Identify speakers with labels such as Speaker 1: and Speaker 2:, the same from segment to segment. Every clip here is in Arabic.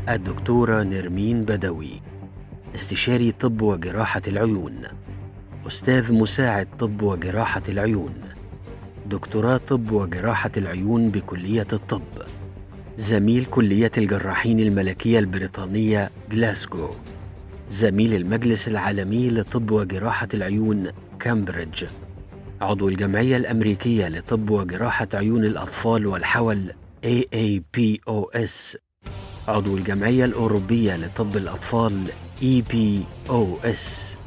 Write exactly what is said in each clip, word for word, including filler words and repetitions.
Speaker 1: الدكتورة نرمين بدوي، استشاري طب وجراحة العيون، أستاذ مساعد طب وجراحة العيون، دكتوراه طب وجراحة العيون بكلية الطب، زميل كلية الجراحين الملكية البريطانية جلاسكو، زميل المجلس العالمي لطب وجراحة العيون كامبريدج، عضو الجمعية الأمريكية لطب وجراحة عيون الأطفال والحول إيه إيه بي أو إس، عضو الجمعية الأوروبية لطب الأطفال إي بي أو إس.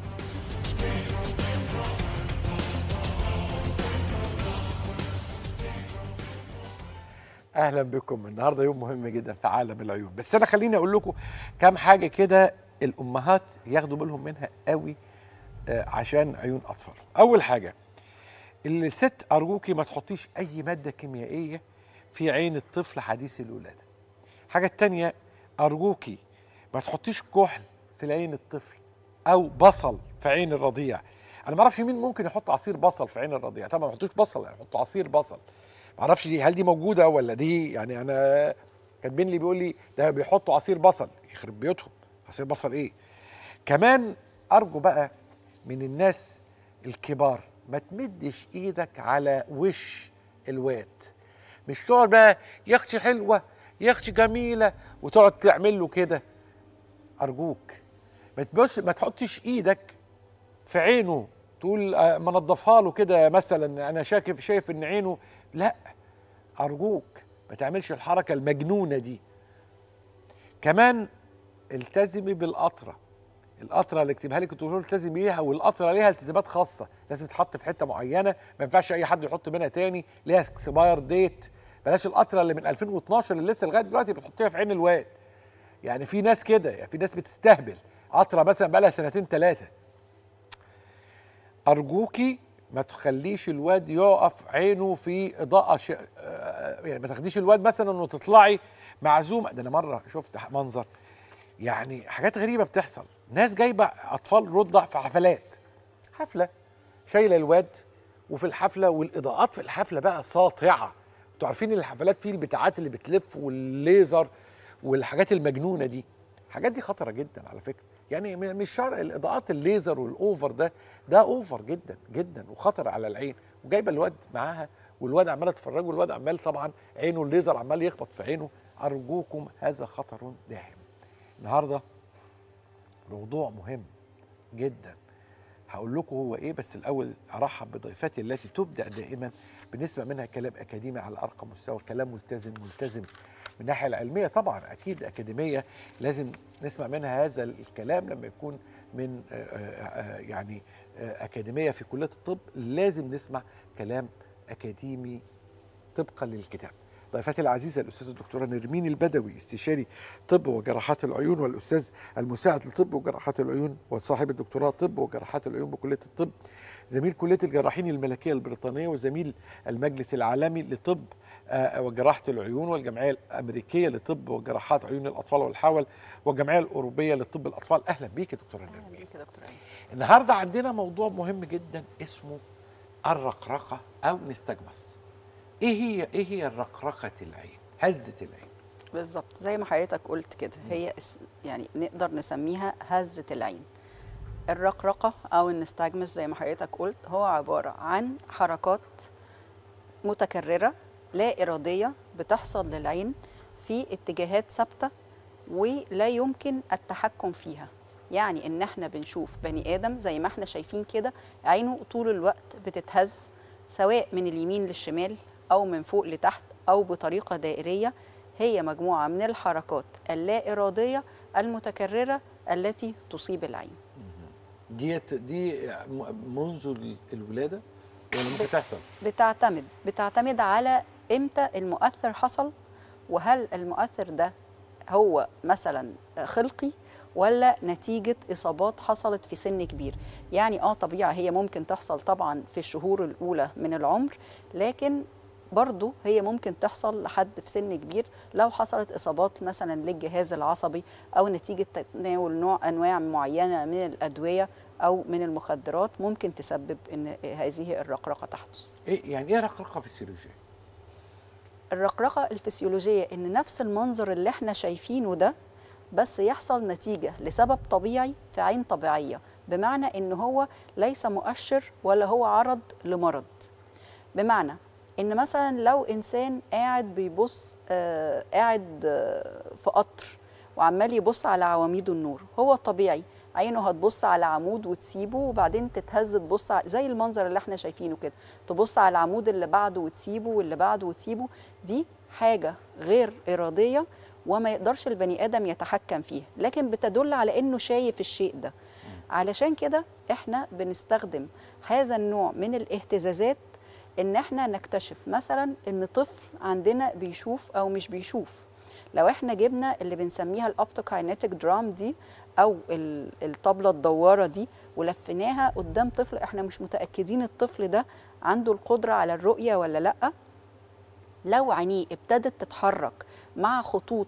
Speaker 2: اهلا بكم. النهارده يوم مهم جدا في عالم العيون، بس انا خليني اقول لكم كام حاجه كده الامهات ياخدوا بالهم منها قوي عشان عيون اطفالهم. اول حاجه، الست ارجوكي ما تحطيش اي ماده كيميائيه في عين الطفل حديث الولاده. الحاجه الثانيه، ارجوكي ما تحطيش كحل في عين الطفل او بصل في عين الرضيع. انا ما اعرفش مين ممكن يحط عصير بصل في عين الرضيع. طبعا ما تحطوش بصل، يعني حطوا عصير بصل. ما اعرفش دي هل دي موجوده ولا دي، يعني انا كاتبين لي بيقول لي ده بيحطوا عصير بصل. يخرب بيوتهم، عصير بصل ايه؟ كمان ارجو بقى من الناس الكبار ما تمدش ايدك على وش الواد. مش تقعد بقى يا اختي حلوه يا اختي جميله وتقعد تعمل له كده. ارجوك ما تبص، ما تحطش ايدك في عينه تقول ما نضفها له كده مثلا، انا شايف شايف ان عينه، لا ارجوك ما تعملش الحركه المجنونه دي. كمان التزمي بالقطره. القطره اللي اكتبها لك تقول له التزمي بيها، والقطره ليها التزامات خاصه، لازم تتحط في حته معينه، ما ينفعش اي حد يحط منها تاني، ليها اكسباير ديت. بلاش القطره اللي من ألفين واثناشر اللي لسه لغايه دلوقتي بتحطيها في عين الواد. يعني في ناس كده، يعني في ناس بتستهبل قطره مثلا بقى لها سنتين ثلاثه. ارجوكي ما تخليش الواد يقف عينه في اضاءه ش... يعني ما تاخديش الواد مثلا وتطلعي معزومه. ده انا مره شفت منظر، يعني حاجات غريبه بتحصل. ناس جايبه اطفال رضع في حفلات، حفله شايله الواد، وفي الحفله والاضاءات في الحفله بقى ساطعه. انتوا عارفين الحفلات فيه البتاعات اللي بتلف والليزر والحاجات المجنونه دي. الحاجات دي خطره جدا على فكره. يعني مش شرط الاضاءات الليزر والاوفر ده، ده اوفر جدا جدا وخطر على العين. وجايبه الواد معاها والواد عمال تتفرج والواد عمال طبعا عينه الليزر عمال يخبط في عينه. ارجوكم هذا خطر داهم. النهارده موضوع مهم جدا هقول لكم هو ايه، بس الاول ارحب بضيفتي التي تبدأ دائما بنسمع منها كلام اكاديمي على ارقى مستوى، كلام ملتزم ملتزم من الناحيه العلميه. طبعا اكيد اكاديميه لازم نسمع منها هذا الكلام. لما يكون من يعني اكاديميه في كليه الطب لازم نسمع كلام اكاديمي طبقا للكتاب. ضيفتي العزيزه الاستاذه الدكتوره نرمين البدوي، استشاري طب وجراحات العيون والاستاذ المساعد لطب وجراحات العيون وصاحب الدكتوراه طب وجراحات العيون بكليه الطب، زميل كليه الجراحين الملكيه البريطانيه وزميل المجلس العالمي لطب وجراحه العيون والجمعيه الامريكيه لطب وجراحات عيون الاطفال والحول والجمعيه الاوروبيه لطب الاطفال. اهلا بيك يا دكتوره نرمين.
Speaker 3: اهلا بيك يا دكتور.
Speaker 2: النهارده عندنا موضوع مهم جدا اسمه الرقرقه او نستجمس. ايه هي ايه هي الرقرقه العين، هزه العين؟
Speaker 3: بالظبط زي ما حضرتك قلت كده، هي يعني نقدر نسميها هزه العين. الرقرقه او النستجمس زي ما حضرتك قلت هو عباره عن حركات متكرره لا اراديه بتحصل للعين في اتجاهات ثابته ولا يمكن التحكم فيها. يعني ان احنا بنشوف بني ادم زي ما احنا شايفين كده عينه طول الوقت بتتهز، سواء من اليمين للشمال أو من فوق لتحت أو بطريقة دائرية. هي مجموعة من الحركات اللا إرادية المتكررة التي تصيب العين.
Speaker 2: ديت دي منذ الولادة ولا ممكن تحصل؟
Speaker 3: بتعتمد بتعتمد على إمتى المؤثر حصل، وهل المؤثر ده هو مثلا خلقي ولا نتيجة إصابات حصلت في سن كبير. يعني آه طبيعي هي ممكن تحصل طبعا في الشهور الأولى من العمر، لكن برضو هي ممكن تحصل لحد في سن كبير لو حصلت إصابات مثلا للجهاز العصبي أو نتيجة تناول نوع أنواع معينة من الأدوية أو من المخدرات ممكن تسبب أن هذه الرقرقة تحدث.
Speaker 2: إيه يعني إيه رقرقة فسيولوجية؟
Speaker 3: الرقرقة الفسيولوجية إن نفس المنظر اللي احنا شايفينه ده بس يحصل نتيجة لسبب طبيعي في عين طبيعية، بمعنى إن هو ليس مؤشر ولا هو عرض لمرض. بمعنى إن مثلا لو إنسان قاعد بيبص آه قاعد آه في قطر وعمال يبص على عواميد النور، هو طبيعي عينه هتبص على عمود وتسيبه وبعدين تتهز تبص زي المنظر اللي احنا شايفينه كده، تبص على العمود اللي بعده وتسيبه واللي بعده وتسيبه. دي حاجة غير إرادية وما يقدرش البني آدم يتحكم فيها، لكن بتدل على إنه شايف الشيء ده. علشان كده احنا بنستخدم هذا النوع من الاهتزازات إن احنا نكتشف مثلا إن طفل عندنا بيشوف أو مش بيشوف. لو احنا جبنا اللي بنسميها الأوبتوكاينيتيك درام دي أو الطبلة الدوارة دي ولفيناها قدام طفل احنا مش متأكدين الطفل ده عنده القدرة على الرؤية ولا لأ، لو عينيه ابتدت تتحرك مع خطوط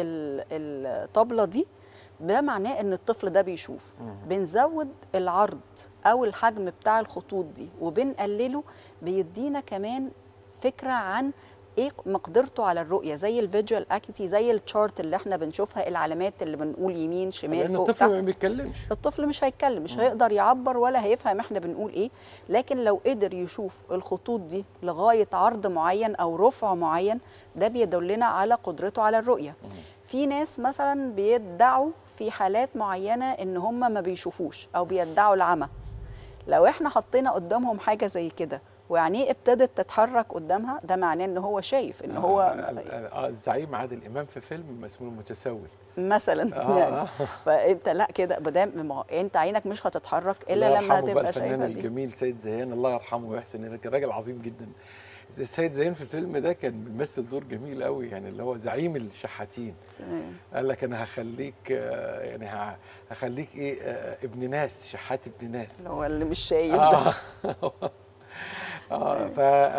Speaker 3: الطبلة دي ده معناه ان الطفل ده بيشوف. بنزود العرض او الحجم بتاع الخطوط دي وبنقلله، بيدينا كمان فكرة عن ايه مقدرته على الرؤيه، زي الفيجوال اكيتي، زي الشارت اللي احنا بنشوفها، العلامات اللي بنقول يمين شمال
Speaker 2: لأن
Speaker 3: فوق
Speaker 2: الطفل
Speaker 3: تحت.
Speaker 2: ما بيتكلمش،
Speaker 3: الطفل مش هيتكلم، مش هيقدر يعبر ولا هيفهم احنا بنقول ايه، لكن لو قدر يشوف الخطوط دي لغايه عرض معين او رفع معين ده بيدلنا على قدرته على الرؤيه. في ناس مثلا بيدعوا في حالات معينه ان هم ما بيشوفوش او بيدعوا العمى، لو احنا حطينا قدامهم حاجه زي كده وعينيه ابتدت تتحرك قدامها ده معناه ان هو شايف ان هو
Speaker 2: اه الزعيم عادل امام في فيلم اسمه المتسول
Speaker 3: مثلا
Speaker 2: آه
Speaker 3: يعني
Speaker 2: آه.
Speaker 3: فانت لا كده بدام انت عينك مش هتتحرك الا لما تبقى شايفه
Speaker 2: الفنان
Speaker 3: دي.
Speaker 2: الجميل سيد زيان الله يرحمه ويحسن، كان راجل عظيم جدا. سيد زيان في الفيلم ده كان بيمثل دور جميل قوي، يعني اللي هو زعيم الشحاتين.
Speaker 3: تمام.
Speaker 2: قال لك انا هخليك يعني هخليك ايه ابن ناس، شحات ابن ناس،
Speaker 3: اللي هو اللي مش شايف
Speaker 2: آه.
Speaker 3: ده
Speaker 2: اه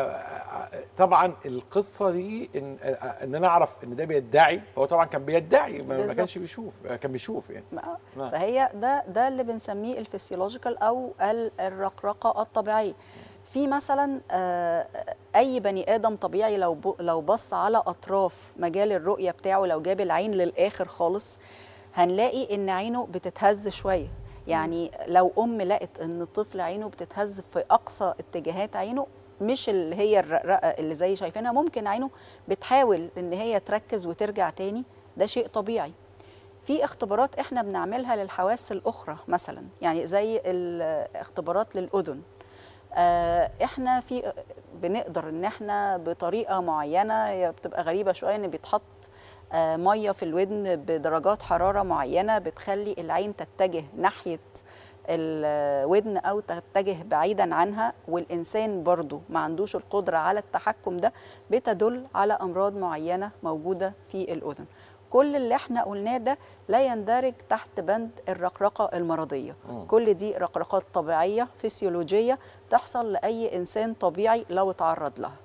Speaker 2: فطبعا القصه دي ان ان انا اعرف ان ده بيدعي، هو طبعا كان بيدعي ما, ما كانش بيشوف، كان بيشوف يعني.
Speaker 3: فهي ده ده اللي بنسميه الفسيولوجيكال او الرقرقه الطبيعيه. في مثلا اي بني ادم طبيعي لو لو بص على اطراف مجال الرؤيه بتاعه، لو جاب العين للاخر خالص هنلاقي ان عينه بتتهز شويه. يعني لو ام لقت ان الطفل عينه بتتهز في اقصى اتجاهات عينه، مش اللي هي الرقرقه اللي زي شايفينها، ممكن عينه بتحاول ان هي تركز وترجع تاني، ده شيء طبيعي. في اختبارات احنا بنعملها للحواس الاخرى مثلا، يعني زي الاختبارات للاذن. احنا في بنقدر ان احنا بطريقه معينه بتبقى غريبه شويه ان بيتحط ميه في الودن بدرجات حراره معينه بتخلي العين تتجه ناحيه الودن او تتجه بعيدا عنها، والانسان برضو ما عندوش القدره على التحكم ده، بتدل على امراض معينه موجوده في الاذن. كل اللي احنا قلناه ده لا يندرج تحت بند الرقرقه المرضيه. م. كل دي رقرقات طبيعيه فسيولوجيه تحصل لاي انسان طبيعي لو اتعرض لها.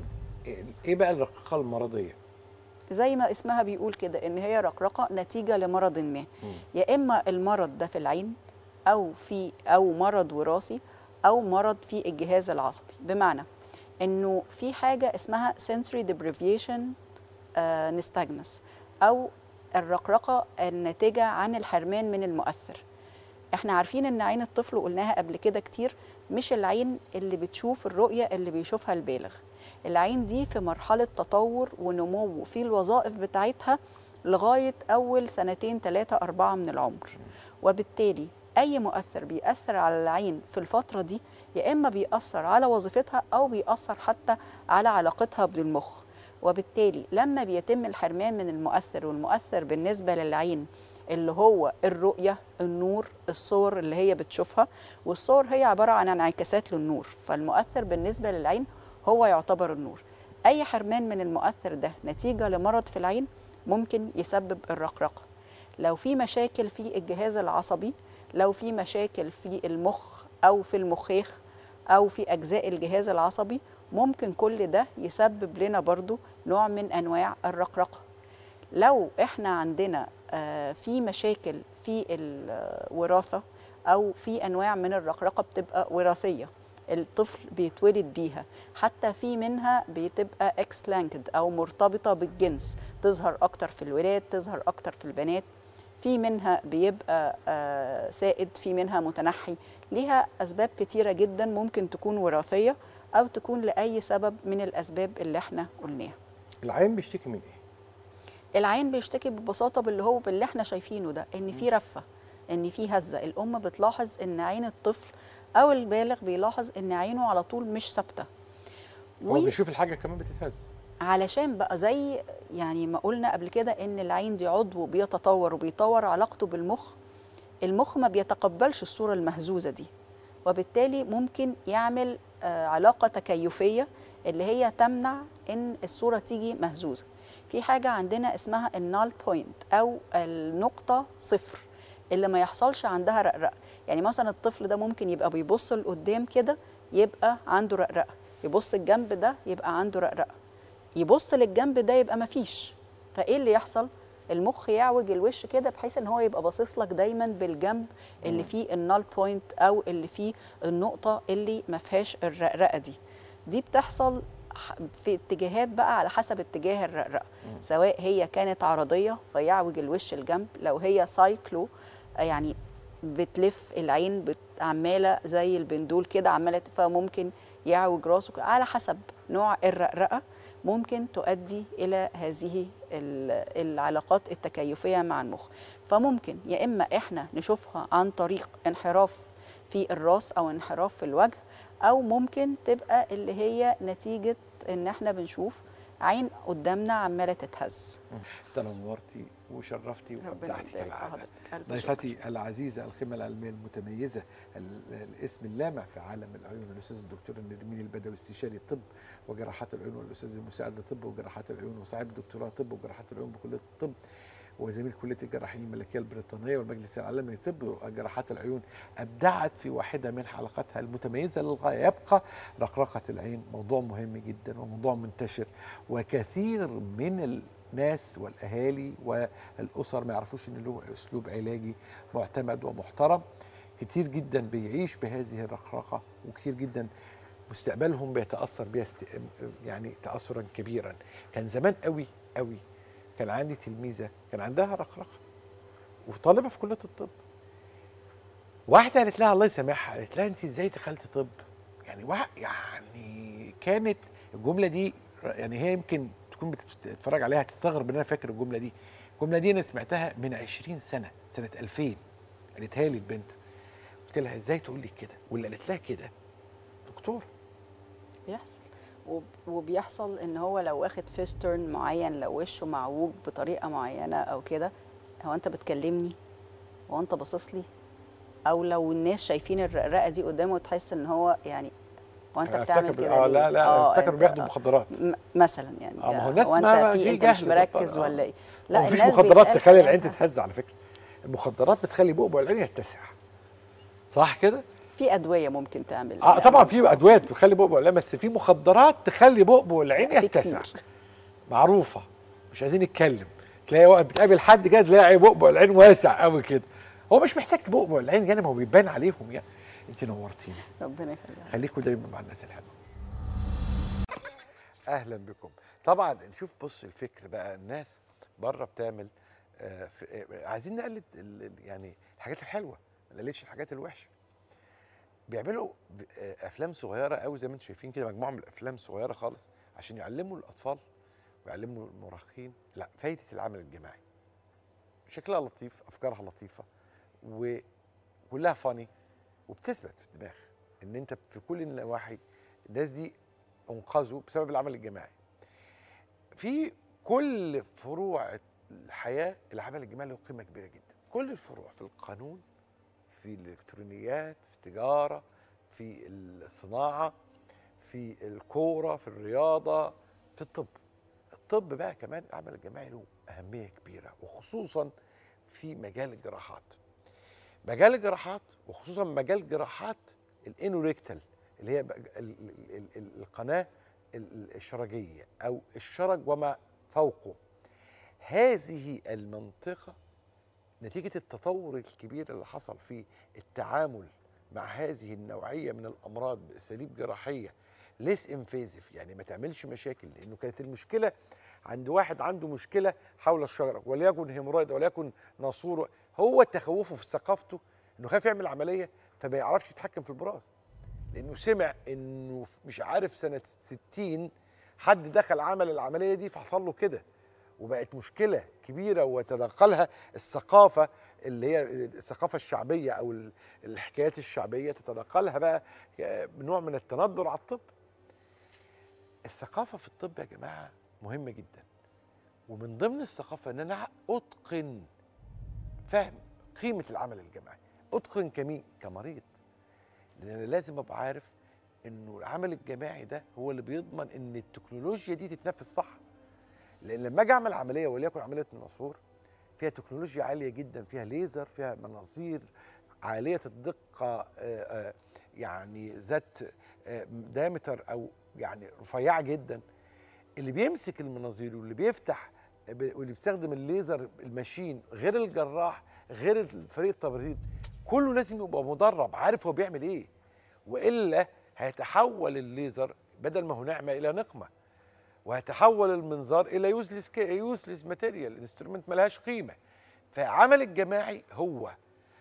Speaker 2: ايه بقى الرقرقه المرضيه؟
Speaker 3: زي ما اسمها بيقول كده ان هي رقرقه نتيجه لمرض ما. م. يا اما المرض ده في العين او في او مرض وراثي او مرض في الجهاز العصبي، بمعنى انه في حاجه اسمها sensory deprivation nystagmus او الرقرقه الناتجه عن الحرمان من المؤثر. احنا عارفين ان عين الطفل، وقلناها قبل كده كتير، مش العين اللي بتشوف الرؤيه اللي بيشوفها البالغ. العين دي في مرحله تطور ونمو في الوظائف بتاعتها لغايه اول سنتين ثلاثه اربعه من العمر، وبالتالي اي مؤثر بيأثر على العين في الفتره دي يا اما بيأثر على وظيفتها او بيأثر حتى على علاقتها بالمخ. وبالتالي لما بيتم الحرمان من المؤثر، والمؤثر بالنسبة للعين اللي هو الرؤية، النور، الصور اللي هي بتشوفها، والصور هي عبارة عن انعكاسات للنور، فالمؤثر بالنسبة للعين هو يعتبر النور. أي حرمان من المؤثر ده نتيجة لمرض في العين ممكن يسبب الرقرقة. لو في مشاكل في الجهاز العصبي، لو في مشاكل في المخ أو في المخيخ أو في أجزاء الجهاز العصبي، ممكن كل ده يسبب لنا برضو نوع من أنواع الرقرقة. لو احنا عندنا في مشاكل في الوراثة أو في أنواع من الرقرقة بتبقى وراثية، الطفل بيتولد بيها، حتى في منها بتبقى اكس لانكد أو مرتبطة بالجنس، تظهر أكتر في الولاد، تظهر أكتر في البنات. في منها بيبقى آه سائد، في منها متنحي، ليها اسباب كتيره جدا، ممكن تكون وراثيه او تكون لاي سبب من الاسباب اللي احنا قلناها.
Speaker 2: العين بيشتكي من ايه؟
Speaker 3: العين بيشتكي ببساطه باللي هو باللي احنا شايفينه ده، ان في رفه، ان في هزه. الام بتلاحظ ان عين الطفل او البالغ بيلاحظ ان عينه على طول مش ثابته،
Speaker 2: هو بيشوف الحاجه كمان بتتهز.
Speaker 3: علشان بقى زي يعني ما قلنا قبل كده ان العين دي عضو بيتطور وبيطور علاقته بالمخ، المخ ما بيتقبلش الصوره المهزوزه دي، وبالتالي ممكن يعمل آه علاقه تكيفيه اللي هي تمنع ان الصوره تيجي مهزوزه. في حاجه عندنا اسمها النال بوينت او النقطه صفر اللي ما يحصلش عندها رقرقه. يعني مثلا الطفل ده ممكن يبقى بيبص لقدام كده يبقى عنده رقرقه، يبص الجنب ده يبقى عنده رقرقه، يبص للجنب ده يبقى مفيش. فايه اللي يحصل؟ المخ يعوج الوش كده بحيث ان هو يبقى باصص لك دايما بالجنب اللي فيه النال بوينت او اللي فيه النقطه اللي ما فيهاش الرقرقه دي. دي بتحصل في اتجاهات بقى على حسب اتجاه الرقرقه، سواء هي كانت عرضيه فيعوج الوش الجنب، لو هي سايكلو يعني بتلف العين عماله زي البندول كده عماله، فممكن يعوج راسه. على حسب نوع الرقرقه ممكن تؤدي إلى هذه العلاقات التكيفية مع المخ. فممكن يا إما إحنا نشوفها عن طريق انحراف في الراس أو انحراف في الوجه، أو ممكن تبقى اللي هي نتيجة إن إحنا بنشوف عين قدامنا عمالة تتهز.
Speaker 2: تنورتي وشرفتي وابدعتي كالعادة. ضيفتي العزيزة الخبرة العلمية المتميزة، الاسم اللامع في عالم العيون، الأستاذ الدكتور نرمين البدوي، استشاري الطب وجراحات العيون، والأستاذ المساعد لطب وجراحات العيون، وصاحب دكتوراه طب وجراحات العيون بكلية الطب، وزميل كلية الجراحين الملكية البريطانية والمجلس العالمي للطب وجراحات العيون. أبدعت في واحدة من حلقاتها المتميزة للغاية. يبقى رقرقة العين موضوع مهم جدا وموضوع منتشر، وكثير من الناس والأهالي والأسر ما يعرفوش إن له أسلوب علاجي معتمد ومحترم. كتير جدا بيعيش بهذه الرقرقة، وكتير جدا مستقبلهم بيتأثر بها يعني تأثرا كبيرا. كان زمان قوي قوي كان عندي تلميذة كان عندها رقرقة وطالبة في كلية الطب. واحدة قالت لها الله يسامحها، قالت لها أنت إزاي دخلت طب؟ يعني يعني كانت الجملة دي يعني هي يمكن تكون بتتفرج عليها تستغرب ان انا فاكر الجمله دي. الجمله دي انا سمعتها من عشرين سنه، سنه ألفين قالتها لي البنت. قلت لها ازاي تقول لي كده؟ واللي قالت لها كده دكتور.
Speaker 3: بيحصل وبيحصل ان هو لو واخد فيسترن معين، لو وشه معوج بطريقه معينه او كده، هو انت بتكلمني؟ هو انت باصص لي؟ او لو الناس شايفين الرقرقه دي قدامه تحس ان هو يعني وانت بتعمل كده
Speaker 2: اه لا لا
Speaker 3: اه
Speaker 2: افتكروا بياخدوا مخدرات
Speaker 3: مثلا يعني.
Speaker 2: اه ما هو الناس
Speaker 3: ما في انت مش مركز
Speaker 2: آه.
Speaker 3: ولا ايه؟ لا
Speaker 2: مفيش مخدرات تخلي العين تتهز على فكره. المخدرات بتخلي بؤبؤ العين يتسع، صح كده؟
Speaker 3: في ادويه ممكن تعمل
Speaker 2: اه طبعا في ادويه تخلي بؤبؤ العين، بس في مخدرات تخلي بؤبؤ العين يتسع معروفه، مش عايزين نتكلم. تلاقي بتقابل حد كده تلاقي بؤبؤ العين واسع قوي كده، هو مش محتاج بؤبؤ العين يعني، ما هو بيبان عليهم يعني. انت نورتيني،
Speaker 3: ربنا يخليك،
Speaker 2: خليكم دايما مع الناس الحلوه. اهلا بكم. طبعا نشوف بص الفكر بقى، الناس بره بتعمل آه عايزين نقلد يعني الحاجات الحلوه، ما نقلدش الحاجات الوحشه. بيعملوا آه افلام صغيره قوي زي ما انتم شايفين كده، مجموعه من الافلام صغيره خالص عشان يعلموا الاطفال ويعلموا المراهقين لا فايده العمل الجماعي. شكلها لطيف، افكارها لطيفه، وكلها فاني، وبتثبت في الدماغ ان انت في كل النواحي الناس دي انقذوا بسبب العمل الجماعي. في كل فروع الحياه العمل الجماعي له قيمه كبيره جدا، كل الفروع، في القانون، في الالكترونيات، في التجاره، في الصناعه، في الكوره، في الرياضه، في الطب. الطب بقى كمان العمل الجماعي له اهميه كبيره، وخصوصا في مجال الجراحات. مجال الجراحات وخصوصا مجال جراحات الانوريكتال اللي هي القناه الشرجيه او الشرج وما فوقه. هذه المنطقه نتيجه التطور الكبير اللي حصل في التعامل مع هذه النوعيه من الامراض باساليب جراحيه ليس انفيزيف، يعني ما تعملش مشاكل، لانه كانت المشكله عند واحد عنده مشكله حول الشجره وليكن هيمورويد وليكن ناسور، هو تخوفه في ثقافته انه خايف يعمل عمليه فما يعرفش يتحكم في البراز، لانه سمع انه مش عارف سنه ستين حد دخل عمل العمليه دي فحصل له كده، وبقت مشكله كبيره وتدخلها الثقافه اللي هي الثقافه الشعبيه او الحكايات الشعبيه، تتدخلها بقى بنوع من التندر على الطب. الثقافه في الطب يا جماعه مهمه جدا، ومن ضمن الثقافه ان انا اتقن فهم قيمه العمل الجماعي، اتقن كمين كمريض، لان انا لازم ابقى عارف انه العمل الجماعي ده هو اللي بيضمن ان التكنولوجيا دي تتنفذ صح. لان لما اجي اعمل عمليه وليكن عمليه الناسور فيها تكنولوجيا عاليه جدا، فيها ليزر، فيها مناظير عاليه الدقه، يعني ذات دايمتر او يعني رفيعه جدا. اللي بيمسك المناظير واللي بيفتح واللي بيستخدم الليزر الماشين غير الجراح غير فريق التبريد، كله لازم يبقى مدرب عارف هو بيعمل ايه، والا هيتحول الليزر بدل ما هو نعمه الى نقمه، وهيتحول المنظار الى يوزلس يوزلس ماتيريال، انسترومنت ملهاش قيمه. فالعمل الجماعي هو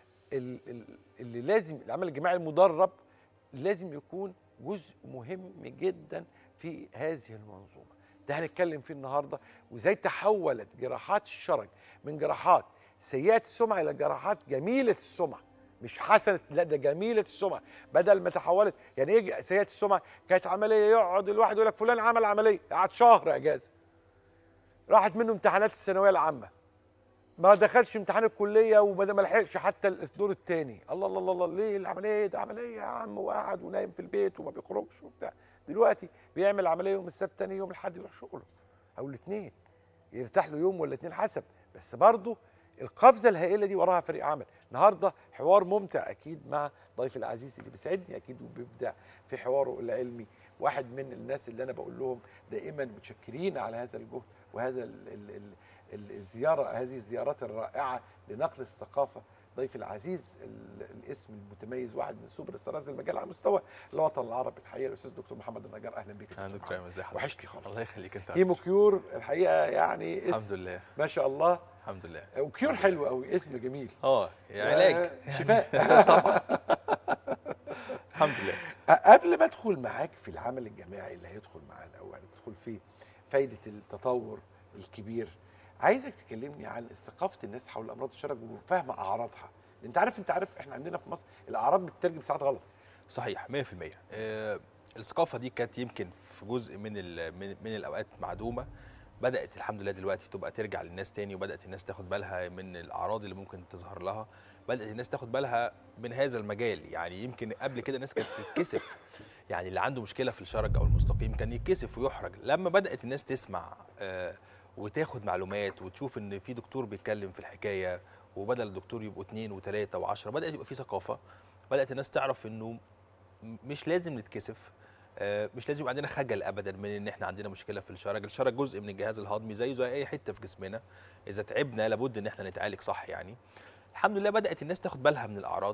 Speaker 2: اللي لازم، العمل الجماعي المدرب لازم يكون جزء مهم جدا في هذه المنظومه. ده هنتكلم فيه النهارده، وازاي تحولت جراحات الشرج من جراحات سيئه السمعه الى جراحات جميله السمعه، مش حسنه، لا ده جميله السمعه. بدل ما تحولت، يعني ايه سيئه السمعه؟ كانت عمليه يقعد الواحد يقول لك فلان عمل عمليه، قعد شهر اجازه، راحت منه امتحانات الثانويه العامه، ما دخلش امتحان الكليه وما ما لحقش حتى الدور الثاني. الله الله الله الله، ليه العمليه ده عمليه يا عم، وقعد ونايم في البيت وما بيخرجش وبتاع. دلوقتي بيعمل عمليه يوم السبت، ثاني يوم الاحد يروح شغله، او الاثنين يرتاح له يوم ولا اثنين حسب، بس برضه القفزه الهائله دي وراها فريق عمل. النهارده حوار ممتع اكيد مع ضيفي العزيز اللي بيسعدني اكيد وبيبدع في حواره العلمي، واحد من الناس اللي انا بقول لهم دائما متشكرين على هذا الجهد وهذا ال ال ال الزياره، هذه الزيارات الرائعه لنقل الثقافه. ضيفي العزيز الاسم المتميز، واحد من سوبر ستارز المجال على مستوى الوطن العربي الحقيقه، الاستاذ دكتور محمد النجار. اهلا بك.
Speaker 4: اهلا دكتور ايمن، ازي حضرتك؟
Speaker 2: وحشني خالص.
Speaker 4: الله يخليك. انت
Speaker 2: هيمو كيور الحقيقه يعني
Speaker 4: الحمد لله
Speaker 2: ما شاء الله،
Speaker 4: الحمد لله.
Speaker 2: وكيور حلو قوي، اسم جميل.
Speaker 4: اه علاج
Speaker 2: شفاء.
Speaker 4: طبعا. الحمد لله.
Speaker 2: قبل ما ادخل معاك في العمل الجماعي اللي هيدخل معانا او هندخل فيه فايده التطور الكبير، عايزك تكلمني عن ثقافه الناس حول امراض الشرج وفهم اعراضها. انت عارف انت عارف احنا عندنا في مصر الاعراض بتترجم ساعات غلط.
Speaker 4: صحيح مية في المية. آه الثقافه دي كانت يمكن في جزء من من, من الاوقات معدومه، بدات الحمد لله دلوقتي تبقى ترجع للناس تاني، وبدات الناس تاخد بالها من الاعراض اللي ممكن تظهر لها، بدات الناس تاخد بالها من هذا المجال. يعني يمكن قبل كده الناس كانت تتكسف، يعني اللي عنده مشكله في الشرج او المستقيم كان يتكسف ويحرج. لما بدات الناس تسمع آه وتاخد معلومات وتشوف ان في دكتور بيتكلم في الحكايه، وبدل الدكتور يبقوا اثنين وثلاثه وعشرة، بدات يبقى في ثقافه، بدات الناس تعرف انه مش لازم نتكسف، مش لازم يبقى عندنا خجل ابدا من ان احنا عندنا مشكله في الشرج. الشرج جزء من الجهاز الهضمي زيه زي اي حته في جسمنا، اذا تعبنا لابد ان احنا نتعالج صح. يعني الحمد لله بدات الناس تاخد بالها من الاعراض.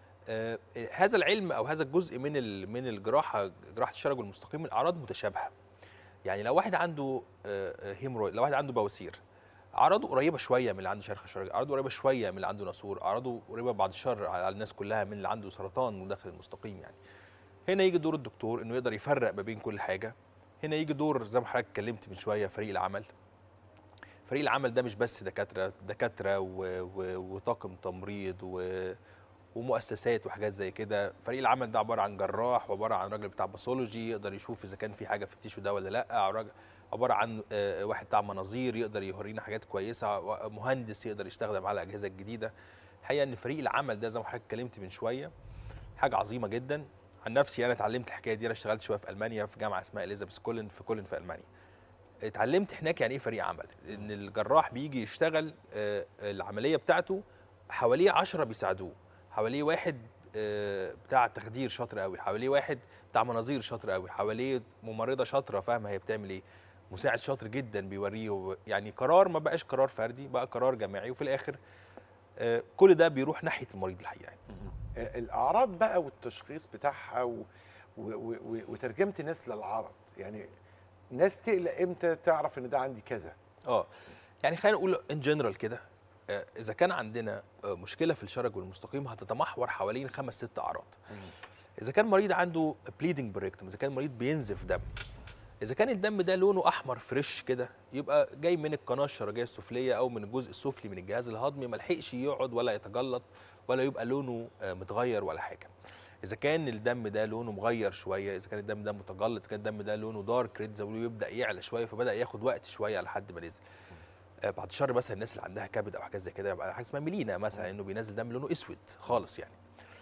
Speaker 4: هذا العلم او هذا الجزء من من الجراحه، جراحه الشرج والمستقيم، الاعراض متشابهه. يعني لو واحد عنده هيمورويد، لو واحد عنده بواسير، اعراضه قريبه شويه من اللي عنده شرخ شرج، اعراضه قريبه شويه من اللي عنده ناسور، اعراضه قريبه بعد الشر على الناس كلها من اللي عنده سرطان مداخل المستقيم. يعني هنا يجي دور الدكتور انه يقدر يفرق ما بين كل حاجه. هنا يجي دور زي ما حضرتك اتكلمت من شويه فريق العمل. فريق العمل ده مش بس دكاتره دكاتره وطاقم تمريض و ومؤسسات وحاجات زي كده. فريق العمل ده عباره عن جراح، وعباره عن راجل بتاع باثولوجي يقدر يشوف اذا كان في حاجه في التيشو ده ولا لا، عباره عن واحد بتاع مناظير يقدر يورينا حاجات كويسه، مهندس يقدر يستخدم على الاجهزه الجديده. الحقيقه ان فريق العمل ده زي ما حضرتك اتكلمت من شويه حاجه عظيمه جدا. عن نفسي انا اتعلمت الحكايه دي، انا اشتغلت شويه في المانيا في جامعه اسمها اليزابيث كولن في كولن في المانيا. اتعلمت هناك يعني ايه فريق عمل، ان الجراح بيجي يشتغل العمليه بتاعته حواليه عشرة بيساعدوه، حواليه واحد بتاع تخدير شاطر قوي، حواليه واحد بتاع مناظير شاطر قوي، حواليه ممرضه شاطره فاهمه هي بتعمل ايه، مساعد شاطر جدا بيوريه. يعني قرار ما بقاش قرار فردي، بقى قرار جماعي، وفي الاخر كل ده بيروح ناحيه المريض الحقيقه. يعني
Speaker 2: الاعراض بقى والتشخيص بتاعها و... و... و... وترجمه الناس للعرض، يعني ناس تقلق امتى تعرف ان ده عندي كذا؟
Speaker 4: اه يعني خلينا نقول ان جنرال كده، آه، اذا كان عندنا آه، مشكله في الشرج والمستقيم هتتمحور حوالين خمس ست اعراض. اذا كان مريض عنده بليدنج بريكتم، اذا كان مريض بينزف دم، اذا كان الدم ده لونه احمر فريش كده يبقى جاي من القناه الشرجيه السفليه او من الجزء السفلي من الجهاز الهضمي، ما لحقش يقعد ولا يتجلط ولا يبقى لونه آه، متغير ولا حاجه. اذا كان الدم ده لونه مغير شويه، اذا كان الدم ده متجلط، اذا كان الدم ده لونه دارك ريد زي ما بيقولوا يبدا يعلى شويه فبدا ياخد وقت شويه لحد ما نزل. آه، بعد الشر مثلا الناس اللي عندها كبد او حاجات زي كده يبقى حاجه اسمها ميلينا مثلا، انه بينزل دم لونه اسود خالص يعني.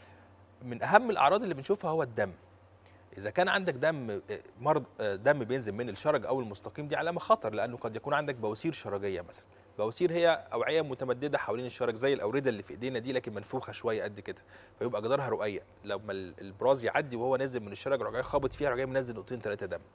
Speaker 4: من اهم الاعراض اللي بنشوفها هو الدم. اذا كان عندك دم مرض دم بينزل من الشرج او المستقيم دي علامه خطر، لانه قد يكون عندك بواسير شرجيه مثلا. بواسير هي اوعيه متمدده حوالين الشرج زي الاورده اللي في ايدينا دي لكن منفوخه شويه قد كده، فيبقى جدارها رقيق، لما البراز يعدي وهو نازل من الشرج يروح جاي خابط فيها يروح جاي منزل نقطتين ثلاثه دم.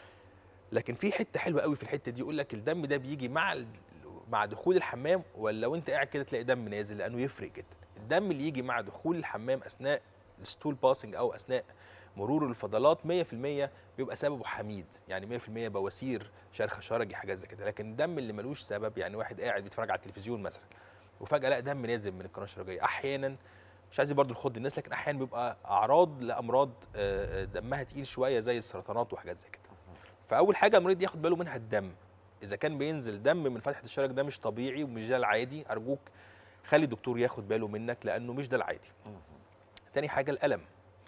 Speaker 4: لكن في حته حلوه قوي في الحته دي، يقول لك الدم ده بيجي مع مع دخول الحمام ولا وانت قاعد كده تلاقي دم نازل، لانه يفرق جدا. الدم اللي يجي مع دخول الحمام اثناء الستول باسنج او اثناء مرور الفضلات مية في المية بيبقى سببه حميد، يعني مية في المية بواسير شرخ شرجي حاجات زي كده. لكن الدم اللي ملوش سبب، يعني واحد قاعد بيتفرج على التلفزيون مثلا وفجاه لقى دم نازل من القناه الشرجيه، احيانا مش عايز برضه نخض الناس لكن احيانا بيبقى اعراض لامراض دمها تقيل شويه زي السرطانات وحاجات زي كده. فاول حاجه المريض ياخد باله منها الدم. اذا كان بينزل دم من فتحه الشرج ده مش طبيعي ومش ده العادي، ارجوك خلي الدكتور ياخد باله منك لانه مش ده العادي. تاني حاجه الالم.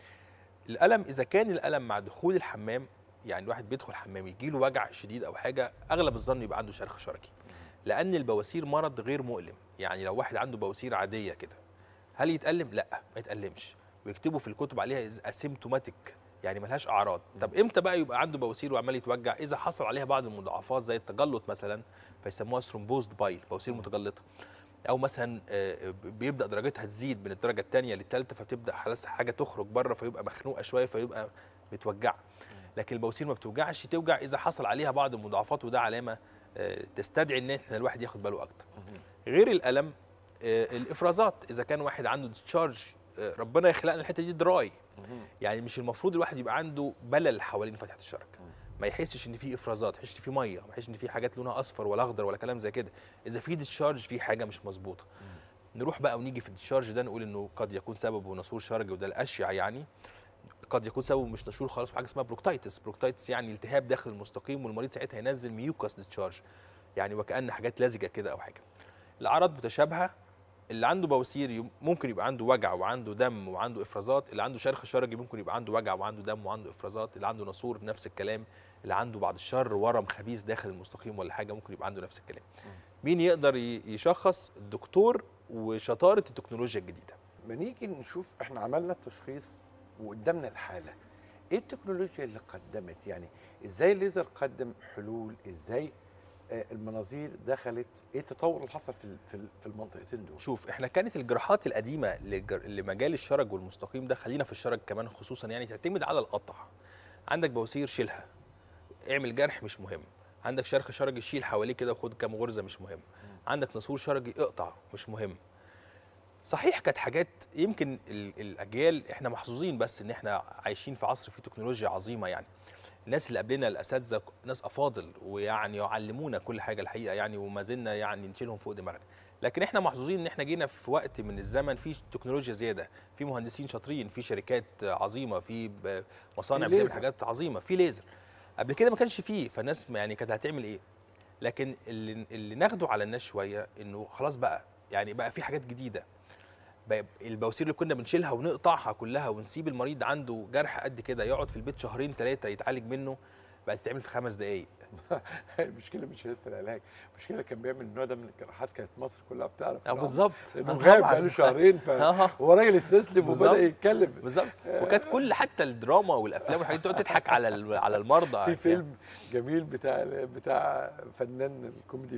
Speaker 4: الالم اذا كان الالم مع دخول الحمام، يعني الواحد بيدخل الحمام يجي له وجع شديد او حاجه، اغلب الظن يبقى عنده شرخ شرجي، لان البواسير مرض غير مؤلم. يعني لو واحد عنده بواسير عاديه كده هل يتالم؟ لا ما يتالمش، ويكتبوا في الكتب عليها اسيمتوماتيك يعني ملهاش اعراض. طب امتى بقى يبقى عنده بواسير وعمال يتوجع؟ اذا حصل عليها بعض المضاعفات زي التجلط مثلا، فيسموها ثرومبوزد بايل، بواسير متجلطه، او مثلا بيبدا درجتها تزيد من الدرجه الثانيه للثالثه فتبدا خلاص حاجه تخرج بره فيبقى مخنوقه شويه فيبقى متوجعه. لكن البواسير ما بتوجعش، توجع اذا حصل عليها بعض المضاعفات، وده علامه تستدعي ان احنا الواحد ياخد باله اكتر. غير الالم الافرازات، اذا كان واحد عنده ديسشارج، ربنا يخلقنا الحته دي دراي، يعني مش المفروض الواحد يبقى عنده بلل حوالين فتحه الشرج، ما يحسش ان في افرازات، ما يحسش ان في ميه، ما يحسش ان في حاجات لونها اصفر ولا اخضر ولا كلام زي كده. اذا في ديسشارج في حاجه مش مظبوطه. نروح بقى ونيجي في الديسشارج ده نقول انه قد يكون سببه نسور شرجي، وده الاشيع يعني. قد يكون سببه مش نشور خالص، حاجه اسمها بروكتايتس. بروكتايتس يعني التهاب داخل المستقيم، والمريض ساعتها ينزل ميوكاس ديسشارج، يعني وكأن حاجات لزجه كده او حاجه. الاعراض متشابهه. اللي عنده بواسير ممكن يبقى عنده وجع وعنده دم وعنده افرازات، اللي عنده شرخ شرجي ممكن يبقى عنده وجع وعنده دم وعنده افرازات، اللي عنده نسور نفس الكلام، اللي عنده بعد الشر ورم خبيث داخل المستقيم ولا حاجه ممكن يبقى عنده نفس الكلام. مين يقدر يشخص؟ الدكتور وشطاره التكنولوجيا الجديده.
Speaker 2: ما نيجي نشوف احنا عملنا التشخيص وقدامنا الحاله، ايه التكنولوجيا اللي قدمت؟ يعني ازاي الليزر قدم حلول؟ ازاي المناظير دخلت؟ ايه التطور اللي حصل في في المنطقتين دول؟
Speaker 4: شوف احنا كانت الجراحات القديمه لمجال الشرج والمستقيم ده، خلينا في الشرج كمان خصوصا، يعني تعتمد على القطع. عندك بواسير شيلها، اعمل جرح مش مهم. عندك شرخ شرجي شيل حواليه كده وخد كام غرزه مش مهم. عندك نسور شرجي اقطع مش مهم. صحيح كانت حاجات يمكن الاجيال احنا محظوظين بس ان احنا عايشين في عصر فيه تكنولوجيا عظيمه، يعني الناس اللي قبلنا الاساتذه ناس افاضل ويعني يعلمونا كل حاجه الحقيقه يعني، وما زلنا يعني نشيلهم فوق دماغنا. لكن احنا محظوظين ان احنا جينا في وقت من الزمن في تكنولوجيا زياده، في مهندسين شاطرين، في شركات عظيمه، في مصانع بتعمل حاجات عظيمه، في ليزر. قبل كده ما كانش فيه، فالناس يعني كانت هتعمل ايه؟ لكن اللي, اللي ناخده على الناس شويه انه خلاص بقى يعني بقى في حاجات جديده. بقى البواسير اللي كنا بنشيلها ونقطعها كلها ونسيب المريض عنده جرح قد كده يقعد في البيت شهرين ثلاثه يتعالج منه، بقت تتعمل في خمس دقائق.
Speaker 2: المشكله مش في العلاج، المشكله كان بيعمل النوع ده من الجراحات كانت مصر كلها بتعرف.
Speaker 4: اه بالظبط،
Speaker 2: انه غاب بقاله شهرين فهو راجل استسلم وبدا يتكلم.
Speaker 4: بالظبط، وكانت كل حتى الدراما والافلام والحاجات تقعد تضحك على على المرضى.
Speaker 2: في فيلم جميل بتاع بتاع فنان الكوميدي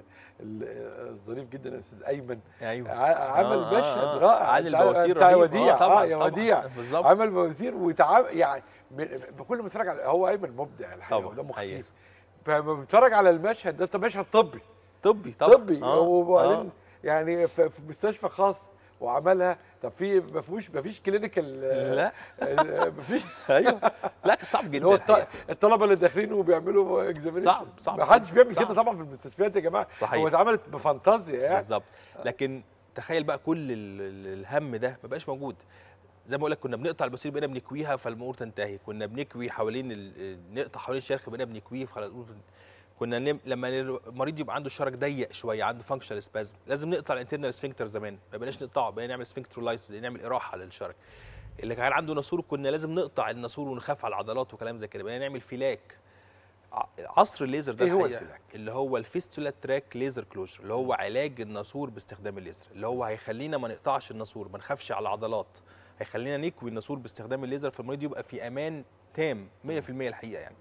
Speaker 2: الظريف جدا الاستاذ ايمن،
Speaker 4: ايوه
Speaker 2: عمل مشهد رائع
Speaker 4: عن البواسير
Speaker 2: بتاع وديع.
Speaker 4: اه
Speaker 2: يا وديع
Speaker 4: بالظبط،
Speaker 2: عمل بواسير وتعامل يعني بكل ما اتفرج على هو ايمن مبدع الحقيقه ودمه خفيف، فلما بتفرج على المشهد ده، ده مشهد طبي
Speaker 4: طبي طبعا
Speaker 2: طبي آه. وبعدين آه. يعني في مستشفى خاص وعملها، طب في ما فيهوش ما فيش كلينيكال؟
Speaker 4: لا
Speaker 2: ما فيش.
Speaker 4: ايوه لا كان صعب جدا
Speaker 2: هو
Speaker 4: الحقيقة.
Speaker 2: الطلبه اللي داخلين وبيعملوا اكزامينشن
Speaker 4: صعب صعب
Speaker 2: ما حدش بيعمل
Speaker 4: صعب.
Speaker 2: كده طبعا في المستشفيات يا جماعه.
Speaker 4: صحيح.
Speaker 2: هو اتعملت بفانتازيا يعني.
Speaker 4: بالظبط. لكن تخيل بقى كل ال- ال- الهم ده ما بقاش موجود. زي ما بقول لك كنا بنقطع البواسير بقينا بنكويها فالامور تنتهي، كنا بنكوي حوالين ال- نقطع حوالين الشرخ بقينا بنكويه فالامور تنتهي. كنا نم... لما المريض يبقى عنده الشرج ضيق شويه عنده فانكشنال سبازم لازم نقطع الانترنال سفنكتر زمان، ما بقيناش نقطعه بقينا نعمل سفنكترولايسيس نعمل اراحه للشرج. اللي كان عنده ناسور كنا لازم نقطع الناسور ونخاف على العضلات وكلام زي كده، بقينا نعمل فيلاك. ع- عصر الليزر ده
Speaker 2: إيه هو
Speaker 4: الحقيقة
Speaker 2: الفيلاك؟
Speaker 4: اللي هو الفيستولا تراك ليزر كلوجر، اللي هو علاج الناسور باستخدام الليزر، اللي هو هيخلينا ما نقطعش الناسور ما نخافش على العضلات، هيخلينا نكوي الناسور باستخدام الليزر فالمريض يبقى في امان تام مية في المية الحقيقه يعني.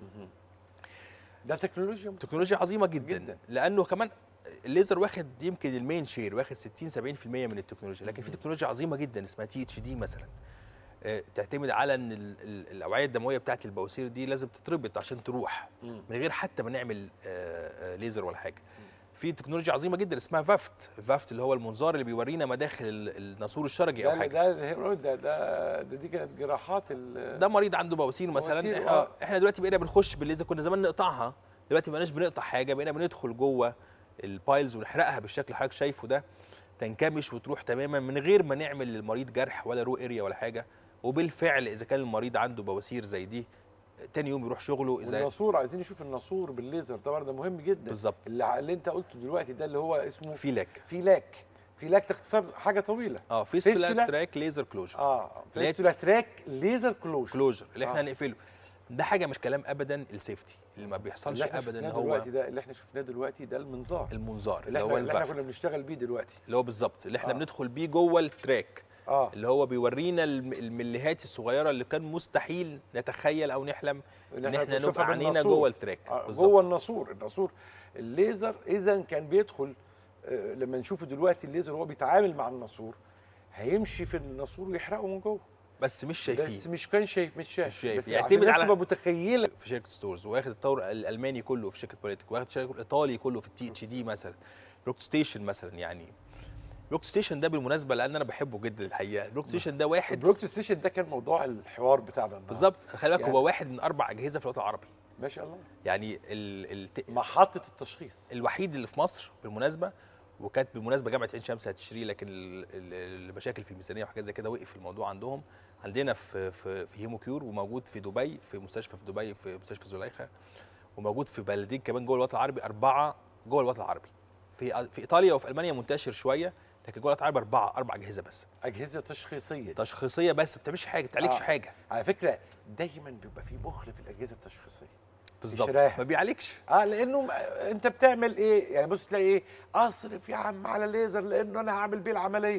Speaker 2: ده تكنولوجيا
Speaker 4: تكنولوجيا عظيمه جدا,
Speaker 2: جداً.
Speaker 4: جدا. لانه كمان الليزر واخد يمكن المين شير واخد ستين سبعين في المية من التكنولوجيا، لكن في تكنولوجيا عظيمه جدا اسمها تي اتش دي مثلا، آه، تعتمد على ان ال- ال- الاوعيه الدمويه بتاعه البواسير دي لازم تتربط عشان تروح من غير حتى ما نعمل آه، آه، ليزر ولا حاجه. في تكنولوجيا عظيمه جدا اسمها فافت، فافت اللي هو المنظار اللي بيورينا مداخل ال- الناسور الشرجي او
Speaker 2: ده
Speaker 4: حاجه.
Speaker 2: ده ده ده, ده, ده دي كانت جراحات ال-
Speaker 4: ده مريض عنده بواسير مثلا،
Speaker 2: بواسير،
Speaker 4: احنا,
Speaker 2: آه.
Speaker 4: احنا دلوقتي بقينا بنخش بالليزر، كنا زمان نقطعها، دلوقتي ما بقيناش بنقطع حاجه، بقينا بندخل جوه البايلز ونحرقها بالشكل اللي حضرتك شايفه ده، تنكمش وتروح تماما من غير ما نعمل للمريض جرح ولا رو اريا ولا حاجه. وبالفعل اذا كان المريض عنده بواسير زي دي تاني يوم يروح شغله. اذا
Speaker 2: والناسور عايزين نشوف الناسور بالليزر طبعا ده مهم جدا.
Speaker 4: بالظبط.
Speaker 2: اللي, اللي انت قلته دلوقتي ده اللي هو اسمه
Speaker 4: فيلاك
Speaker 2: فيلاك. فيلاك تختصر حاجه طويله.
Speaker 4: اه فيستولا
Speaker 2: فيستولا؟
Speaker 4: تراك ليزر كلوجر.
Speaker 2: اه
Speaker 4: اللي هي
Speaker 2: فيستولا تراك ليزر كلوجر.
Speaker 4: كلوجر اللي احنا
Speaker 2: آه.
Speaker 4: هنقفله. ده حاجه مش كلام ابدا السيفتي اللي ما بيحصلش
Speaker 2: اللي احنا
Speaker 4: ابدا
Speaker 2: شفناه
Speaker 4: ان هو
Speaker 2: دلوقتي ده اللي احنا شفناه دلوقتي ده المنظار
Speaker 4: المنظار
Speaker 2: اللي
Speaker 4: اللي
Speaker 2: احنا,
Speaker 4: هو
Speaker 2: اللي احنا
Speaker 4: الفافت
Speaker 2: كنا بنشتغل بيه دلوقتي.
Speaker 4: اللي هو بالظبط اللي احنا
Speaker 2: آه.
Speaker 4: بندخل بيه جوه التراك،
Speaker 2: اه
Speaker 4: اللي هو بيورينا الم- المليهات الصغيره اللي كان مستحيل نتخيل او نحلم ان احنا
Speaker 2: بنشوفها
Speaker 4: نبقى عينينا
Speaker 2: بالناسور.
Speaker 4: جوه التراك.
Speaker 2: آه
Speaker 4: بالظبط.
Speaker 2: جوه الناسور. الناسور الليزر اذا كان بيدخل آه لما نشوفه دلوقتي الليزر هو بيتعامل مع الناسور هيمشي في الناسور ويحرقه من جوه.
Speaker 4: بس مش
Speaker 2: بس
Speaker 4: شايفين
Speaker 2: مش كان شايف مش شايف,
Speaker 4: مش شايف.
Speaker 2: بس
Speaker 4: يعتمد
Speaker 2: عشان الناس
Speaker 4: على-
Speaker 2: تبقى متخيله.
Speaker 4: في شركه ستورز، واخد الطور الالماني كله في شركه بوليتيك، واخد الشركه الايطالي كله في التي اتش دي مثلا، روك ستيشن مثلا. يعني روك ستيشن ده بالمناسبه لان انا بحبه جدا الحقيقه، روك ستيشن ده واحد
Speaker 2: البروكت ستيشن ده كان موضوع الحوار بتاعنا النهارده.
Speaker 4: بالظبط. خلي بالك
Speaker 2: يعني-
Speaker 4: هو واحد من اربع اجهزه في الوطن العربي،
Speaker 2: ما شاء الله.
Speaker 4: يعني ال ال
Speaker 2: محطه التشخيص
Speaker 4: الوحيد اللي في مصر بالمناسبه، وكانت بالمناسبه جامعه عين شمس هتشتريه لكن ال- ال- المشاكل في الميزانيه وحاجات زي كده وقف الموضوع عندهم. عندنا في في في هيموكيور، وموجود في دبي في مستشفى في دبي في مستشفى زليخه، وموجود في بلدين كمان جوه الوطن العربي، اربعه جوه الوطن العربي. في في ايطاليا وفي المانيا منتشر شويه، لكن جوه الوطن العربي اربعه اربع اجهزه بس
Speaker 2: اجهزه تشخيصيه.
Speaker 4: تشخيصيه بس، ما بتعملش حاجه، ما بتعالجش
Speaker 2: آه.
Speaker 4: حاجه.
Speaker 2: على فكره دايما بيبقى في بخل في الاجهزه التشخيصيه.
Speaker 4: بالظبط
Speaker 2: شرايح.
Speaker 4: ما بيعالجش.
Speaker 2: اه لانه م- انت بتعمل ايه؟ يعني بص تلاقي ايه؟ اصرف يا عم على ليزر لانه انا هعمل بيه العمليه.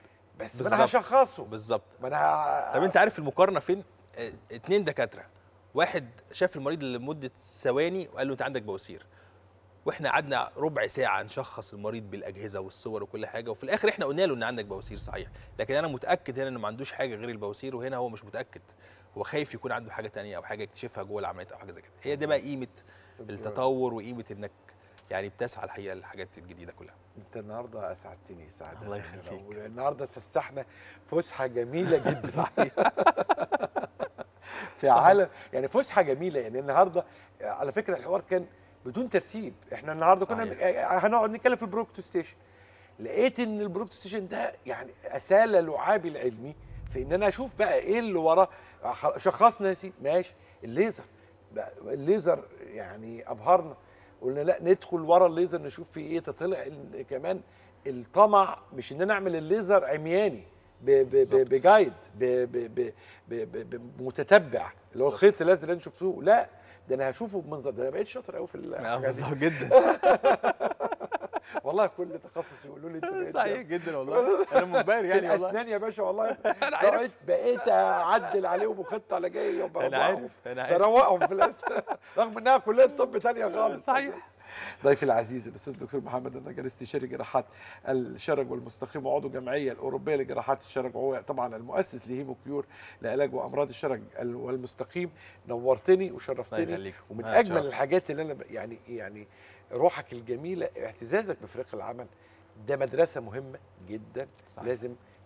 Speaker 2: بس ما انا
Speaker 4: بالظبط.
Speaker 2: هشخصه.
Speaker 4: بالظبط.
Speaker 2: ما انا ه...
Speaker 4: طب انت عارف المقارنه فين؟ اه، اتنين دكاتره، واحد شاف المريض لمده ثواني وقال له انت عندك بواسير، واحنا قعدنا ربع ساعه نشخص المريض بالاجهزه والصور وكل حاجه، وفي الاخر احنا قلنا له ان عندك بواسير صحيح، لكن انا متاكد هنا انه ما عندوش حاجه غير البواسير، وهنا هو مش متاكد، هو خايف يكون عنده حاجه تانية او حاجه يكتشفها جوه العمليات او حاجه زي كده. هي دي بقى قيمه التطور وقيمه انك يعني بتسعى الحقيقه للحاجات الجديده كلها.
Speaker 2: انت النهارده اسعدتني سعاده.
Speaker 4: الله يخليك.
Speaker 2: النهارده اتفسحنا فسحه جميله جدا. صحيح. في عالم يعني فسحه جميله يعني النهارده على فكره الحوار كان بدون ترتيب. احنا النهارده كنا هنقعد نتكلم في البروكتو ستيشن. لقيت ان البروكتو ستيشن ده يعني اسال لعابي العلمي في ان انا اشوف بقى ايه اللي وراه. شخصنا يا سيدي ماشي الليزر بقى الليزر يعني ابهرنا. قلنا لا ندخل ورا الليزر نشوف في ايه. تطلع كمان الطمع مش ان انا اعمل الليزر عمياني بجايد بمتتبع اللي هو الخيط الازرق اللي نشوفه، لا ده انا هشوفه بمنظر. ده انا بقيت شاطر قوي في الحاجات دي.
Speaker 4: بالظبط جدا.
Speaker 2: والله كل تخصص يقولوا لي انت بقيت
Speaker 4: صحيح جدا والله، انا منبهر يعني والله.
Speaker 2: الاسنان يا باشا والله
Speaker 4: انا عارف،
Speaker 2: بقيت اعدل عليهم وخطه على جاي
Speaker 4: انا عارف انا عارف
Speaker 2: بروقهم في الاسنان رغم انها كليه طب ثانيه خالص.
Speaker 4: صحيح.
Speaker 2: ضيفي العزيز الاستاذ الدكتور محمد النجار، استشاري جراحات الشرج والمستقيم وعضو الجمعيه الاوروبيه لجراحات الشرج، وهو طبعا المؤسس لهيموكيور لعلاج وامراض الشرج والمستقيم. نورتني وشرفتني، ومن اجمل الحاجات اللي انا يعني يعني روحك الجميله، اعتزازك بفريق العمل ده مدرسه مهمه جدا. صحيح. لازم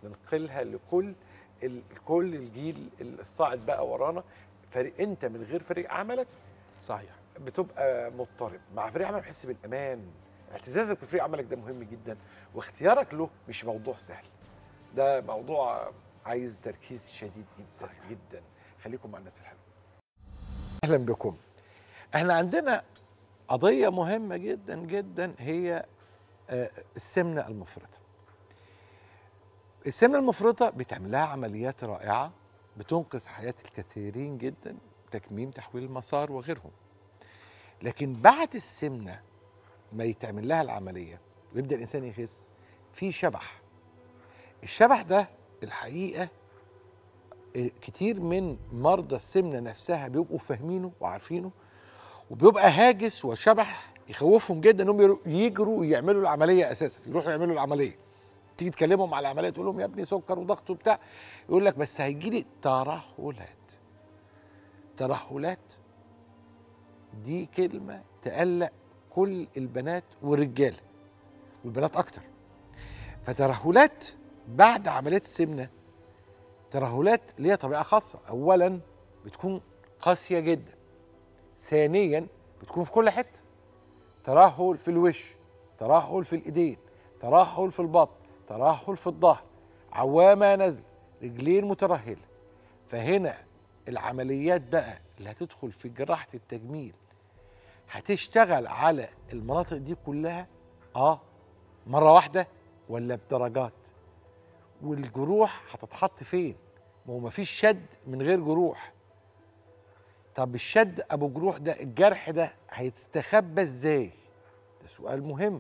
Speaker 2: ننقلها لكل كل الجيل الصاعد بقى ورانا. فريق انت من غير فريق عملك
Speaker 4: صحيح
Speaker 2: بتبقى مضطرب. مع فريق عملك بتحس بالامان. اعتزازك بفريق عملك ده مهم جدا، واختيارك له مش موضوع سهل، ده موضوع عايز تركيز شديد جدا صحيح. جدا. خليكم مع الناس الحلوه. اهلا بكم. احنا عندنا قضيه مهمه جدا جدا، هي السمنه المفرطه. السمنه المفرطه بتعمل لها عمليات رائعه بتنقذ حياه الكثيرين جدا، تكميم، تحويل المسار وغيرهم. لكن بعد السمنه ما يتعمل لها العمليه ويبدا الانسان يخس، في شبح. الشبح ده الحقيقه كتير من مرضى السمنه نفسها بيبقوا فاهمينه وعارفينه، وبيبقى هاجس وشبح يخوفهم جدا انهم يجروا ويعملوا العمليه اساسا، يروحوا يعملوا العمليه. تيجي تكلمهم على العمليه تقول لهم يا ابني سكر وضغط وبتاع، يقول لك بس هيجي لي ترهلات. ترهلات دي كلمه تقلق كل البنات والرجاله، والبنات اكتر. فترهلات بعد عمليه السمنه ترهلات ليها طبيعه خاصه. اولا بتكون قاسيه جدا، ثانيا بتكون في كل حته. ترهل في الوش، ترهل في الايدين، ترهل في البطن، ترهل في الظهر، عوامه نازله، رجلين مترهله. فهنا العمليات بقى اللي هتدخل في جراحه التجميل هتشتغل على المناطق دي كلها اه مره واحده ولا بدرجات؟ والجروح هتتحط فين؟ ما هو مفيش شد من غير جروح. طب الشد ابو جروح ده، الجرح ده هيستخبى ازاي؟ ده سؤال مهم.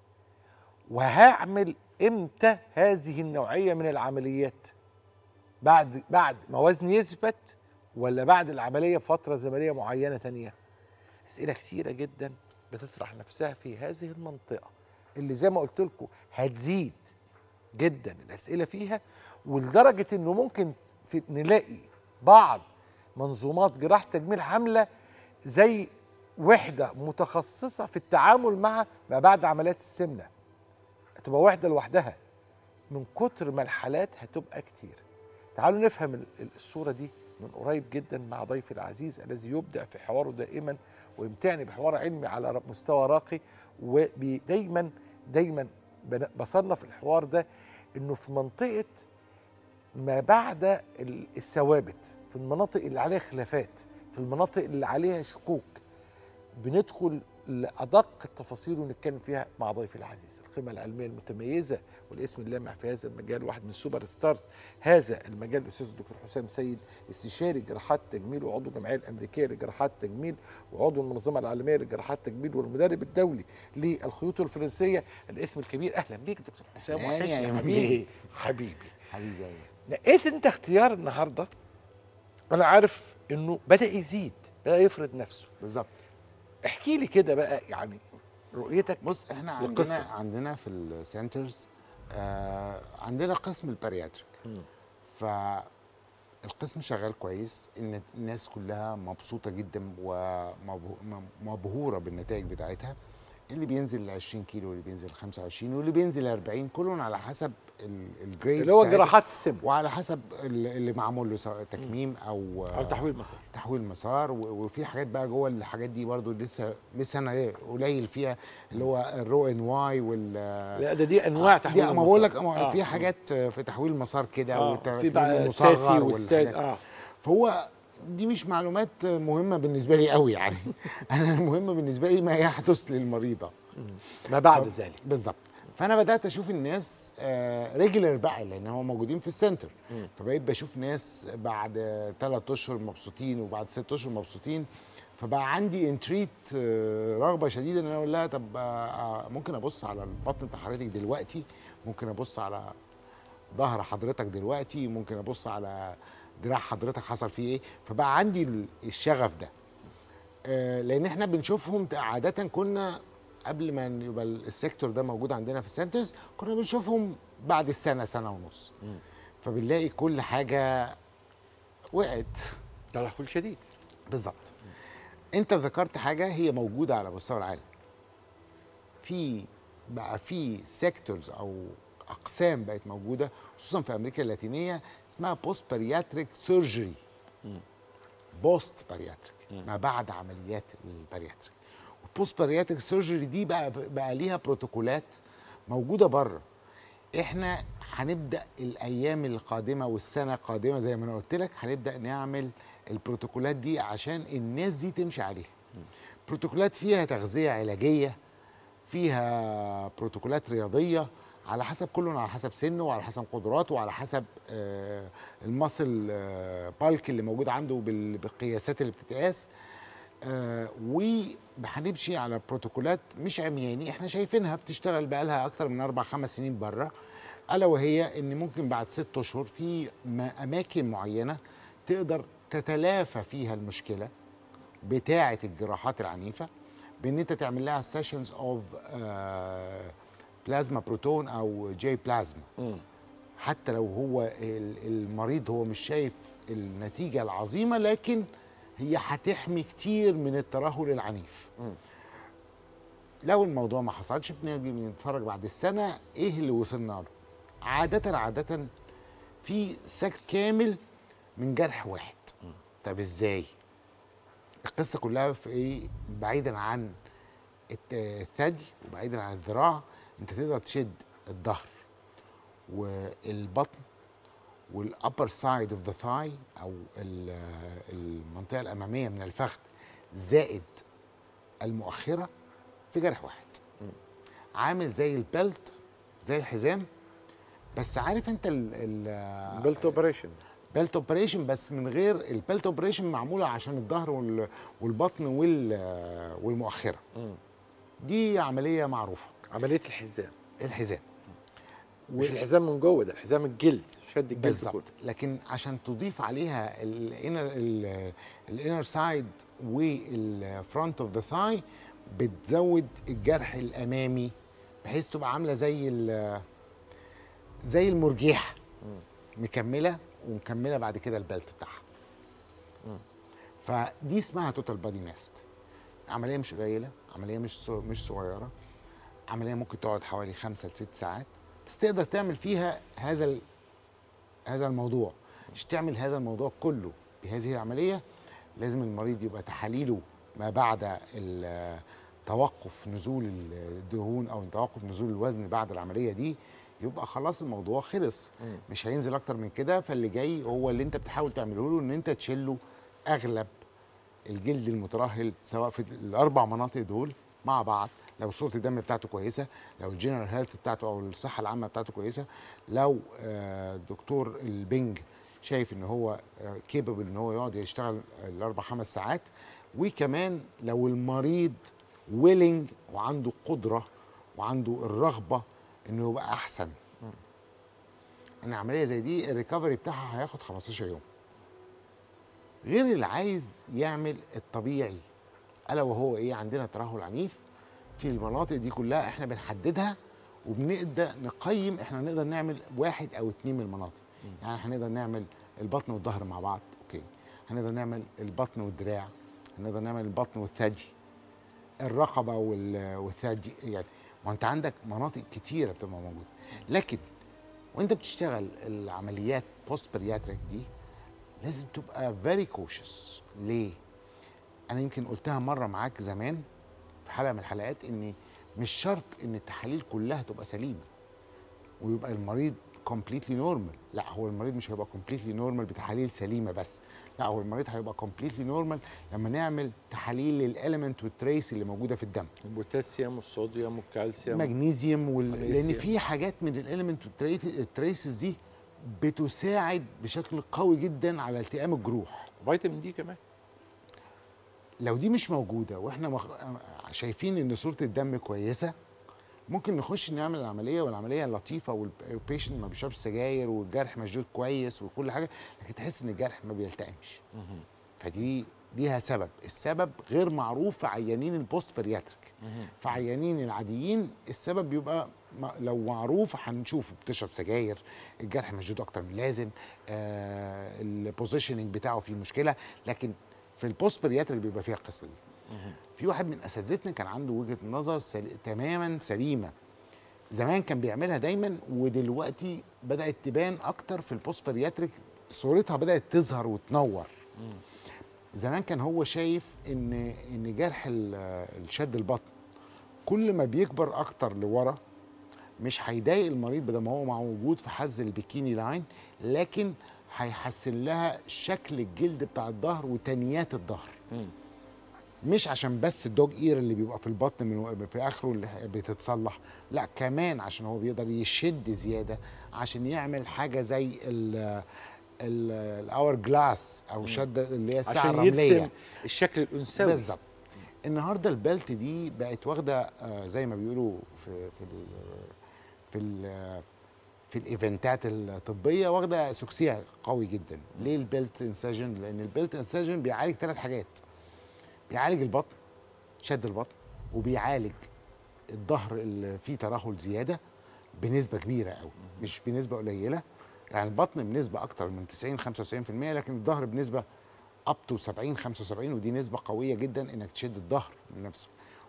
Speaker 2: وهعمل امتى هذه النوعيه من العمليات؟ بعد بعد ما وزني يثبت ولا بعد العمليه بفتره زمنيه معينه تانيه؟ اسئله كثيره جدا بتطرح نفسها في هذه المنطقه اللي زي ما قلت لكم هتزيد جدا الاسئله فيها، ولدرجه انه ممكن في نلاقي بعض منظومات جراحه تجميل عامله زي وحده متخصصه في التعامل مع ما بعد عمليات السمنه. هتبقى وحده لوحدها من كتر ما الحالات هتبقى كتير. تعالوا نفهم الصوره دي من قريب جدا مع ضيفي العزيز الذي يبدع في حواره دائما ويمتعني بحوار علمي على مستوى راقي، ودايما دايما بصنف الحوار ده انه في منطقه ما بعد الثوابت، في المناطق اللي عليها خلافات، في المناطق اللي عليها شكوك، بندخل لأدق التفاصيل ونتكلم فيها مع ضيفي العزيز. القيمة العلمية المتميزة والاسم اللامع في هذا المجال، واحد من السوبر ستارز هذا المجال، الأستاذ الدكتور حسام سيد، استشاري جراحات تجميل وعضو الجمعية الأمريكية لجراحات تجميل وعضو المنظمة العالمية لجراحات تجميل والمدرب الدولي للخيوط الفرنسية. الاسم الكبير. أهلا بيك دكتور حسام.
Speaker 5: وحشني
Speaker 2: حبيبي حبيبي
Speaker 5: حبيبي.
Speaker 2: لقيت أنت اختيار النهاردة أنا عارف إنه بدأ يزيد، بدأ يفرض نفسه.
Speaker 5: بالظبط.
Speaker 2: احكي لي كده بقى يعني رؤيتك.
Speaker 5: بص احنا عندنا للقصة. عندنا في السنترز آه عندنا قسم البارياتريك، فالقسم شغال كويس، ان الناس كلها مبسوطه جدا ومبهوره بالنتائج بتاعتها. اللي بينزل ال عشرين كيلو واللي بينزل خمسة وعشرين واللي بينزل أربعين، كلهم على حسب الجريد
Speaker 2: اللي هو جراحات السمنه،
Speaker 5: وعلى حسب اللي معمول له سواء تكميم او
Speaker 2: او تحويل مسار.
Speaker 5: تحويل مسار. وفي حاجات بقى جوه الحاجات دي برضو لسه لسه انا قليل فيها، اللي هو الرو ان واي وال
Speaker 2: لا ده دي انواع تحويل
Speaker 5: المسار. ما بقول لك آه. في حاجات في تحويل المسار كده
Speaker 2: آه. في بقى الساسي والساد. اه
Speaker 5: فهو دي مش معلومات مهمه بالنسبه لي قوي يعني. انا المهم بالنسبه لي ما يحدث للمريضه
Speaker 2: ما بعد ذلك.
Speaker 5: بالظبط. فانا بدات اشوف الناس آه ريجولر بقى، لان هم موجودين في السنتر. م. فبقيت بشوف ناس بعد ثلاث اشهر مبسوطين وبعد ست اشهر مبسوطين. فبقى عندي انتريت آه رغبه شديده ان انا اقول لها طب آه ممكن ابص على البطن بتاع حضرتك دلوقتي، ممكن ابص على ظهر حضرتك دلوقتي، ممكن ابص على دراع حضرتك حصل فيه ايه. فبقى عندي الشغف ده آه لان احنا بنشوفهم عاده. كنا قبل ما يبقى السيكتور ده موجود عندنا في السنترز كنا بنشوفهم بعد السنه سنه ونص. م. فبنلاقي كل حاجه وقعت.
Speaker 2: تدخل شديد.
Speaker 5: بالظبط. انت ذكرت حاجه هي موجوده على مستوى العالم. في بقى في سيكتورز او اقسام بقت موجوده خصوصا في امريكا اللاتينيه اسمها بوست بارياتريك سيرجري. بوست بارياتريك ما بعد عمليات البارياتريك. والبوست بارياتريك سيرجري دي بقى بقى ليها بروتوكولات موجوده بره. احنا هنبدا الايام القادمه والسنه القادمه زي ما انا قلت لك هنبدا نعمل البروتوكولات دي عشان الناس دي تمشي عليها. بروتوكولات فيها تغذيه علاجيه، فيها بروتوكولات رياضيه، على حسب كل على حسب سنه وعلى حسب قدراته وعلى حسب آه المصل آه بالك اللي موجود عنده بالقياسات اللي بتتقاس. آه وهنمشي على بروتوكولات مش عمياني، احنا شايفينها بتشتغل بقى لها اكتر من اربع خمس سنين بره، الا وهي ان ممكن بعد ست اشهر في اماكن معينه تقدر تتلافى فيها المشكله بتاعه الجراحات العنيفه بان انت تعمل لها سيشنز اوف بلازما بروتون او جي بلازما. حتى لو هو المريض هو مش شايف النتيجه العظيمه، لكن هي هتحمي كتير من الترهل العنيف. م. لو الموضوع ما حصلش بنيجي نتفرج بعد السنه ايه اللي وصلنا له. عاده عاده في سكت كامل من جرح واحد. م. طب ازاي؟ القصه كلها في ايه؟ بعيدا عن الثدي وبعيدا عن الذراع، انت تقدر تشد الظهر والبطن والابر سايد اوف ذا ثاي او المنطقه الاماميه من الفخذ زائد المؤخره في جرح واحد. م. عامل زي البلت، زي الحزام، بس عارف انت
Speaker 2: البلت اوبريشن
Speaker 5: بلت اوبريشن بس من غير البلت اوبريشن، معموله عشان الظهر والبطن والمؤخره. م. دي عمليه معروفه،
Speaker 2: عمليه الحزام.
Speaker 5: الحزام
Speaker 2: مش الحزام من جوه، ده الحزام الجلد، شد الجلد
Speaker 5: بالظبط. لكن عشان تضيف عليها الانر الانر سايد والفرونت اوف ذا ثاي بتزود الجرح الامامي بحيث تبقى عامله زي زي المرجيحه مكمله ومكمله بعد كده البلت بتاعها. فدي اسمها توتال بادي نيست. عمليه مش قليله، عمليه مش مش صغيره، عمليه ممكن تقعد حوالي خمسة لست ساعات، بس تقدر تعمل فيها هذا هذا الموضوع. مش تعمل هذا الموضوع كله بهذه العمليه، لازم المريض يبقى تحاليله ما بعد توقف نزول الدهون او توقف نزول الوزن بعد العمليه دي يبقى خلاص الموضوع خلص. م. مش هينزل اكتر من كده. فاللي جاي هو اللي انت بتحاول تعمله له ان انت تشيله اغلب الجلد المترهل سواء في الاربع مناطق دول مع بعض، لو صوره الدم بتاعته كويسه، لو الجنرال هيلث بتاعته او الصحه العامه بتاعته كويسه، لو دكتور البنج شايف ان هو كيبل ان هو يقعد يشتغل الاربع خمس ساعات، وكمان لو المريض ويلنج وعنده قدره وعنده الرغبه انه يبقى احسن. ان عمليه زي دي الريكفري بتاعها هياخد خمستاشر يوم. غير اللي عايز يعمل الطبيعي الا وهو ايه؟ عندنا ترهل عنيف في المناطق دي كلها احنا بنحددها وبنقدر نقيم احنا نقدر نعمل واحد او اتنين من المناطق. م. يعني هنقدر نعمل البطن والظهر مع بعض، اوكي. هنقدر نعمل البطن والدراع، هنقدر نعمل البطن والثدي، الرقبه والثدي، يعني ما انت عندك مناطق كتيره بتبقى موجوده. لكن وانت بتشتغل العمليات بوست بارياتريك دي لازم تبقى فيري كوشس. ليه؟ انا يمكن قلتها مره معاك زمان في حلقه من الحلقات ان مش شرط ان التحاليل كلها تبقى سليمه ويبقى المريض كومبليتلي نورمال. لا، هو المريض مش هيبقى كومبليتلي نورمال بتحاليل سليمه بس، لا، هو المريض هيبقى كومبليتلي نورمال لما نعمل تحاليل للاليمنت والتريس اللي موجوده في الدم،
Speaker 2: البوتاسيوم والصوديوم والكالسيوم
Speaker 5: مغنيسيوم وال... لان في حاجات من الاليمنت والتريسز دي بتساعد بشكل قوي جدا على التئام الجروح.
Speaker 2: فيتامين دي كمان
Speaker 5: لو دي مش موجوده واحنا مخ... شايفين ان صوره الدم كويسه، ممكن نخش نعمل العمليه والعمليه لطيفه والبيشنت ما بيشربش سجاير والجرح مشدود كويس وكل حاجه، لكن تحس ان الجرح ما بيلتئمش. فدي ليها سبب، السبب غير معروف في عيانين البوست بارياتريك. في عيانين العاديين السبب بيبقى لو معروف هنشوفه بتشرب سجاير، الجرح مشدود اكتر من اللازم، آه البوزيشننج بتاعه فيه مشكله، لكن في البوست بارياتريك بيبقى فيها القصه دي. في واحد من اساتذتنا كان عنده وجهه نظر سل... تماما سليمه. زمان كان بيعملها دايما، ودلوقتي بدات تبان اكتر في البوست بارياتريك، صورتها بدات تظهر وتنور. زمان كان هو شايف ان ان جرح الشد البطن كل ما بيكبر اكتر لورا مش هيضايق المريض بدل ما هو موجود في حز البيكيني لاين، لكن هيحسن لها شكل الجلد بتاع الظهر وتنيات الظهر. مش عشان بس الدوج اير اللي بيبقى في البطن من في اخره اللي بتتصلح، لا كمان عشان هو بيقدر يشد زياده عشان يعمل حاجه زي ال الاور جلاس او شد اللي هي الساعه الرمليه
Speaker 2: عشان يرسم الشكل الانثوي
Speaker 5: بالظبط. النهارده البلت دي بقت واخده آه زي ما بيقولوا في في ال في ال في الايفنتات الطبيه واخده سكسيه قوي جدا. ليه البلت انسجن؟ لان البلت انسجن بيعالج ثلاث حاجات، بيعالج البطن شد البطن، وبيعالج الظهر اللي فيه ترهل زياده بنسبه كبيره قوي مش بنسبه قليله، يعني البطن بنسبه اكتر من تسعين خمسة وتسعين في المية، لكن الظهر بنسبه اب تو سبعين خمسة وسبعين، ودي نسبه قويه جدا انك تشد الظهر من نفسه.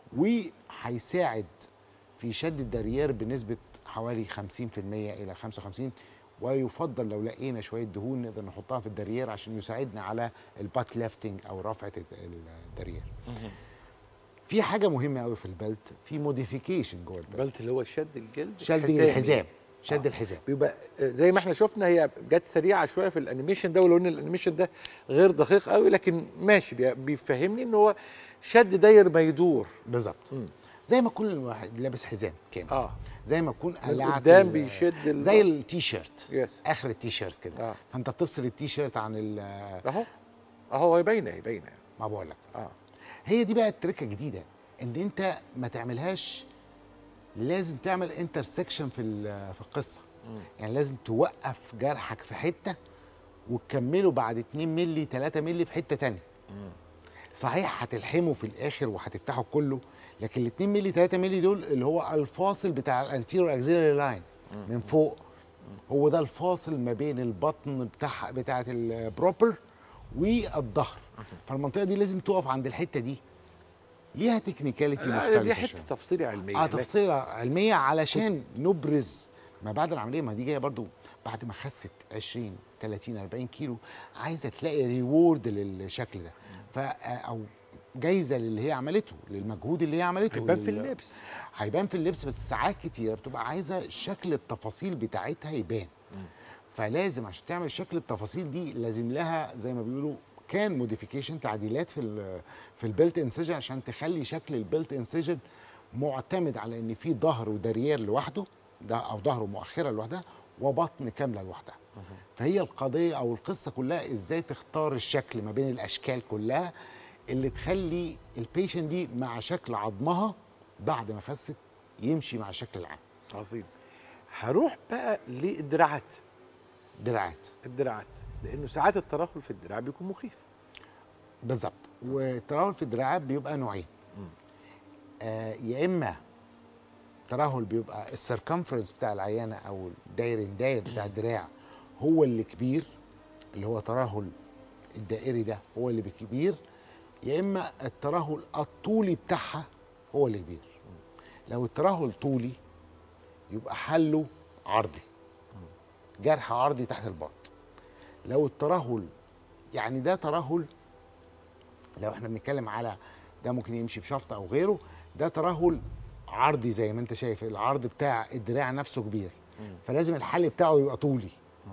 Speaker 5: وهيساعد في شد الدريير بنسبه حوالي خمسين في المية الى خمسة وخمسين، ويفضل لو لقينا شويه دهون نقدر نحطها في الدريير عشان يساعدنا على البات ليفتنج او رفعه الدريير. في حاجه مهمه قوي في البلت، في موديفيكيشن جوه البلت.
Speaker 2: البلت اللي هو شد الجلد،
Speaker 5: شد الحزام، شد آه. الحزام
Speaker 2: بيبقى زي ما احنا شفنا، هي جت سريعه شويه في الانيميشن ده، ولو ان الانيميشن ده غير دقيق قوي لكن ماشي بيفهمني ان هو شد داير ما يدور
Speaker 5: بالظبط، زي ما كل واحد لابس حزام كامل
Speaker 2: اه
Speaker 5: زي ما تكون قلعت
Speaker 2: قدام بيشد
Speaker 5: زي التي شيرت
Speaker 2: يس.
Speaker 5: اخر التي شيرت كده
Speaker 2: آه.
Speaker 5: فانت بتفصل التي شيرت عن ال
Speaker 2: اهو اهو باينه هي باينه
Speaker 5: ما بقول لك
Speaker 2: اه
Speaker 5: هي دي بقى التركه الجديده، ان انت ما تعملهاش، لازم تعمل انترسكشن في في القصه. مم. يعني لازم توقف جرحك في حته وتكمله بعد اتنين مللي تلاتة مللي في حته تانية. مم. صحيح هتلحمه في الاخر وهتفتحه كله، لكن ال اتنين مللي تلاتة مللي دول اللي هو الفاصل بتاع الانتيريور اكسيلري لاين من فوق. مم. هو ده الفاصل ما بين البطن بتاع بتاعه البروبر والظهر. فالمنطقه دي لازم تقف عند الحته دي، ليها تكنيكاليتي مختلفه.
Speaker 2: دي حته تفصيله علميه.
Speaker 5: اه تفصيله علميه علشان نبرز ما بعد العمليه. ما دي جايه برضو بعد ما خست عشرين تلاتين اربعين كيلو، عايزه تلاقي ريورد للشكل ده، ف او جايزه للي هي عملته، للمجهود اللي هي عملته.
Speaker 2: هيبان في اللبس،
Speaker 5: هيبان في اللبس، بس ساعات كتير بتبقى عايزه شكل التفاصيل بتاعتها يبان. م. فلازم عشان تعمل شكل التفاصيل دي لازم لها زي ما بيقولوا كان موديفيكيشن، تعديلات في ال في البيلت انسجن عشان تخلي شكل البيلت انسجن معتمد على ان في ظهر ودريير لوحده ده، او ظهر ومؤخره لوحدها، وبطن كامله لوحدها. فهي القضيه او القصه كلها ازاي تختار الشكل ما بين الاشكال كلها اللي تخلي البيشنت دي مع شكل عظمها بعد ما خست يمشي مع الشكل العام.
Speaker 2: عظيم. هروح بقى للدراعات.
Speaker 5: دراعات
Speaker 2: الدراعات لانه ساعات الترهل في الدراع بيكون مخيف.
Speaker 5: بالظبط. والترهل في الدراعات بيبقى نوعين. آه يا اما ترهل بيبقى السيركمفرنس بتاع العيانه او الداير داير بتاع الدراع هو اللي كبير، اللي هو ترهل الدائري ده هو اللي كبير، يا اما الترهل الطولي بتاعها هو اللي كبير. لو الترهل طولي يبقى حله عرضي، جرح عرضي تحت الباط. لو الترهل يعني ده ترهل، لو احنا بنتكلم على ده ممكن يمشي بشفطه او غيره، ده ترهل عرضي زي ما انت شايف العرض بتاع الدراع نفسه كبير، فلازم الحل بتاعه يبقى طولي.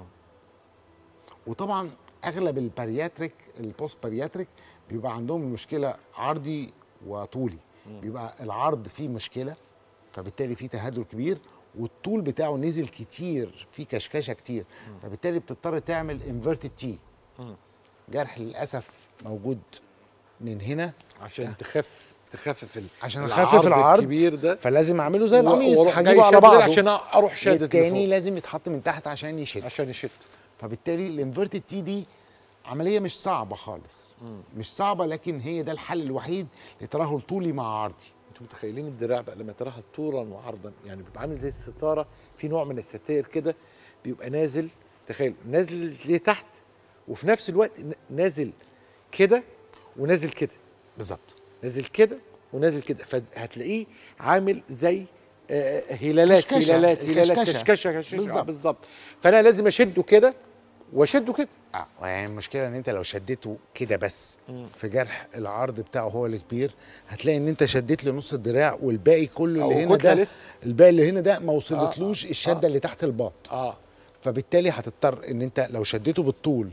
Speaker 5: وطبعا اغلب البارياتريك البوست بارياتريك بيبقى عندهم المشكله عرضي وطولي، بيبقى العرض فيه مشكله فبالتالي فيه تهدل كبير، والطول بتاعه نزل كتير، فيه كشكشه كتير، فبالتالي بتضطر تعمل انفيرتد تي. جرح للاسف موجود من هنا
Speaker 2: عشان آه. تخف تخفف
Speaker 5: عشان اخفف العرض
Speaker 2: الكبير ده،
Speaker 5: فلازم اعمله زي القميص هجيبه على بعضه
Speaker 2: عشان اروح شادد
Speaker 5: التاني لازم يتحط من تحت عشان يشد
Speaker 2: عشان يشد.
Speaker 5: فبالتالي الانفيرتد تي دي عمليه مش صعبه خالص. مم. مش صعبه، لكن هي ده الحل الوحيد لترهل طولي مع عرضي.
Speaker 2: انتوا متخيلين الدراع بقى لما يترهل طولا وعرضا يعني بيبقى عامل زي الستاره، في نوع من الستاير كده بيبقى نازل، تخيل نازل لتحت وفي نفس الوقت نازل كده ونازل كده.
Speaker 5: بالظبط.
Speaker 2: نازل كده ونازل كده، فهتلاقيه عامل زي آه هلالات
Speaker 5: كشكشة.
Speaker 2: هلالات هلالات
Speaker 5: كشكشة.
Speaker 2: كشكشه كشكشه
Speaker 5: بالظبط.
Speaker 2: بالظبط بالظبط. فانا لازم اشده كده واشده كده.
Speaker 5: اه يعني المشكله ان انت لو شديته كده بس في جرح العرض بتاعه هو الكبير، هتلاقي ان انت شديت لنص الدراع والباقي كله اللي
Speaker 2: أو
Speaker 5: هنا
Speaker 2: كتلة
Speaker 5: ده
Speaker 2: لسه.
Speaker 5: الباقي اللي هنا ده ما وصلتلوش
Speaker 2: آه.
Speaker 5: الشده
Speaker 2: آه.
Speaker 5: اللي تحت الباط.
Speaker 2: اه
Speaker 5: فبالتالي هتضطر ان انت لو شديته بالطول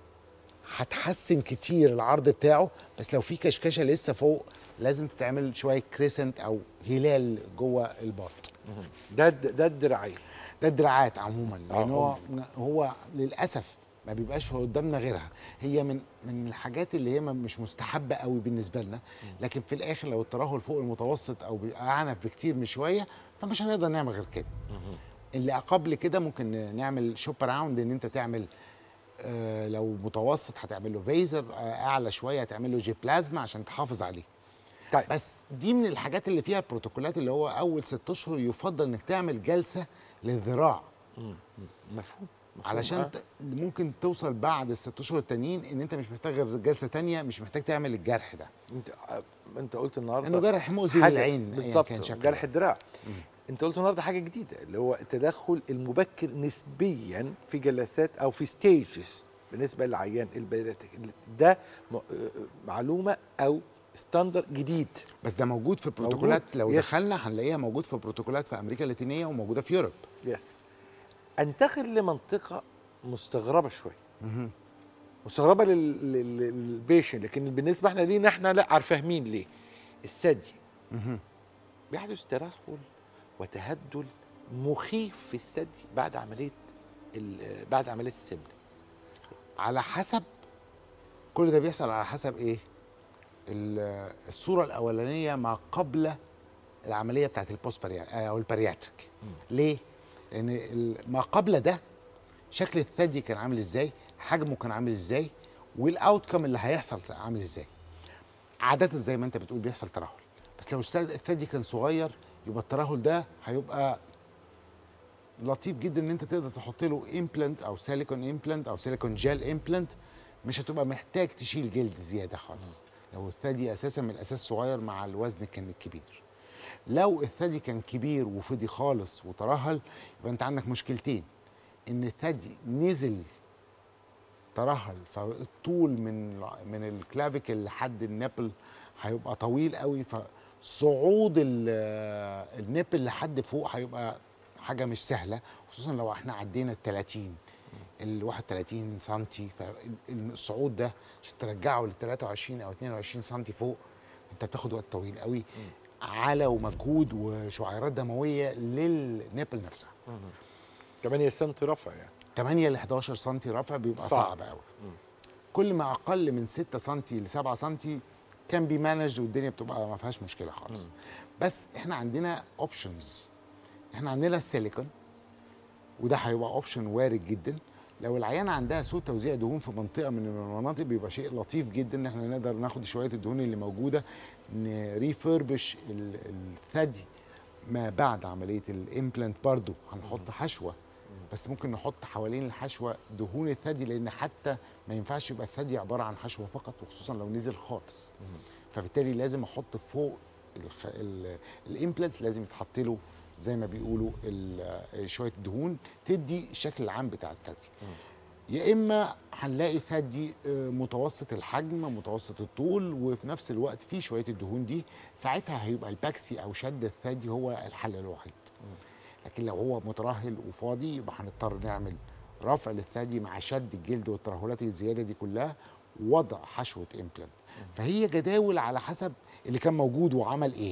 Speaker 5: هتحسن كتير العرض بتاعه، بس لو في كشكشه لسه فوق لازم تتعمل شويه كريسنت او هلال جوه الباط.
Speaker 2: ده ده الدراعين.
Speaker 5: ده الدراعات عموما،
Speaker 2: آه،
Speaker 5: لان هو هو للاسف ما بيبقاش قدامنا غيرها. هي من من الحاجات اللي هي مش مستحبه قوي بالنسبه لنا، لكن في الاخر لو الترهل فوق المتوسط او اعنف بكتير من شويه فمش هنقدر نعمل غير كده. اللي قبل كده ممكن نعمل شوب راوند، ان انت تعمل آه لو متوسط هتعمل له فيزر، آه اعلى شويه هتعمل له جي بلازما عشان تحافظ عليه.
Speaker 2: طيب
Speaker 5: بس دي من الحاجات اللي فيها البروتوكولات، اللي هو اول ست اشهر يفضل انك تعمل جلسه للذراع.
Speaker 2: مفهوم.
Speaker 5: علشان
Speaker 2: آه.
Speaker 5: ت... ممكن توصل بعد الست اشهر التانيين ان انت مش محتاج غير جلسه تانيه، مش محتاج تعمل الجرح ده.
Speaker 2: انت انت قلت النهارده
Speaker 5: انه جرح مؤذي
Speaker 2: حاجة-
Speaker 5: للعين
Speaker 2: بالظبط،
Speaker 5: كان شكله.
Speaker 2: جرح الدراع. انت قلت النهارده حاجه جديده اللي هو التدخل المبكر نسبيا في جلسات او في ستيجز بالنسبه للعيان البيداتيك. ده م- معلومه او ستاندر جديد.
Speaker 5: بس ده موجود في بروتوكولات، لو
Speaker 2: يس.
Speaker 5: دخلنا هنلاقيها موجود في بروتوكولات في امريكا اللاتينيه وموجوده في يوروب.
Speaker 2: يس. انتقل لمنطقه مستغربه شويه. مستغربه لل- لل- للبيشن، لكن بالنسبه احنا لينا احنا لا عارف فاهمين ليه. الثدي بيحدث ترهل وتهدل مخيف في الثدي بعد عمليه ال- بعد عمليه السمنه.
Speaker 5: على حسب، كل ده بيحصل على حسب ايه؟ ال- الصوره الاولانيه ما قبل العمليه بتاعت البوست او البارياتريك. ليه؟ لان ال- ما قبل ده شكل الثدي كان عامل ازاي، حجمه كان عامل ازاي، والاوتكم اللي هيحصل عامل ازاي. عاده زي ما انت بتقول بيحصل ترهل، بس لو الثدي الثدي كان صغير يبقى الترهل ده هيبقى لطيف جدا ان انت تقدر تحط له امبلانت او سيليكون امبلانت او سيليكون جيل امبلانت، مش هتبقى محتاج تشيل جلد زياده خالص لو الثدي اساسا من الاساس صغير مع الوزن كان كبير. لو الثدي كان كبير وفضي خالص وترهل يبقى انت عندك مشكلتين، ان الثدي نزل ترهل فالطول من من الكلافيكل لحد النبل هيبقى طويل قوي، فصعود النبل لحد فوق هيبقى حاجه مش سهله، خصوصا لو احنا عدينا ال ثلاثين ال واحد وثلاثين سنتي، فالصعود ده عشان ترجعه ل ثلاثة وعشرين او اثنين وعشرين سنتي فوق انت بتاخد وقت طويل قوي على ومجهود وشعيرات دمويه للنبل نفسها.
Speaker 2: ثمانية سنتي رفع يعني
Speaker 5: ثمانية ل احداشر سنتي رفع بيبقى
Speaker 2: صعب.
Speaker 5: صعب قوي. كل ما اقل من ستة سنتي ل سبعة سنتي كان بيمانج والدنيا بتبقى ما فيهاش مشكله خالص. مم. بس احنا عندنا اوبشنز، احنا عندنا السيليكون وده هيبقى اوبشن وارد جدا. لو العيانه عندها سوء توزيع دهون في منطقه من المناطق بيبقى شيء لطيف جدا ان احنا نقدر ناخد شويه الدهون اللي موجوده نريفربش الثدي ما بعد عمليه الامبلانت. برضو هنحط حشوه، بس ممكن نحط حوالين الحشوه دهون الثدي، لان حتى ما ينفعش يبقى الثدي عباره عن حشوه فقط، وخصوصا لو نزل خالص. فبالتالي لازم احط فوق الامبلانت لازم يتحط له زي ما بيقولوا شويه دهون تدي الشكل العام بتاع الثدي. يا اما هنلاقي ثدي متوسط الحجم متوسط الطول وفي نفس الوقت فيه شويه الدهون دي، ساعتها هيبقى الباكسي او شد الثدي هو الحل الوحيد. لكن لو هو مترهل وفاضي يبقى هنضطر نعمل رفع للثدي مع شد الجلد والترهلات الزياده دي كلها ووضع حشوه امبلانت. فهي جداول على حسب اللي كان موجود وعمل ايه،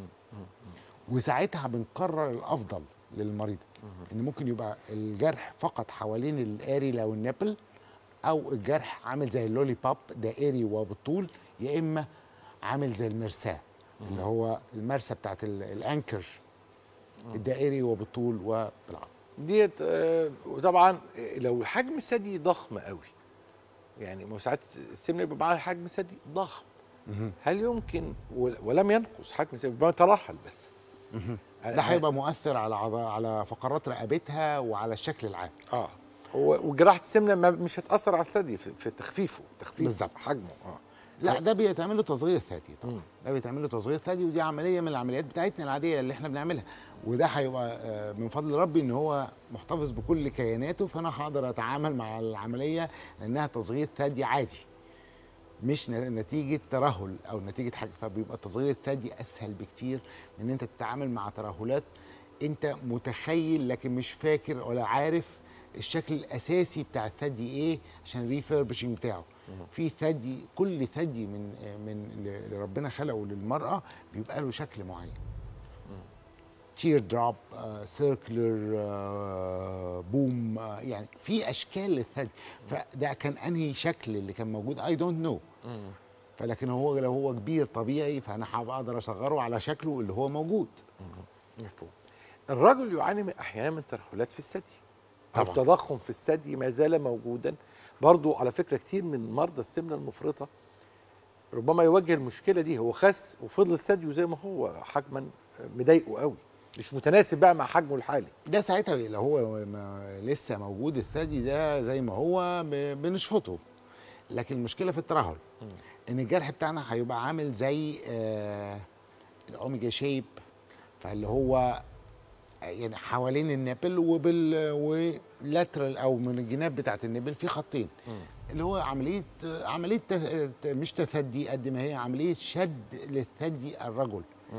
Speaker 5: وساعتها بنقرر الافضل للمريض. ان ممكن يبقى الجرح فقط حوالين الاري او النبل، او الجرح عامل زي اللولي باب دائري وبالطول، يا اما عامل زي المرساه اللي هو المرسى بتاعت الانكر الدائري وبالطول وبالعرض.
Speaker 2: ديت آه وطبعا لو حجم ثدي ضخم قوي، يعني ساعات السمنه بيبقى معاها حجم ثدي ضخم، هل يمكن ولم ينقص حجم ثدي بيبقى ترهل بس؟
Speaker 5: ده هيبقى مؤثر على على فقرات رقبتها وعلى الشكل العام.
Speaker 2: اه وجراحه السمنه مش هتاثر على الثدي في تخفيفه تخفيف
Speaker 5: بالظبط
Speaker 2: حجمه. اه
Speaker 5: لا ده بيتعمل له تصغير ثدي طبعا، ده بيتعمل له تصغير ثدي، ودي عمليه من العمليات بتاعتنا العاديه اللي احنا بنعملها. وده هيبقى آه، من فضل ربي ان هو محتفظ بكل كياناته، فانا هقدر اتعامل مع العمليه لانها تصغير ثدي عادي، مش ن- نتيجه ترهل او نتيجه حاجه. فبيبقى تصغير الثدي اسهل بكتير من ان انت تتعامل مع ترهلات انت متخيل لكن مش فاكر ولا عارف الشكل الاساسي بتاع الثدي ايه عشان الريفربشنج بتاعه. في ثدي، كل ثدي من من اللي ربنا خلقه للمراه بيبقى له شكل معين، تير دروب، سيركلر، بوم، يعني في اشكال للثدي. فده كان انهي شكل اللي كان موجود اي دونت نو. فلكن هو لو هو كبير طبيعي فانا هبقى اقدر اصغره على شكله اللي هو موجود.
Speaker 2: مفهوم. الرجل يعاني من احيانا من ترهلات في الثدي او
Speaker 5: طبعاً.
Speaker 2: تضخم في الثدي ما زال موجودا. برضو على فكره كتير من مرضى السمنه المفرطه ربما يواجه المشكله دي، هو خس وفضل ثديه زي ما هو حجما مضايقه قوي، مش متناسب بقى مع حجمه الحالي.
Speaker 5: ده ساعتها لو هو ما لسه موجود الثدي ده زي ما هو ب- بنشفطه. لكن المشكله في الترهل ان الجرح بتاعنا هيبقى عامل زي آه الاوميجا شيب، فاللي هو يعني حوالين النابل وبال ولاترال او من الجناب بتاعت النابل في خطين، اللي هو عمليه عمليه ت- مش تثدي قد ما هي عمليه شد للثدي الرجل.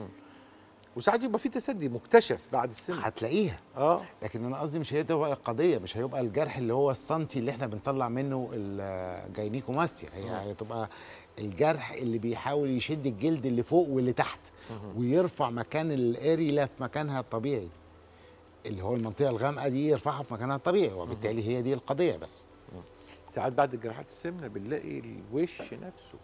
Speaker 2: وساعات يبقى في تسدي مكتشف بعد السن.
Speaker 5: هتلاقيها.
Speaker 2: اه
Speaker 5: لكن انا قصدي مش هتبقى القضيه، مش هيبقى الجرح اللي هو السنتي اللي احنا بنطلع منه الجاينيكوماستيا، هي هتبقى الجرح اللي بيحاول يشد الجلد اللي فوق واللي تحت ويرفع مكان الاريلا في مكانها الطبيعي، اللي هو المنطقه الغامقه دي يرفعها في مكانها الطبيعي، وبالتالي هي دي القضيه. بس
Speaker 2: ساعات بعد جراحات السمنه بنلاقي الوش نفسه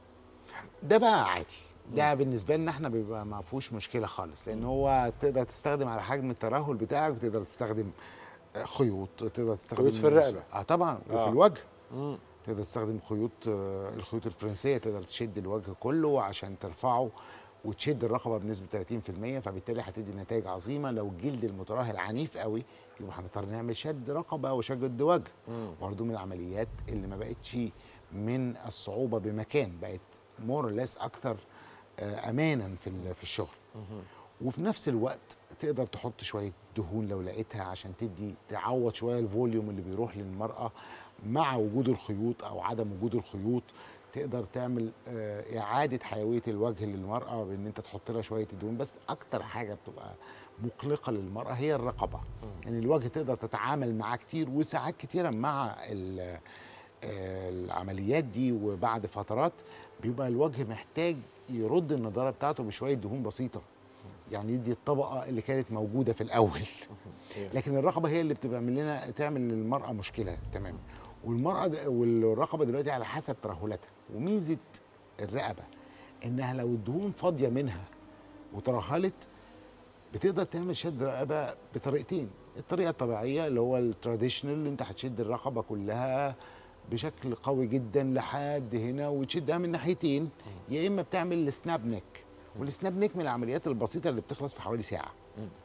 Speaker 5: ده بقى عادي، ده بالنسبه لنا احنا بيبقى ما فيهوش مشكله خالص، لان هو تقدر تستخدم على حجم الترهل بتاعك، بتقدر تستخدم آه، خيوط، تقدر تستخدم
Speaker 2: خيوط في الرقبة.
Speaker 5: اه طبعا، وفي
Speaker 2: آه.
Speaker 5: الوجه
Speaker 2: مم.
Speaker 5: تقدر تستخدم خيوط، آه، الخيوط الفرنسيه تقدر تشد الوجه كله عشان ترفعه وتشد الرقبه بنسبه ثلاثين في المية، فبالتالي هتدي نتائج عظيمه. لو الجلد المترهل عنيف قوي يبقى هنضطر نعمل شد رقبه وشد وجه، برضه من العمليات اللي ما بقتش من الصعوبه بمكان، بقت مور ليس اكتر آه، امانا في ال- في الشغل. وفي نفس الوقت تقدر تحط شويه دهون لو لقيتها عشان تدي تعوض شويه الفوليوم اللي بيروح للمراه مع وجود الخيوط او عدم وجود الخيوط. تقدر تعمل آه، اعاده حيويه الوجه للمراه بان انت تحط لها شويه دهون. بس اكتر حاجه بتبقى مقلقه للمراه هي الرقبه، يعني الوجه تقدر تتعامل معاه كتير، وساعات كتيره مع ال- آه، العمليات دي وبعد فترات بيبقى الوجه محتاج يرد النضاره بتاعته بشويه دهون بسيطه، يعني يدي الطبقه اللي كانت موجوده في الاول. لكن الرقبه هي اللي بتعمل لنا تعمل للمراه مشكله تماما. والمراه د- والرقبه دلوقتي على حسب ترهلاتها. وميزه الرقبه انها لو الدهون فاضيه منها وترهلت بتقدر تعمل شد رقبه بطريقتين. الطريقه الطبيعيه اللي هو التراديشنال، اللي انت هتشد الرقبه كلها بشكل قوي جدا لحد هنا وتشدها من ناحيتين، يا اما بتعمل السناب نيك. والسناب نيك من العمليات البسيطه اللي بتخلص في حوالي ساعه،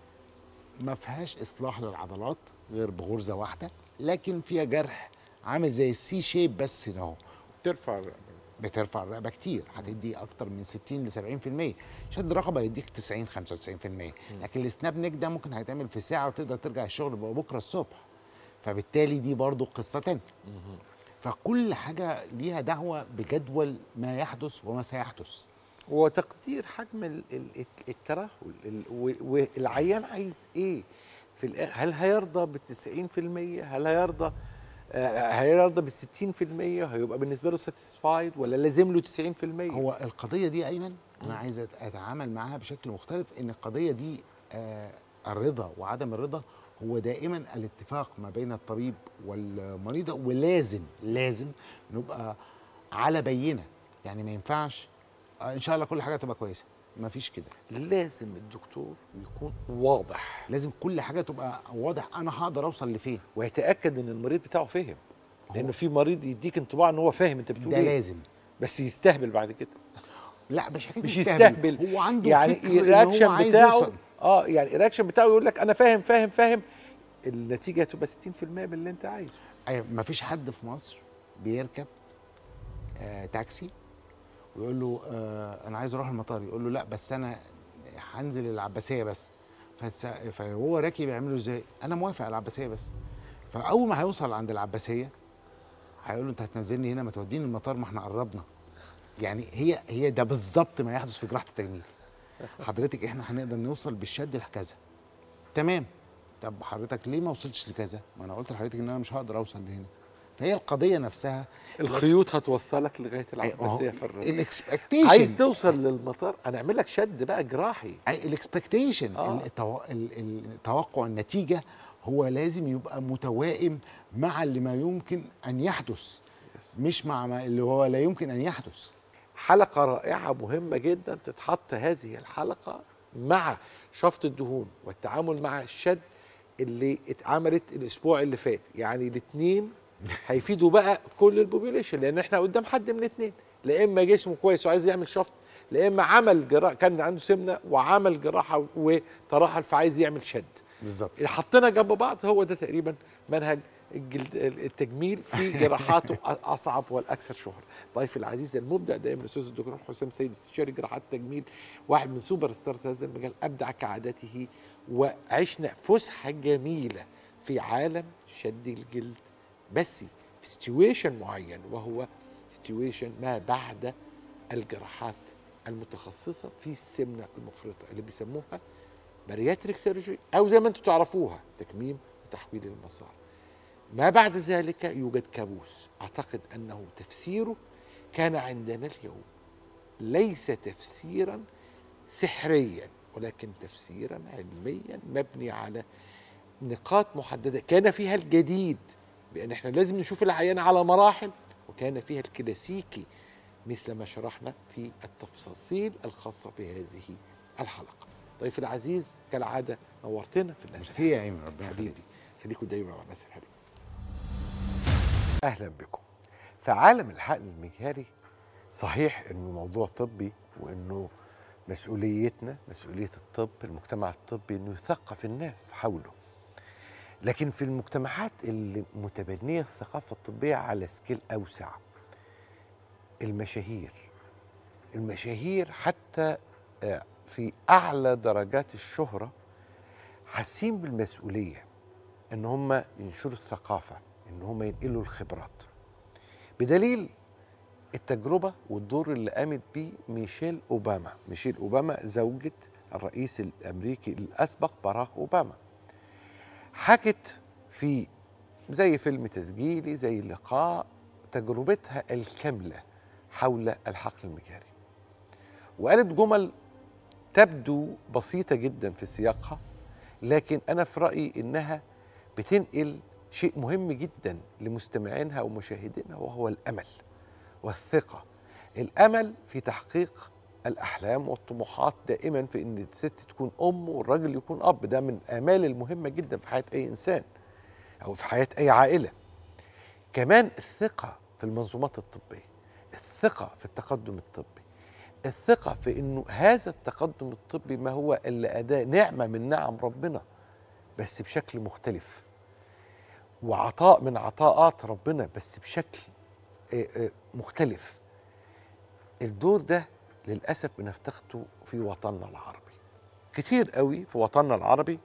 Speaker 5: ما فيهاش اصلاح للعضلات غير بغرزه واحده، لكن فيها جرح عامل زي السي شيب بس هنا اهو.
Speaker 2: ترفع الرقبه.
Speaker 5: بترفع الرقبه كتير، هتدي اكتر من ستين ل سبعين في المية. شد الرقبه يديك تسعين خمسة وتسعين في المية، لكن السناب نيك ده ممكن هيتعمل في ساعه وتقدر ترجع الشغل بكره الصبح. فبالتالي دي برضو قصه تانية. فكل حاجه ليها دعوه بجدول ما يحدث وما سيحدث.
Speaker 2: وتقدير حجم ال- ال- الترهل ال- و- والعيان عايز ايه في الآخر؟ هل هيرضى بال تسعين في المية؟ هل هيرضى آه، هيرضى بال ستين في المية؟ هيبقى بالنسبه له ساتيسفايد ولا لازم له تسعين في المية؟
Speaker 5: هو القضيه دي ايمن انا عايز أت- اتعامل معاها بشكل مختلف، ان القضيه دي آه الرضا وعدم الرضا هو دائما الاتفاق ما بين الطبيب والمريضه، ولازم لازم نبقى على بينه. يعني ما ينفعش آه ان شاء الله كل حاجه تبقى كويسه، ما فيش كده.
Speaker 2: لازم الدكتور يكون واضح
Speaker 5: لازم كل حاجه تبقى واضح انا هقدر اوصل لفين.
Speaker 2: ويتاكد ان المريض بتاعه فهم، لانه في مريض يديك انطباع ان هو فاهم انت بتقول
Speaker 5: ده
Speaker 2: ايه،
Speaker 5: لازم.
Speaker 2: بس يستهبل بعد كده.
Speaker 5: لا مش حكايه
Speaker 2: مش
Speaker 5: يستهبل.
Speaker 2: يستهبل،
Speaker 5: هو عنده
Speaker 2: يعني
Speaker 5: فكر ان هو
Speaker 2: الرياكشن
Speaker 5: عايز
Speaker 2: بتاعه
Speaker 5: يوصل.
Speaker 2: اه يعني الرياكشن بتاعه يقول لك انا فاهم فاهم فاهم، النتيجه هتبقى ستين في المية باللي انت عايزه.
Speaker 5: ايوه، ما فيش حد في مصر بيركب آه تاكسي ويقول له آه انا عايز اروح المطار، يقول له لا بس انا هنزل العباسيه بس، فتس- فهو راكب يعمله ازاي؟ انا موافق على العباسيه بس. فاول ما هيوصل عند العباسيه هيقول له انت هتنزلني هنا، ما توديني المطار، ما احنا قربنا. يعني هي هي ده بالظبط ما يحدث في جراحه التجميل. حضرتك احنا هنقدر نوصل بالشد لكذا، تمام. طب حضرتك ليه ما وصلتش لكذا؟ ما انا قلت لحضرتك ان انا مش هقدر اوصل لهنا. فهي القضيه نفسها
Speaker 2: الخيوط هتوصلك لغايه العباسيه في الرمل.
Speaker 5: الاكسبكتيشن،
Speaker 2: عايز توصل للمطار، انا اعمل لك شد بقى جراحي.
Speaker 5: الاكسبكتيشن،
Speaker 2: آه.
Speaker 5: التوقع النتيجه هو لازم يبقى متوائم مع اللي ما يمكن ان يحدث، مش مع ما اللي هو لا يمكن ان يحدث.
Speaker 2: حلقه رائعه مهمه جدا تتحط هذه الحلقه مع شفط الدهون والتعامل مع الشد اللي اتعملت الاسبوع اللي فات. يعني الاثنين هيفيدوا بقى كل البوبيوليشن، لان احنا قدام حد من الاثنين، لا اما جسمه كويس وعايز يعمل شفط، لا اما عمل جراحه كان عنده سمنه وعمل جراحه وترهل فعايز يعمل شد.
Speaker 5: بالظبط.
Speaker 2: اللي حطينا جنب بعض هو ده تقريبا منهج الجلد التجميل في جراحاته اصعب والاكثر شهره. ضيفي العزيز المبدع دائما الاستاذ الدكتور حسام سيد، استشاري جراحات التجميل، واحد من سوبر ستارز هذا المجال، ابدع كعادته، وعشنا فسحه جميله في عالم شد الجلد، بس في سيتويشن معين، وهو سيتويشن ما بعد الجراحات المتخصصه في السمنه المفرطه اللي بيسموها بارياتريك سيرجري، او زي ما انتم تعرفوها تكميم وتحويل المسار. ما بعد ذلك يوجد كابوس، اعتقد انه تفسيره كان عندنا اليوم ليس تفسيرا سحريا، ولكن تفسيرا علميا مبني على نقاط محدده كان فيها الجديد بان احنا لازم نشوف العيان على مراحل، وكان فيها الكلاسيكي مثل ما شرحنا في التفاصيل الخاصه بهذه الحلقه. ضيفي العزيز كالعاده نورتنا في الناس.
Speaker 5: ميرسي يا ايمن، ربنا
Speaker 2: حبيبي، خليكم دايما مع الناس الحلوه. اهلا بكم. في عالم الحقن المجهري صحيح انه موضوع طبي، وانه مسؤوليتنا مسؤوليه الطب، المجتمع الطبي، انه يثقف الناس حوله. لكن في المجتمعات اللي متبنيه الثقافه الطبيه على سكيل اوسع، المشاهير المشاهير حتى في اعلى درجات الشهره حاسين بالمسؤوليه ان هم ينشروا الثقافه، ان هم ينقلوا الخبرات، بدليل التجربه والدور اللي قامت بيه ميشيل اوباما. ميشيل اوباما زوجة الرئيس الامريكي الاسبق باراك اوباما، حكت في زي فيلم تسجيلي زي لقاء تجربتها الكامله حول الحقن المجهري، وقالت جمل تبدو بسيطه جدا في سياقها، لكن انا في رايي انها بتنقل شيء مهم جدا لمستمعينها ومشاهدينها، وهو الامل والثقه. الامل في تحقيق الاحلام والطموحات دائما، في ان الست تكون ام والراجل يكون اب، ده من الامال المهمه جدا في حياه اي انسان او في حياه اي عائله. كمان الثقه في المنظومات الطبيه، الثقه في التقدم الطبي، الثقه في انه هذا التقدم الطبي ما هو الا اداه نعمه من نعم ربنا بس بشكل مختلف، وعطاء من عطاءات ربنا بس بشكل مختلف. الدور ده للأسف بنفتقده في وطننا العربي كتير قوي. في وطننا العربي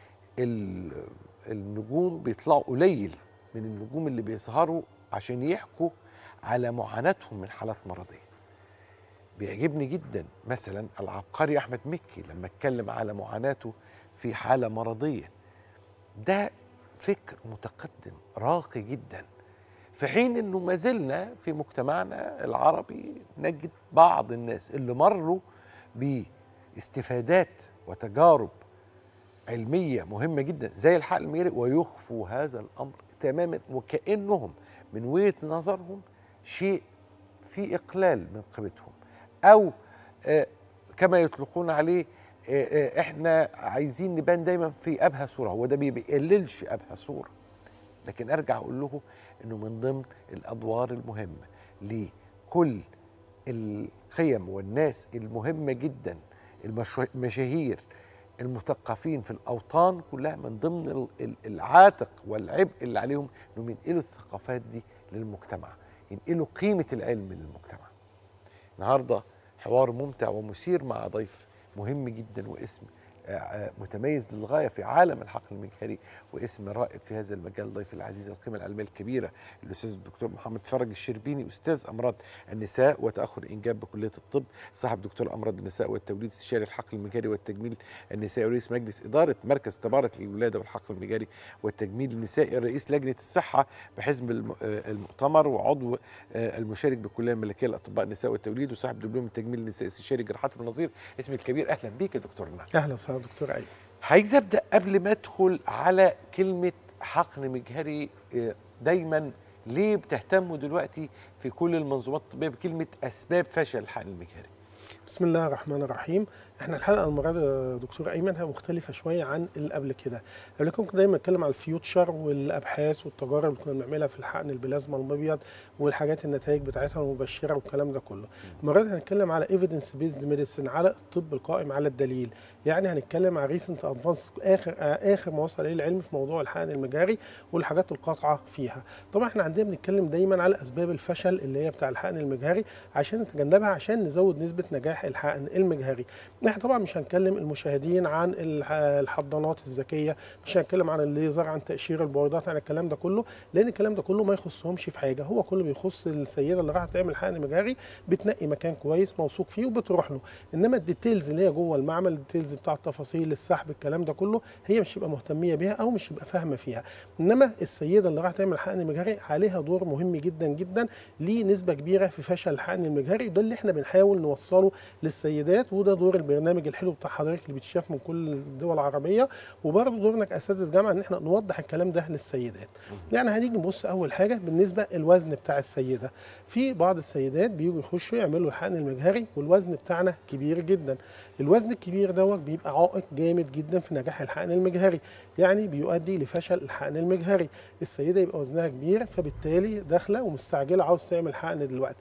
Speaker 2: النجوم بيطلعوا قليل من النجوم اللي بيظهروا عشان يحكوا على معاناتهم من حالات مرضية. بيعجبني جدا مثلا العبقري أحمد مكي لما اتكلم على معاناته في حالة مرضية، ده فكر متقدم راقي جدا، في حين انه ما زلنا في مجتمعنا العربي نجد بعض الناس اللي مروا باستفادات وتجارب علميه مهمه جدا زي الحقن المجهري ويخفوا هذا الامر تماما، وكانهم من وجهه نظرهم شيء في اقلال من قيمتهم، او آه كما يطلقون عليه آه آه احنا عايزين نبان دايما في ابهى صوره. هو ده ما بيقللش ابهى صوره، لكن ارجع اقول له انه من ضمن الادوار المهمه لكل القيم والناس المهمه جدا، المشاهير المثقفين في الاوطان كلها، من ضمن العاتق والعبء اللي عليهم انهم ينقلوا الثقافات دي للمجتمع، ينقلوا قيمه العلم للمجتمع. النهارده حوار ممتع ومثير مع ضيف مهم جدا واسم متميز للغايه في عالم الحقن المجهري واسم رائد في هذا المجال. ضيف العزيز القيمه العلميه الكبيره الاستاذ الدكتور محمد فرج الشربيني، استاذ امراض النساء وتاخر الانجاب بكليه الطب، صاحب دكتور امراض النساء والتوليد، استشاري الحقن المجهري والتجميل النسائي، ورئيس مجلس اداره مركز تبارك للولاده والحقن المجهري والتجميل النسائي، رئيس لجنه الصحه بحزب المؤتمر، وعضو المشارك بالكليه الملكيه للاطباء النساء والتوليد، وصاحب دبلوم التجميل النسائي، استشاري جراحات المناظير. اسمي الكبير، اهلا بيك يا دكتورنا.
Speaker 6: اهلا وسهلا دكتور ايمن.
Speaker 2: عايز ابدا قبل ما ادخل على كلمه حقن مجهري، دايما ليه بتهتموا دلوقتي في كل المنظومات الطبيه بكلمه اسباب فشل الحقن المجهري؟
Speaker 6: بسم الله الرحمن الرحيم. احنا الحلقه المره دي يا دكتور ايمن هي مختلفه شويه عن اللي قبل كده. قبل كده كنا دايما نتكلم على الفيوتشر والابحاث والتجارب اللي كنا بنعملها في الحقن البلازما المبيض والحاجات النتائج بتاعتها المبشره والكلام ده كله. المره دي هنتكلم على ايفيدنس بيزد ميديسن، على الطب القائم على الدليل. يعني هنتكلم على ريسنت ادفانس، اخر اخر ما وصل اليه العلم في موضوع الحقن المجهري والحاجات القاطعه فيها. طبعا احنا عندنا بنتكلم دايما على اسباب الفشل اللي هي بتاع الحقن المجهري عشان نتجنبها، عشان نزود نسبه نجاح الحقن المجهري. احنا طبعا مش هنكلم المشاهدين عن الحضانات الذكيه، مش هنتكلم عن الليزر، عن تقشير البويضات، عن الكلام ده كله، لان الكلام ده كله ما يخصهمش في حاجه. هو كله بيخص السيده اللي راحت تعمل حقن مجهري، بتنقي مكان كويس موثوق فيه وبتروح له. انما الديتيلز اللي هي جوه المعمل، الديتيلز بتاع التفاصيل، السحب، الكلام ده كله، هي مش هتبقى مهتميه بيها او مش هتبقى فاهمه فيها. انما السيده اللي راحت تعمل حقن مجهري عليها دور مهم جدا جدا، ليه نسبه كبيره في فشل الحقن المجهري. ده اللي احنا بنحاول نوصله للسيدات، وده دور البرنامج الحلو بتاع حضرتك اللي بيتشاف من كل الدول العربيه، وبرضه دورنا كاساتذه جامعه ان احنا نوضح الكلام ده للسيدات. يعني هنيجي نبص اول حاجه بالنسبه الوزن بتاع السيده. في بعض السيدات بييجوا يخشوا يعملوا الحقن المجهري والوزن بتاعنا كبير جدا. الوزن الكبير دوت بيبقى عائق جامد جدا في نجاح الحقن المجهري، يعني بيؤدي لفشل الحقن المجهري. السيده يبقى وزنها كبير، فبالتالي داخله ومستعجله عاوز تعمل حقن دلوقتي.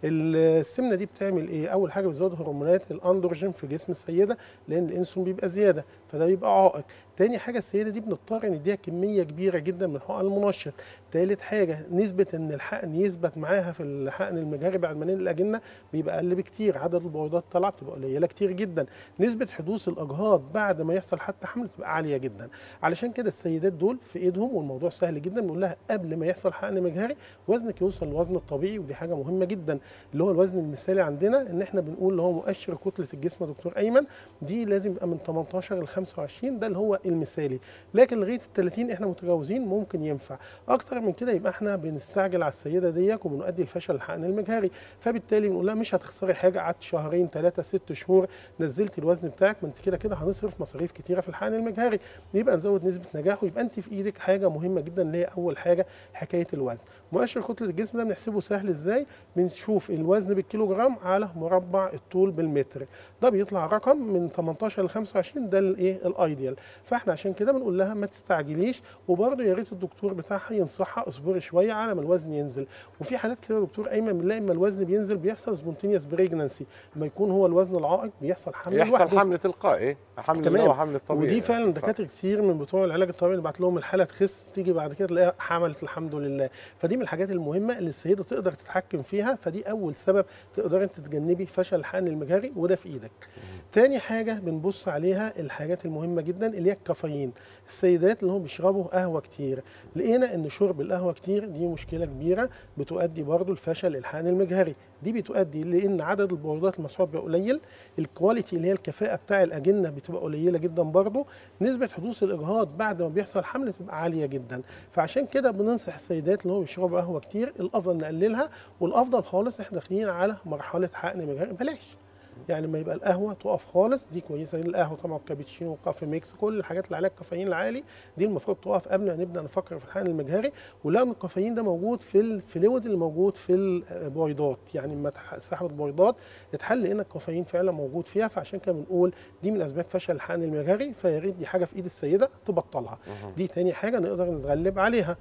Speaker 6: السمنه دي بتعمل ايه؟ اول حاجه بتزود هرمونات الاندروجين في جسم السيده، لان الانسولين بيبقى زياده، فده بيبقى عائق. تاني حاجه السيده دي بنضطر نديها كميه كبيره جدا من حقن المنشط. تالت حاجه نسبه ان الحقن يثبت معاها في الحقن المجهري بعد ما ننقل الاجنه بيبقى اقل بكتير، عدد البويضات طالعه بتبقى قليله كتير جدا، نسبه حدوث الاجهاض بعد ما يحصل حتى حمل تبقى عاليه جدا. علشان كده السيدات دول في ايدهم، والموضوع سهل جدا، بنقول لها قبل ما يحصل حقن مجهري وزنك يوصل للوزن الطبيعي، ودي حاجه مهمه جدا، اللي هو الوزن المثالي عندنا، ان احنا بنقول اللي هو مؤشر كتله الجسم يا دكتور ايمن، دي لازم يبقى من تمنتاشر ل خمسة وعشرين، ده اللي هو المثالي. لكن لغايه ال تلاتين احنا متجاوزين، ممكن ينفع اكتر من كده يبقى احنا بنستعجل على السيده ديك وبنؤدي لفشل الحقن المجهري. فبالتالي بنقول لها مش هتخسري حاجه، قعدت شهرين ثلاثه ست شهور نزلت الوزن بتاعك، ما انت كده كده هنصرف مصاريف كتيره في الحقن المجهري، يبقى نزود نسبه نجاحه. يبقى انت في ايدك حاجه مهمه جدا، اللي هي اول حاجه حكايه الوزن. مؤشر كتله الجسم ده بنحسبه سهل ازاي؟ بنشوف الوزن بالكيلوجرام على مربع الطول بالمتر، ده بيطلع رقم من تمنتاشر ل خمسة وعشرين، ده الايه الايديال. فاحنا عشان كده بنقول لها ما تستعجليش، وبرضه يا ريت الدكتور بتاعها ينصحها اصبري شويه على ما الوزن ينزل. وفي حالات كده يا دكتور ايمن بنلاقي اما الوزن بينزل بيحصل سبونتينيوس بريجنانسي، لما يكون هو الوزن العائق بيحصل حمل
Speaker 2: يحصل
Speaker 6: لوحده.
Speaker 2: حمل تلقائي، حمل اللي هو حمل طبيعي.
Speaker 6: ودي فعلا دكاتره كتير من بتوع العلاج الطبيعي نبعت لهم الحاله تخس، تيجي بعد كده تلاقيها حملت الحمد لله. فدي من الحاجات المهمه اللي السيده تقدر تتحكم فيها، فدي اول سبب تقدر انت تتجنبي فشل الحقن المجهري، وده في ايدك. تاني حاجه بنبص عليها الحاجات المهمه جدا اللي هي الكافيين. السيدات اللي هم بيشربوا قهوه كتير، لقينا ان شرب القهوه كتير دي مشكله كبيره بتؤدي برضه لفشل الحقن المجهري. دي بتؤدي لان عدد البويضات المسحوبه بيبقى قليل، الكواليتي اللي هي الكفاءه بتاع الاجنه بتبقى قليله جدا برضه، نسبه حدوث الاجهاض بعد ما بيحصل حمل بتبقى عاليه جدا. فعشان كده بننصح السيدات اللي هم بيشربوا قهوه كتير الافضل نقللها، والافضل خالص احنا داخلين على مرحله حقن مجهري بلاش. يعني ما يبقى القهوه تقف خالص، دي كويسه. القهوه طبعا الكابتشينو والكافي ميكس، كل الحاجات اللي عليها الكافيين العالي دي المفروض تقف قبل ما نبدا نفكر في الحقن المجهري. ولان الكافيين ده موجود في الفلويد اللي موجود في البويضات، يعني لما سحبت البويضات اتحل ان الكافيين فعلا موجود فيها، فعشان كده بنقول دي من اسباب فشل الحقن المجهري، فيا ريت دي حاجه في ايد السيده تبطلها. دي تاني حاجه نقدر نتغلب عليها.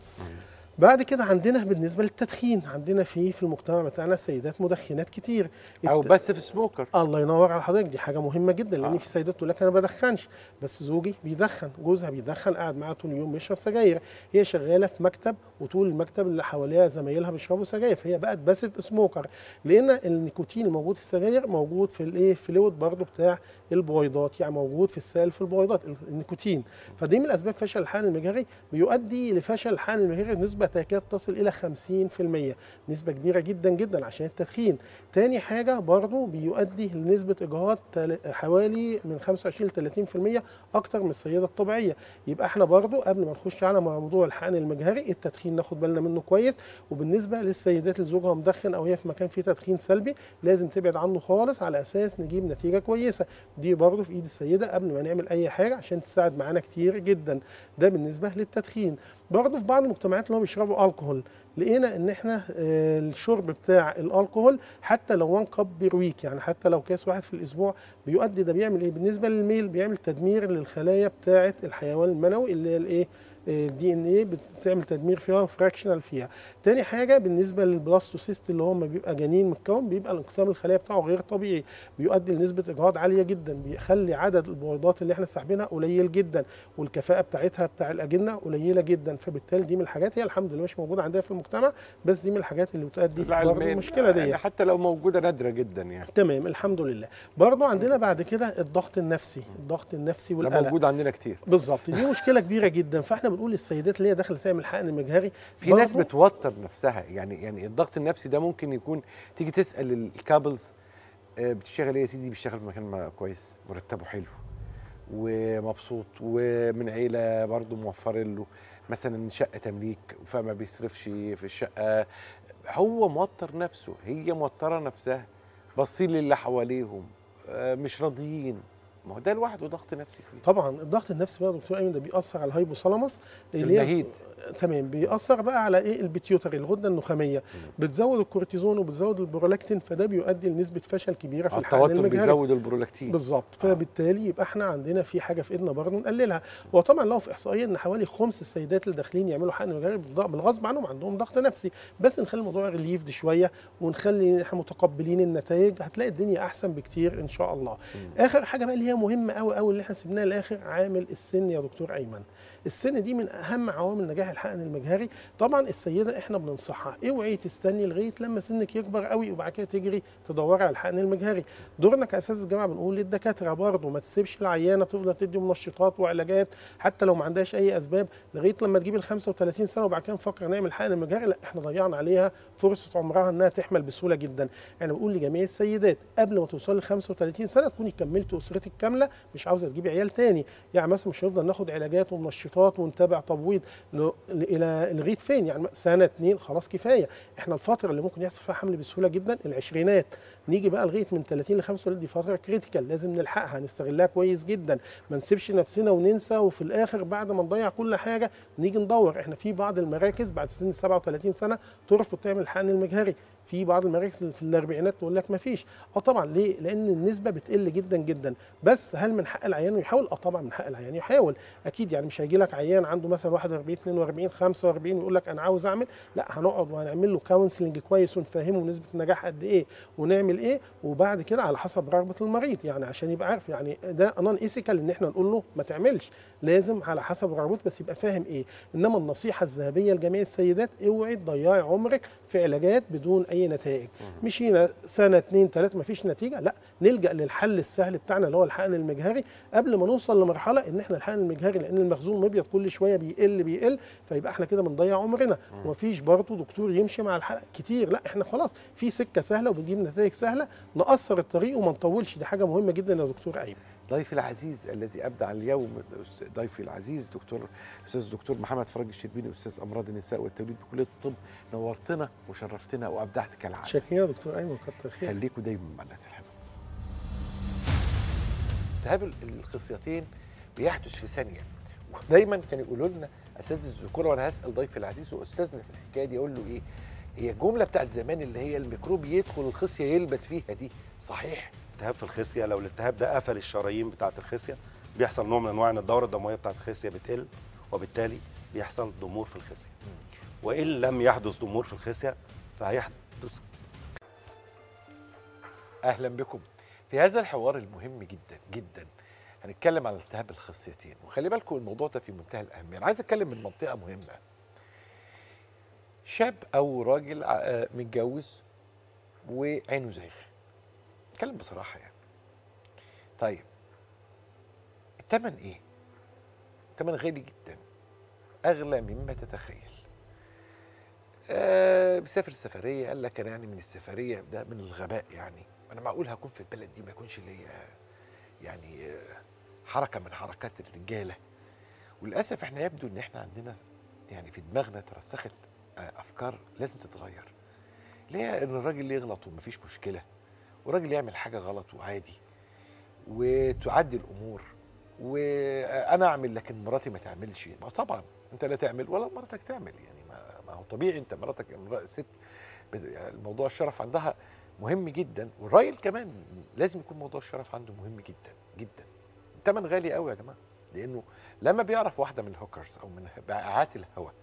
Speaker 6: بعد كده عندنا بالنسبه للتدخين، عندنا في في المجتمع بتاعنا سيدات مدخنات كتير،
Speaker 2: او بس في سموكر.
Speaker 6: الله ينور على حضرتك، دي حاجه مهمه جدا، لان آه. في سيدات تقول لك انا ما بدخنش بس زوجي بيدخن، جوزها بيدخن، قاعد معاها طول اليوم بيشرب سجاير، هي شغاله في مكتب وطول المكتب اللي حواليها زمايلها بيشربوا سجاير، فهي بقت باسيف سموكر، لان النيكوتين الموجود في السجاير موجود في الايه فلويد برضه بتاع البويضات، يعني موجود في السائل في البويضات النيكوتين. فدي من اسباب فشل الحقن المجهري، بيؤدي لفشل الحقن المجهري نسبه تكاد تصل الى خمسين في المية، نسبه كبيره جدا جدا عشان التدخين. تاني حاجه برضه بيؤدي لنسبه اجهاض حوالي من خمسة وعشرين ل ثلاثين في المية اكتر من السيده الطبيعيه. يبقى احنا برضه قبل ما نخش على موضوع الحقن المجهري، التدخين ناخد بالنا منه كويس. وبالنسبه للسيدات اللي زوجها مدخن او هي في مكان فيه تدخين سلبي، لازم تبعد عنه خالص على اساس نجيب نتيجه كويسه. دي برضه في ايد السيده قبل ما نعمل اي حاجه عشان تساعد معانا كتير جدا. ده بالنسبه للتدخين. برضه في بعض المجتمعات اللي هم بيشربوا الكحول، لقينا ان احنا الشرب بتاع الالكحول حتى لو وان كاب بير ويك، يعني حتى لو كاس واحد في الاسبوع، بيؤدي ده بيعمل ايه؟ بالنسبه للميل بيعمل تدمير للخلايا بتاعه الحيوان المنوي اللي هي الايه؟ الدي ان ايه، بتعمل تدمير فيها فراكشنال فيها. تاني حاجه بالنسبه للبلاستوسيست اللي هم بيبقى جنين متكون، بيبقى الانقسام الخلايا بتاعه غير طبيعي، بيؤدي لنسبه اجهاض عاليه جدا، بيخلي عدد البويضات اللي احنا ساحبينها قليل جدا، والكفاءه بتاعتها بتاع الاجنه قليله جدا. فبالتالي دي من الحاجات هي الحمد لله مش موجوده عندنا في المجتمع، بس دي من الحاجات اللي بتؤدي برضه المشكله دي،
Speaker 2: يعني حتى لو موجوده نادره جدا يعني.
Speaker 6: تمام الحمد لله. برضه عندنا بعد كده الضغط النفسي، الضغط النفسي والقلق
Speaker 2: موجود عندنا كتير
Speaker 6: بالظبط، دي مشكله كبيره جدا. فاحنا بنقول للسيدات اللي هي داخله تعمل حقن مجهري،
Speaker 2: في ناس بتوتر نفسها، يعني يعني الضغط النفسي ده ممكن يكون تيجي تسال الكابلز بتشتغل ايه يا سيدي؟ بيشتغل في مكان كويس مرتبه حلو ومبسوط ومن عيله برضه موفرين له مثلا شقه تمليك، فما بيصرفش في الشقه، هو موتر نفسه، هي موتره نفسها، باصين للي حواليهم مش راضيين. ما هو ده لوحده ضغط نفسي فيه.
Speaker 6: طبعا الضغط النفسي بقى يا دكتور ايمن ده بيأثر على الهايبوثالاموس
Speaker 2: المهيد،
Speaker 6: تمام، بيأثر بقى على ايه؟ البيتيوتري، الغده النخاميه، بتزود الكورتيزون وبتزود البرولاكتين، فده بيؤدي لنسبه فشل كبيره في الحقن المجهري.
Speaker 2: التوتر بيزود البرولاكتين
Speaker 6: بالظبط. فبالتالي يبقى احنا عندنا في حاجه في ايدنا برضه نقللها. وطبعا لو في احصائيه ان حوالي خمس السيدات اللي داخلين يعملوا حقن مجهري بالغصب عنهم عندهم ضغط نفسي، بس نخلي الموضوع ريليفد شويه ونخلي احنا متقبلين النتائج، هتلاقي الدنيا احسن بكتير ان شاء الله. مم. اخر حاجه بقى اللي هي مهمه قوي قوي اللي احنا سيبناها للاخر، عامل السن يا دكتور ايمن. السن دي من اهم عوامل نجاح الحقن المجهري. طبعا السيده احنا بننصحها اوعي تستني لغايه لما سنك يكبر قوي وبعد كده تجري تدوري على الحقن المجهري. دورنا كاساس الجامعه بنقول للدكاتره برضه ما تسيبش العيانه تفضل تدي منشطات وعلاجات حتى لو ما عندهاش اي اسباب لغايه لما تجيب ال خمسة وثلاثين سنه وبعد كده نفكر نعمل حقن مجهري، لا احنا ضيعنا عليها فرصه عمرها انها تحمل بسهوله جدا. احنا بنقول لجميع السيدات قبل ما توصلي ل خمسة وثلاثين سنه تكوني كملتي اسرتك كامله، مش عاوزه تجيبي عيال تاني. يعني مثلا مش هنفضل ناخد علاجات ومنشطات ونتابع تبويض الى لغايه فين؟ يعني سنه اتنين خلاص كفايه. احنا الفتره اللي ممكن يحصل فيها حمل بسهوله جدا العشرينات، نيجي بقى لغايه من ثلاثين ل خمسة وثلاثين دي فتره كريتيكال لازم نلحقها نستغلها كويس جدا، ما نسيبش نفسنا وننسى وفي الاخر بعد ما نضيع كل حاجه نيجي ندور. احنا في بعض المراكز بعد سن سبعة وثلاثين سنه ترفض تعمل الحقن المجهري، في بعض المراكز في الاربعينات تقول لك ما فيش. اه طبعا ليه؟ لان النسبه بتقل جدا جدا. بس هل من حق العيان يحاول؟ اه طبعا من حق العيان يحاول اكيد. يعني مش هيجي لك عيان عنده مثلا واحد وأربعين اثنين وأربعين خمسة وأربعين ويقول لك انا عاوز اعمل، لا هنقعد وهنعمل له كونسلنج كويس ونفهمه نسبه النجاح قد ايه ونعمل ايه، وبعد كده على حسب رغبه المريض، يعني عشان يبقى عارف. يعني ده نون ايثيكال ان احنا نقول له ما تعملش، لازم على حسب رغبته بس يبقى فاهم ايه. انما النصيحه الذهبيه لجميع السيدات اوعي تضيعي عمرك في علاجات بدون اي نتائج. مشينا سنه اتنين تلاته ما فيش نتيجه، لا نلجا للحل السهل بتاعنا اللي هو الحقن المجهري قبل ما نوصل لمرحله ان احنا الحقن المجهري لان المخزون المبيض كل شويه بيقل بيقل فيبقى احنا كده بنضيع عمرنا. ومفيش برضه دكتور يمشي مع الحلقه كتير، لا احنا خلاص في سكه سهله وبنجيب نتائج سهله، نقصر الطريق وما نطولش. دي حاجه مهمه جدا يا دكتور ايمن.
Speaker 2: ضيفي العزيز الذي ابدع اليوم، ضيفي العزيز دكتور الاستاذ الدكتور محمد فرج الشربيني، استاذ امراض النساء والتوليد بكليه الطب. نورتنا وشرفتنا وابدعت كالعاده.
Speaker 6: شكرا يا دكتور ايمن، كتر خير.
Speaker 2: خليكم دايما مع الناس الحلوه. التهاب الخصيتين بيحدث في ثانيه، ودايما كانوا يقولوا لنا اساتذه الذكوره، وانا هسال ضيفي العزيز واستاذنا في الحكايه دي اقول له ايه؟ هي الجمله بتاعت زمان اللي هي الميكروب يدخل الخصيه يلبت فيها دي صحيح؟
Speaker 7: التهاب في الخصيه، لو الالتهاب ده قفل الشرايين بتاعه الخصيه بيحصل نوع من انواع ان الدوره الدمويه بتاعه الخصيه بتقل، وبالتالي بيحصل ضمور في الخصيه. وان لم يحدث ضمور في الخصيه فهيحدث.
Speaker 2: اهلا بكم في هذا الحوار المهم جدا جدا. هنتكلم عن التهاب الخصيتين، وخلي بالكم الموضوع ده في منتهى الاهميه. انا عايز اتكلم من منطقه مهمه. شاب او راجل متجوز وعينه زايغه، اتكلم بصراحه يعني. طيب الثمن ايه؟ الثمن غالي جدا، اغلى مما تتخيل. آه بيسافر سفريه، قال لك انا يعني من السفريه ده من الغباء، يعني انا معقول هكون في البلد دي ما يكونش ليا يعني آه حركه من حركات الرجاله. وللاسف احنا يبدو ان احنا عندنا يعني في دماغنا ترسخت آه افكار لازم تتغير. ليه ان الراجل يغلط ومفيش مشكله، والراجل يعمل حاجه غلط وعادي، وتعدي الامور، وانا اعمل لكن مراتي ما تعملش. ما طبعا انت لا تعمل ولا مراتك تعمل، يعني ما, ما هو طبيعي انت مراتك ست الموضوع الشرف عندها مهم جدا، والراجل كمان لازم يكون موضوع الشرف عنده مهم جدا جدا. الثمن غالي قوي يا جماعه، لانه لما بيعرف واحده من الهوكرز او من بائعات الهوى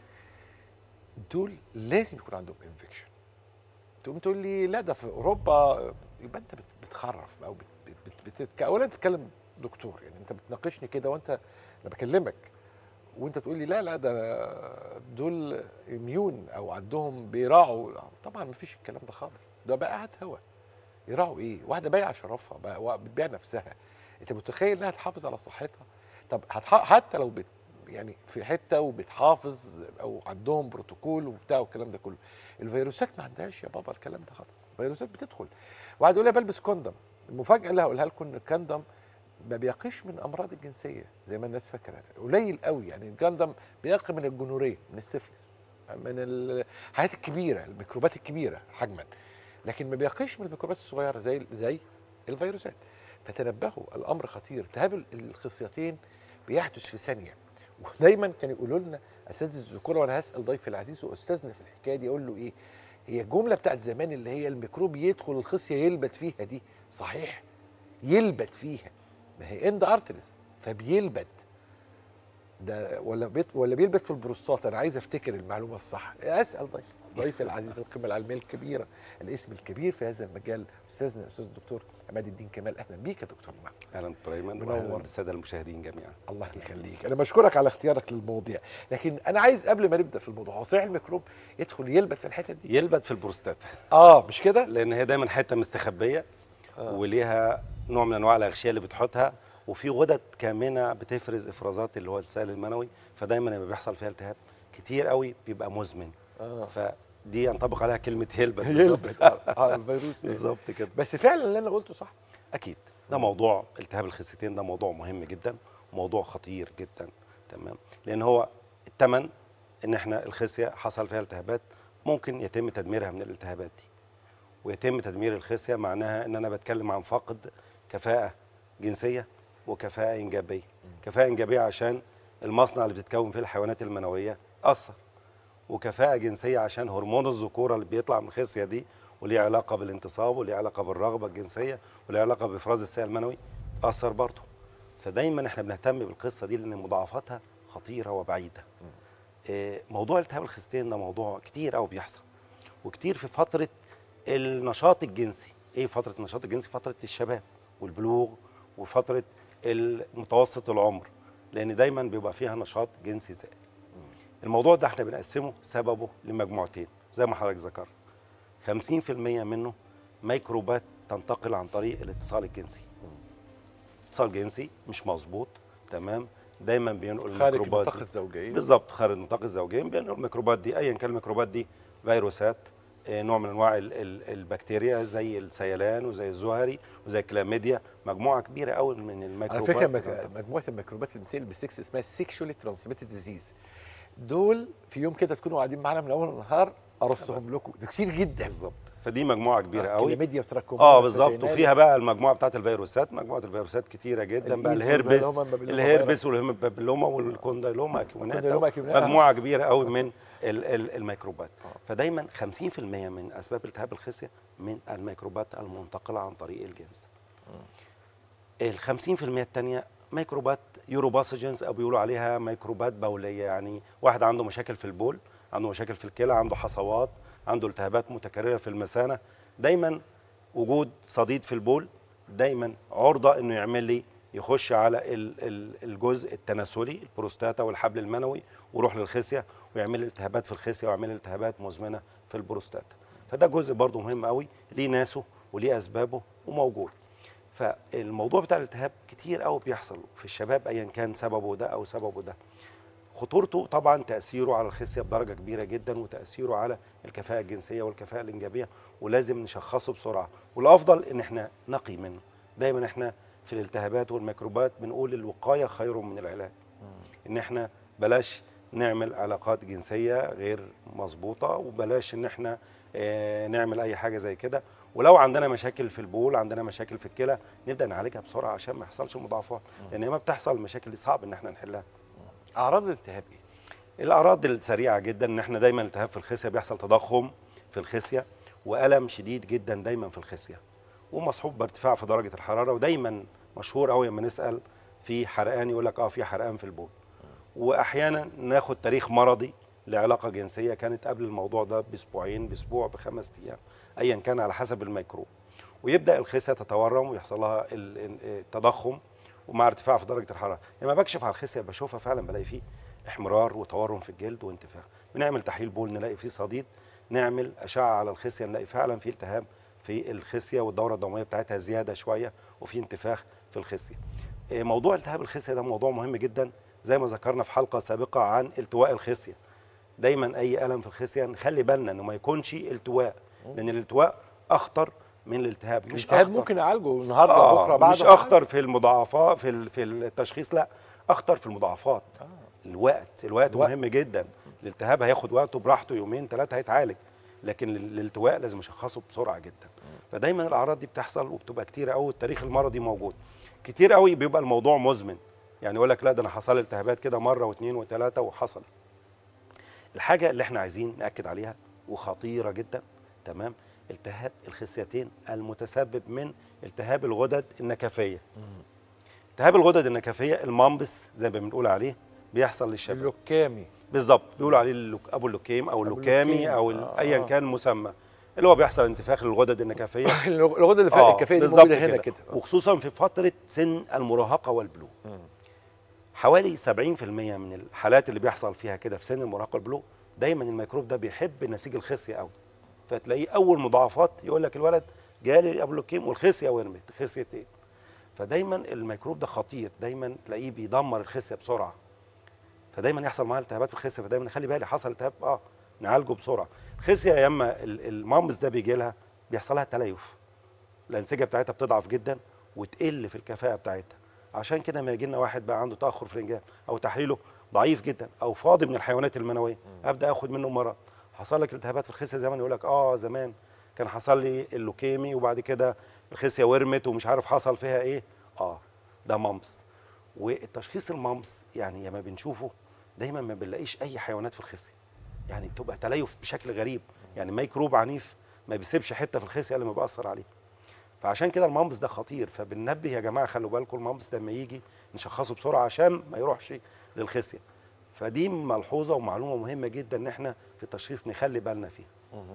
Speaker 2: دول لازم يكون عندهم انفكشن. تقوم تقول لي لا ده في اوروبا، يبقى انت بتخرف او بت بت بت اولا بتتكلم دكتور، يعني انت بتناقشني كده وانت انا بكلمك وانت تقول لي لا لا ده دول اميون او عندهم بيراعوا. طبعا ما فيش الكلام ده خالص، ده بائعات هوا. يراعوا ايه؟ واحده بايعه شرفها بتبيع نفسها، انت متخيل انها تحافظ على صحتها؟ طب حتى لو بت يعني في حته وبتحافظ او عندهم بروتوكول وبتاع والكلام ده كله، الفيروسات ما عندهاش يا بابا الكلام ده خالص. الفيروسات بتدخل. واحد يقول لي بلبس كوندم، المفاجاه اللي هقولها لكم ان الكوندم ما بيقيش من امراض الجنسيه زي ما الناس فاكره، قليل قوي. يعني الكوندم بيقي من الجونوريه، من السفلس، من الحاجات الكبيره، الميكروبات الكبيره حجما، لكن ما بيقيش من الميكروبات الصغيره زي زي الفيروسات. فتنبهوا، الامر خطير. التهاب الخصيتين بيحدث في ثانيه. ودايما كانوا يقولوا لنا اساتذه الذكوره، وانا هسال ضيفي العزيز واستاذنا في الحكايه دي اقول له ايه؟ هي الجمله بتاعت زمان اللي هي الميكروب يدخل الخصيه يلبت فيها دي صحيح؟ يلبت فيها، ما هي اند ارتريس فبيلبت ده ولا بيت ولا بيلبت في البروستات؟ انا عايز افتكر المعلومه الصح. اسال ضيفي ضيفي العزيز القيمه العلميه الكبيره، الاسم الكبير في هذا المجال، استاذنا الاستاذ الدكتور عماد الدين كمال. اهلا بيك يا دكتور.
Speaker 7: اهلا دكتور ايمن، واهلا بالساده المشاهدين جميعا.
Speaker 2: الله يخليك، انا بشكرك على اختيارك للمواضيع، لكن انا عايز قبل ما نبدا في الموضوع، هو صحيح الميكروب يدخل يلبت في الحته دي؟
Speaker 7: يلبت في البروستاتا.
Speaker 2: اه مش كده؟
Speaker 7: لان هي دايما حته مستخبيه آه. وليها نوع من انواع الاغشيه اللي بتحطها، وفي غدد كامنه بتفرز افرازات اللي هو السائل المنوي، فدايما لما بيحصل فيها التهاب كتير قوي بيبقى مزمن. آه. فدي ينطبق عليها كلمه يلبت.
Speaker 2: يلبت اه الفيروس
Speaker 7: بالظبط كده.
Speaker 2: بس فعلا اللي انا قلته صح.
Speaker 7: اكيد ده موضوع التهاب الخصيتين، ده موضوع مهم جدا وموضوع خطير جدا. تمام. لان هو الثمن ان احنا الخصيه حصل فيها التهابات، ممكن يتم تدميرها من الالتهابات دي. ويتم تدمير الخصيه معناها ان انا بتكلم عن فقد كفاءه جنسيه وكفاءه انجابيه. كفاءه انجابيه عشان المصنع اللي بتتكون فيه الحيوانات المنويه اثر، وكفاءه جنسيه عشان هرمون الذكوره اللي بيطلع من الخصيه دي وليه علاقه بالانتصاب وليه علاقه بالرغبه الجنسيه وليه علاقه بافراز السائل المنوي اثر برضه. فدايما احنا بنهتم بالقصه دي لان مضاعفاتها خطيره وبعيده. إيه موضوع التهاب الخصيتين ده موضوع كتير قوي بيحصل، وكتير في فتره النشاط الجنسي. ايه فتره النشاط الجنسي؟ فتره الشباب والبلوغ وفتره المتوسط العمر، لان دايما بيبقى فيها نشاط جنسي زائد. الموضوع ده احنا بنقسمه سببه لمجموعتين زي ما حضرتك ذكرت. خمسين في المية منه ميكروبات تنتقل عن طريق الاتصال الجنسي. اتصال جنسي مش مظبوط، تمام، دايما بينقل
Speaker 2: خارج
Speaker 7: الميكروبات
Speaker 2: نطاق الزوجين.
Speaker 7: بالظبط، خارج نطاق الزوجين بينقل الميكروبات دي، ايا كان الميكروبات دي، فيروسات، نوع من انواع ال ال البكتيريا زي السيلان وزي الزهري وزي الكلاميديا، مجموعه كبيره قوي من الميكروبات.
Speaker 2: على فكره مجموعه الميكروبات اللي بتنقل بالسكس اسمها سيكشولي ترانسميتد ديزيز. دول في يوم كده تكونوا قاعدين معانا من اول النهار ارصهم لكم، ده كتير جدا.
Speaker 7: بالظبط، فدي مجموعه كبيره قوي.
Speaker 2: كلاميديا وتراكمات.
Speaker 7: اه بالظبط، وفيها بقى المجموعه بتاعت الفيروسات، مجموعه الفيروسات كتيره جدا بقى، الهربس الهربس والهيموبابيلوما والكونديلوما اكيونات، مجموعه كبيره قوي من ال ال الميكروبات. فدايما خمسين في المية من اسباب التهاب الخصيه من الميكروبات المنتقله عن طريق الجنس. ال خمسين في المية الثانيه ميكروبات يوروباسوجينز او بيقولوا عليها ميكروبات بوليه، يعني واحد عنده مشاكل في البول، عنده مشاكل في الكلى، عنده حصوات، عنده التهابات متكرره في المثانه. دايما وجود صديد في البول دايما عرضه انه يعمل لي يخش على الجزء التناسلي البروستاتا والحبل المنوي ويروح للخصيه ويعمل لي التهابات في الخصيه ويعمل لي التهابات مزمنه في البروستاتا. فده جزء برضه مهم قوي، ليه ناسه وليه اسبابه وموجود. فالموضوع بتاع الالتهاب كتير قوي بيحصل في الشباب ايا كان سببه ده او سببه ده. خطورته طبعا تاثيره على الخصيه بدرجه كبيره جدا، وتاثيره على الكفاءه الجنسيه والكفاءه الانجابيه، ولازم نشخصه بسرعه، والافضل ان احنا نقي منه. دايما احنا في الالتهابات والميكروبات بنقول الوقايه خير من العلاج. ان احنا بلاش نعمل علاقات جنسيه غير مظبوطه، وبلاش ان احنا اه نعمل اي حاجه زي كده. ولو عندنا مشاكل في البول، عندنا مشاكل في الكلى، نبدا نعالجها بسرعه عشان ما يحصلش مضاعفات، لان لما بتحصل المشاكل دي صعب ان احنا نحلها.
Speaker 2: اعراض الالتهاب ايه؟
Speaker 7: الاعراض السريعه جدا ان احنا دايما التهاب في الخصيه بيحصل تضخم في الخصيه، والم شديد جدا دايما في الخصيه، ومصحوب بارتفاع في درجه الحراره، ودايما مشهور قوي لما نسال في حرقان يقول لك اه في حرقان في البول. واحيانا ناخد تاريخ مرضي لعلاقه جنسيه كانت قبل الموضوع ده باسبوعين، باسبوع، بخمس ايام، ايا كان على حسب الميكروب، ويبدا الخصيه تتورم ويحصل لها التضخم ومع ارتفاع في درجه الحراره. لما بكشف على الخصيه بشوفها فعلا بلاقي فيه احمرار وتورم في الجلد وانتفاخ. بنعمل تحليل بول نلاقي فيه صديد، نعمل اشعه على الخصيه نلاقي فعلا فيه التهاب في الخصيه والدوره الدمويه بتاعتها زياده شويه وفي انتفاخ في الخصيه. موضوع التهاب الخصيه ده موضوع مهم جدا، زي ما ذكرنا في حلقه سابقه عن التواء الخصيه. دايما اي الم في الخصيه نخلي بالنا انه ما يكونش التواء، لان الالتواء اخطر من الالتهاب. مش
Speaker 2: الالتهاب
Speaker 7: أخطر.
Speaker 2: ممكن اعالجه النهارده
Speaker 7: آه
Speaker 2: بكره بعد
Speaker 7: مش اخطر في المضاعفات في في التشخيص، لا اخطر في المضاعفات. آه. الوقت الوقت الوقت. مهم جدا. الالتهاب هياخد وقته براحته، يومين ثلاثه هيتعالج، لكن الالتواء لازم اشخصه بسرعه جدا. فدايما الاعراض دي بتحصل وبتبقى كتير قوي، التاريخ المرضي موجود كتير قوي، بيبقى الموضوع مزمن. يعني يقول لك لا ده انا حصل التهابات كده مره واثنين وثلاثه وحصل. الحاجه اللي احنا عايزين ناكد عليها وخطيره جدا، تمام، التهاب الخصيتين المتسبب من التهاب الغدد النكفيه. التهاب الغدد النكفيه المامبس زي ما بنقول عليه بيحصل للشباب.
Speaker 2: اللوكامي
Speaker 7: بالظبط، بيقولوا عليه اللوك ابو اللوكيم او اللوكامي او
Speaker 2: آه
Speaker 7: ايا
Speaker 2: آه.
Speaker 7: كان المسمى، اللي هو بيحصل انتفاخ للغدد النكفيه.
Speaker 2: الغدد اللي
Speaker 7: آه
Speaker 2: النكفيه دي موجوده هنا كده،
Speaker 7: وخصوصا في فتره سن المراهقه والبلوغ. حوالي سبعين في المية من الحالات اللي بيحصل فيها كده في سن المراهقه والبلوغ دايما الميكروب ده بيحب نسيج الخصيه قوي، فتلاقيه اول مضاعفات يقول لك الولد جالي ابو اللوكيم والخصيه ورمت خصيتين. فدايما الميكروب ده خطير، دايما تلاقيه بيدمر الخصيه بسرعه، فدايما يحصل معاه التهابات في الخصيه. فدايما نخلي بالي حصل التهاب اه نعالجه بسرعه. الخصيه يا اما المامس ده بيجي لها بيحصل لها تليف، الانسجه بتاعتها بتضعف جدا وتقل في الكفاءه بتاعتها. عشان كده ما يجي لنا واحد بقى عنده تاخر في الانجاب او تحليله ضعيف جدا او فاضي من الحيوانات المنويه، ابدا اخد منه مرض. حصل لك التهابات في الخصيه زمان يقول لك اه زمان كان حصل لي اللوكيمي وبعد كده الخصيه ورمت ومش عارف حصل فيها ايه. اه ده مامس. والتشخيص المامس يعني لما بنشوفه دايما ما بنلاقيش اي حيوانات في الخصيه، يعني بتبقى تليف بشكل غريب، يعني ميكروب عنيف ما بيسيبش حته في الخصيه الا ما بيأثر عليه. فعشان كده المامس ده خطير، فبننبه يا جماعه خلوا بالكم المامس ده لما يجي نشخصه بسرعه عشان ما يروحش للخصيه. فدي ملحوظه ومعلومه مهمه جدا ان احنا في التشخيص نخلي بالنا فيها.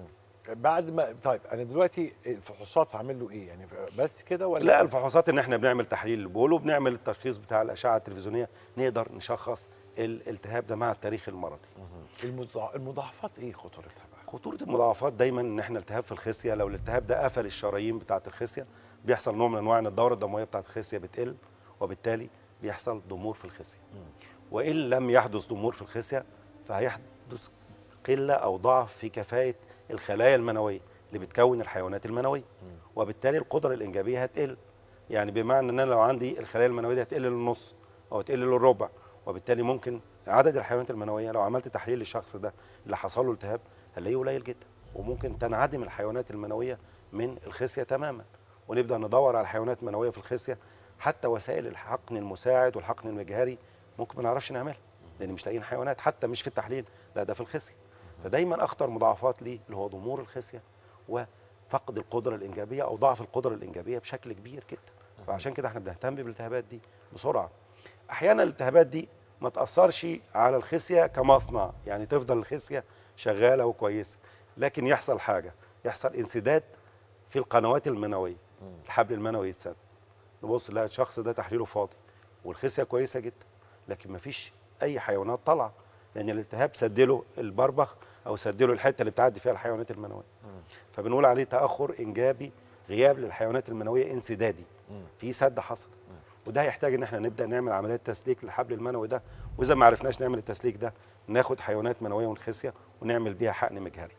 Speaker 2: بعد ما طيب انا دلوقتي الفحوصات هعمل له ايه يعني بس كده ولا؟
Speaker 7: لا الفحوصات ان احنا بنعمل تحليل البول وبنعمل التشخيص بتاع الاشعه التلفزيونيه نقدر نشخص الالتهاب ده مع التاريخ المرضي.
Speaker 2: المضاعفات ايه خطورتها بقى؟
Speaker 7: خطوره المضاعفات دايما ان احنا التهاب في الخصيه، لو الالتهاب ده قفل الشرايين بتاعه الخصيه بيحصل نوع من انواع ان الدوره الدمويه بتاعه الخصيه بتقل، وبالتالي بيحصل ضمور في الخصيه. وان لم يحدث ضمور في الخصيه فهيحدث قله او ضعف في كفاءه الخلايا المنويه اللي بتكون الحيوانات المنويه، وبالتالي القدره الانجابيه هتقل. يعني بمعنى ان انا لو عندي الخلايا المنويه دي هتقل للنص او هتقل للربع، وبالتالي ممكن عدد الحيوانات المنويه لو عملت تحليل للشخص ده اللي حصل له التهاب هنلاقيه قليل جدا، وممكن تنعدم الحيوانات المنويه من الخصيه تماما، ونبدا ندور على حيوانات منويه في الخصيه. حتى وسائل الحقن المساعد والحقن المجهري ممكن ما نعرفش نعملها لان مش لاقيين حيوانات، حتى مش في التحليل، لا ده في الخصيه. فدايما اخطر مضاعفات ليه اللي هو ضمور الخصيه وفقد القدره الانجابيه او ضعف القدره الانجابيه بشكل كبير جدا. فعشان كده احنا بنهتم بالالتهابات دي بسرعه. احيانا الالتهابات دي ما تاثرش على الخصيه كمصنع، يعني تفضل الخصيه شغاله وكويسه، لكن يحصل حاجه، يحصل انسداد في القنوات المنويه، الحبل المنوي يتسد، نبص نلاقي الشخص ده تحليله فاضي والخصيه كويسه جدا، لكن ما فيش اي حيوانات طالعه لان الالتهاب سدله البربخ او سدله الحته اللي بتعدي فيها الحيوانات المنويه. فبنقول عليه تاخر انجابي، غياب للحيوانات المنويه انسدادي، في سد حصل، وده هيحتاج ان احنا نبدا نعمل عمليات تسليك للحبل المنوي ده، واذا ما عرفناش نعمل التسليك ده ناخد حيوانات منويه ونخسيه ونعمل بيها حقن مجهري.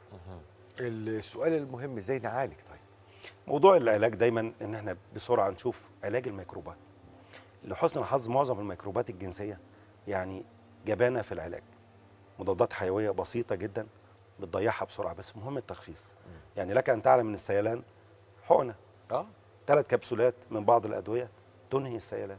Speaker 2: السؤال المهم ازاي نعالج؟ طيب
Speaker 7: موضوع العلاج دايما ان احنا بسرعه نشوف علاج الميكروبات. لحسن الحظ معظم الميكروبات الجنسيه يعني جبانه في العلاج، مضادات حيويه بسيطه جدا بتضيعها بسرعه، بس مهم التشخيص. يعني لك ان تعلم ان السيلان حقنه
Speaker 2: اه
Speaker 7: ثلاث كبسولات من بعض الادويه تنهي السيلان.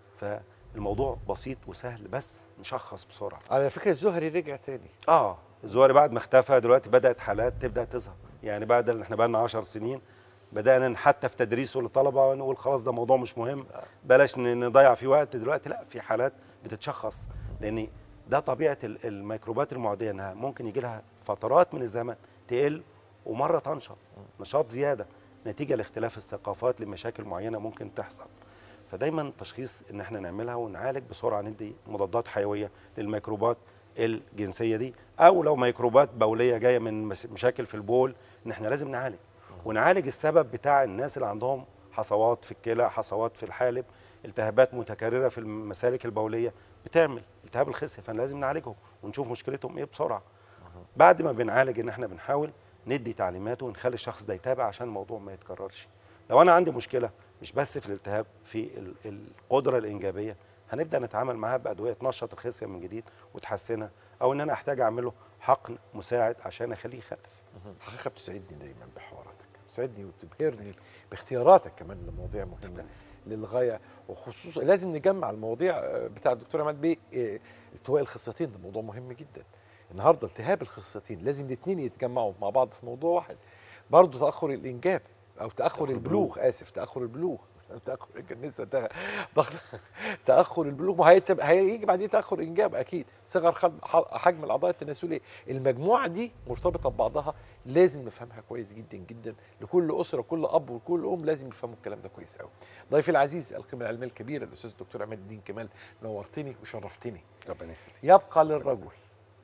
Speaker 7: فالموضوع بسيط وسهل، بس نشخص بسرعه.
Speaker 2: على فكره الزهري رجع تاني.
Speaker 7: اه الزهري بعد ما اختفى دلوقتي بدات حالات تبدا تظهر، يعني بعد اللي احنا بقى لنا عشر سنين بدانا حتى في تدريسه للطلبه نقول خلاص ده موضوع مش مهم، بلاش نضيع فيه وقت. دلوقتي لا، في حالات بتتشخص، لان ده طبيعه الميكروبات المعديه انها ممكن يجي لها فترات من الزمن تقل ومره تنشط نشاط زياده نتيجه لاختلاف الثقافات لمشاكل معينه ممكن تحصل. فدايما التشخيص ان احنا نعملها ونعالج بسرعه، ندي مضادات حيويه للميكروبات الجنسيه دي، او لو ميكروبات بوليه جايه من مشاكل في البول ان احنا لازم نعالج، ونعالج السبب بتاع الناس اللي عندهم حصوات في الكلى، حصوات في الحالب، التهابات متكرره في المسالك البوليه بتعمل التهاب الخصيه، فلازم نعالجهم ونشوف مشكلتهم ايه بسرعه. بعد ما بنعالج ان احنا بنحاول ندي تعليمات ونخلي الشخص ده يتابع عشان الموضوع ما يتكررش. لو انا عندي مشكله مش بس في الالتهاب، في القدره الانجابيه، هنبدا نتعامل معاها بادويه تنشط الخصيه من جديد وتحسنها، او ان انا احتاج اعمل له حقن مساعد عشان اخليه يخلف.
Speaker 2: حقيقه بتسعدني دايما بحواراتك، بتسعدني وبتبهرني باختياراتك كمان لمواضيع مهمه للغايه، وخصوصا لازم نجمع المواضيع بتاع الدكتور عماد بيه. التواء الخصيتين ده موضوع مهم جدا. النهارده التهاب الخصيتين لازم الاثنين يتجمعوا مع بعض في موضوع واحد. برضه تاخر الانجاب او تاخر البلوغ، اسف تاخر البلوغ تاخر كان لسه ضغط تاخر البلوغ، ما هيجي بعدين تاخر انجاب اكيد، صغر حجم الاعضاء التناسليه. المجموعه دي مرتبطه ببعضها، لازم نفهمها كويس جدا جدا. لكل اسره، كل اب وكل ام لازم يفهموا الكلام ده كويس قوي. ضيفي العزيز القيمه العلميه الكبيره الاستاذ الدكتور عماد الدين كمال، نورتني وشرفتني.
Speaker 7: ربنا يخليك.
Speaker 2: يبقى للرجل ما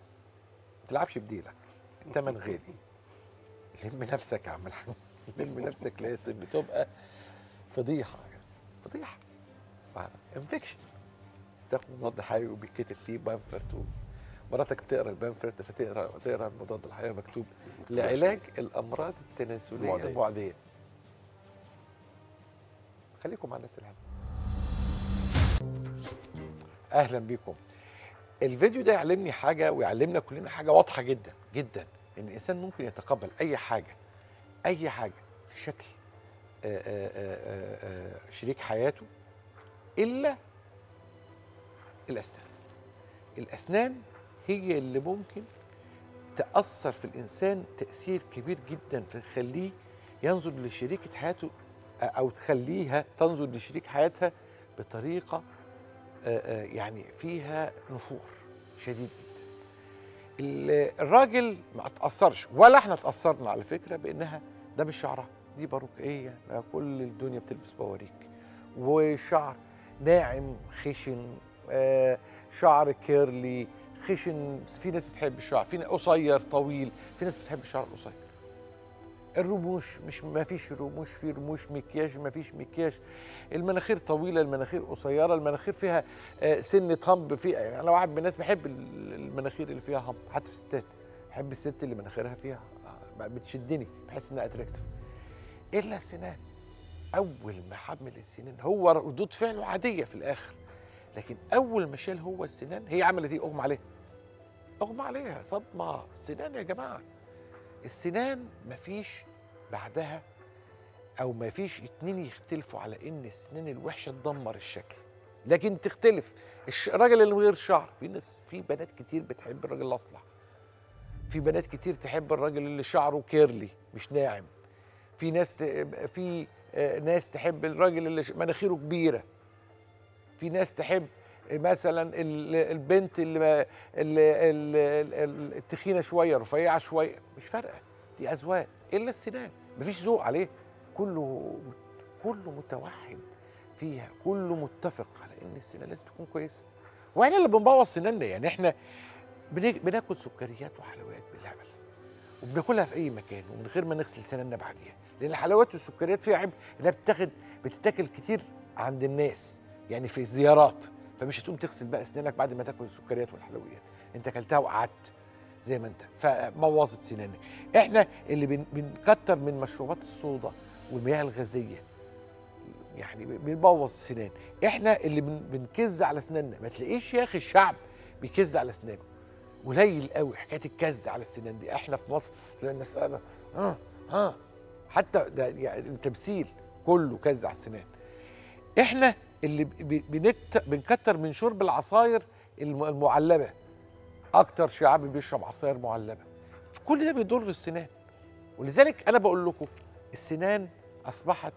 Speaker 2: تلعبش بديلك، الثمن غالي. لم نفسك يا عم الحاج، لم نفسك لازم بتبقى فضيحه فضيحه انفكشن. تاخد مضاد حيوي وبيتكتب فيه بامفرت، مراتك بتقرا البامفرت فتقرا تقرا المضاد الحيوي مكتوب لعلاج الامراض التناسليه المعديه. خليكم مع الناس الهم. اهلا بيكم. الفيديو ده يعلمني حاجه ويعلمنا كلنا حاجه واضحه جدا جدا، ان الانسان ممكن يتقبل اي حاجه اي حاجه في شكل آآ آآ آآ شريك حياته الا الاسنان. الاسنان هي اللي ممكن تاثر في الانسان تاثير كبير جدا، فتخليه ينظر لشريكه حياته او تخليها تنظر لشريك حياتها بطريقه يعني فيها نفور شديد جدا. الراجل ما اتاثرش ولا احنا اتاثرنا على فكره بانها ده مش شعرها، دي باروكيه، كل الدنيا بتلبس بواريك، وشعر ناعم خشن، آه شعر كيرلي خشن. في ناس بتحب الشعر، في قصير طويل، في ناس بتحب الشعر القصير. الرموش مش ما فيش رموش، في رموش، مكياج ما فيش مكياج، المناخير طويله، المناخير قصيره، المناخير فيها آه سنه همب. في يعني انا واحد من الناس بحب المناخير اللي فيها همب، حتى في الستات بحب الست اللي مناخيرها فيها بتشدني، بحس انها اتراكتيف. الا السنان، اول ما حمل السنان هو ردود فعله عاديه في الاخر، لكن اول ما شال هو السنان هي عملت ايه؟ اغمى عليها اغمى عليها صدمه. السنان يا جماعه، السنان مفيش بعدها او مفيش اتنين يختلفوا على ان السنان الوحشه تدمر الشكل، لكن تختلف الراجل اللي من غير شعر. في ناس، في بنات كتير بتحب الراجل الاصلع، في بنات كتير تحب الراجل اللي شعره كيرلي مش ناعم، في ناس في ناس تحب الراجل اللي مناخيره كبيره، في ناس تحب مثلا البنت اللي التخينه شويه رفيعه شويه، مش فارقه، دي اذواق. الا السنان مفيش ذوق عليه، كله كله متوحد فيها، كله متفق على ان السنان لازم تكون كويسه. واحنا اللي بنبوظ سناننا، يعني احنا بناكل سكريات وحلويات بالهبل، وبناكلها في اي مكان ومن غير ما نغسل سناننا بعديها، لان الحلويات والسكريات فيها عيب انها بتتاخد بتتاكل كتير عند الناس، يعني في زيارات، فمش هتقوم تغسل بقى اسنانك بعد ما تاكل السكريات والحلويات، انت اكلتها وقعدت زي ما انت فبوظت سنانك. احنا اللي بن بنكتر من مشروبات الصودا والمياه الغازيه يعني بنبوظ السنان، احنا اللي بن بنكز على اسناننا. ما تلاقيش يا اخي الشعب بيكز على اسنانه، قليل قوي حكايه الكز على السنان دي. احنا في مصر تلاقي الناس قاعده ها ها حتى ده يعني التمثيل كله كز على السنان. احنا اللي بنت بنكتر من شرب العصاير المعلبه، اكتر شعب بيشرب عصاير معلبه، كل ده بيضر السنان. ولذلك انا بقول لكم السنان اصبحت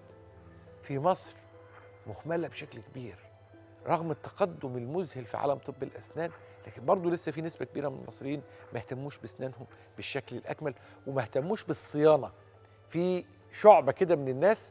Speaker 2: في مصر مهمله بشكل كبير رغم التقدم المذهل في عالم طب الاسنان، لكن برضه لسه في نسبه كبيره من المصريين ما اهتموش باسنانهم بالشكل الاكمل وما اهتموش بالصيانه. في شعبه كده من الناس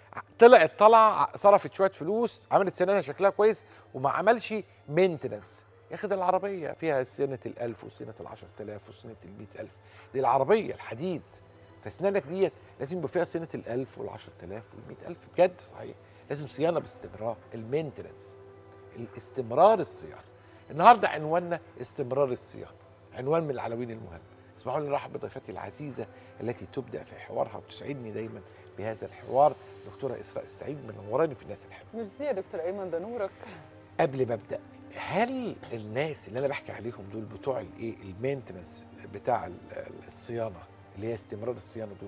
Speaker 2: طلعت طلع صرفت شويه فلوس عملت سنانها شكلها كويس وما عملش مينتننس. ياخد العربيه فيها سنه الألف وسنه العشرة آلاف وسنه المئة ألف، دي العربيه الحديد، فاسنانك ديت لازم يبقى فيها سنه الألف والعشرة آلاف والمئة ألف بجد صحيح، لازم صيانه باستمرار، المينتننس، الاستمرار الصيانه. النهارده عنواننا استمرار الصيانه، عنوان من العناوين المهمه. اسمحوا لي نرحب بضيفتي العزيزه التي تبدأ في حوارها وتسعدني دايما بهذا الحوار، دكتوره إسراء السعيد، منوراني في الناس الحلوه.
Speaker 8: ميرسي يا دكتور ايمن، ده نورك.
Speaker 2: قبل ما ابدا، هل الناس اللي انا بحكي عليهم دول بتوع الايه المينتنس بتاع الصيانه اللي هي استمرار الصيانه دول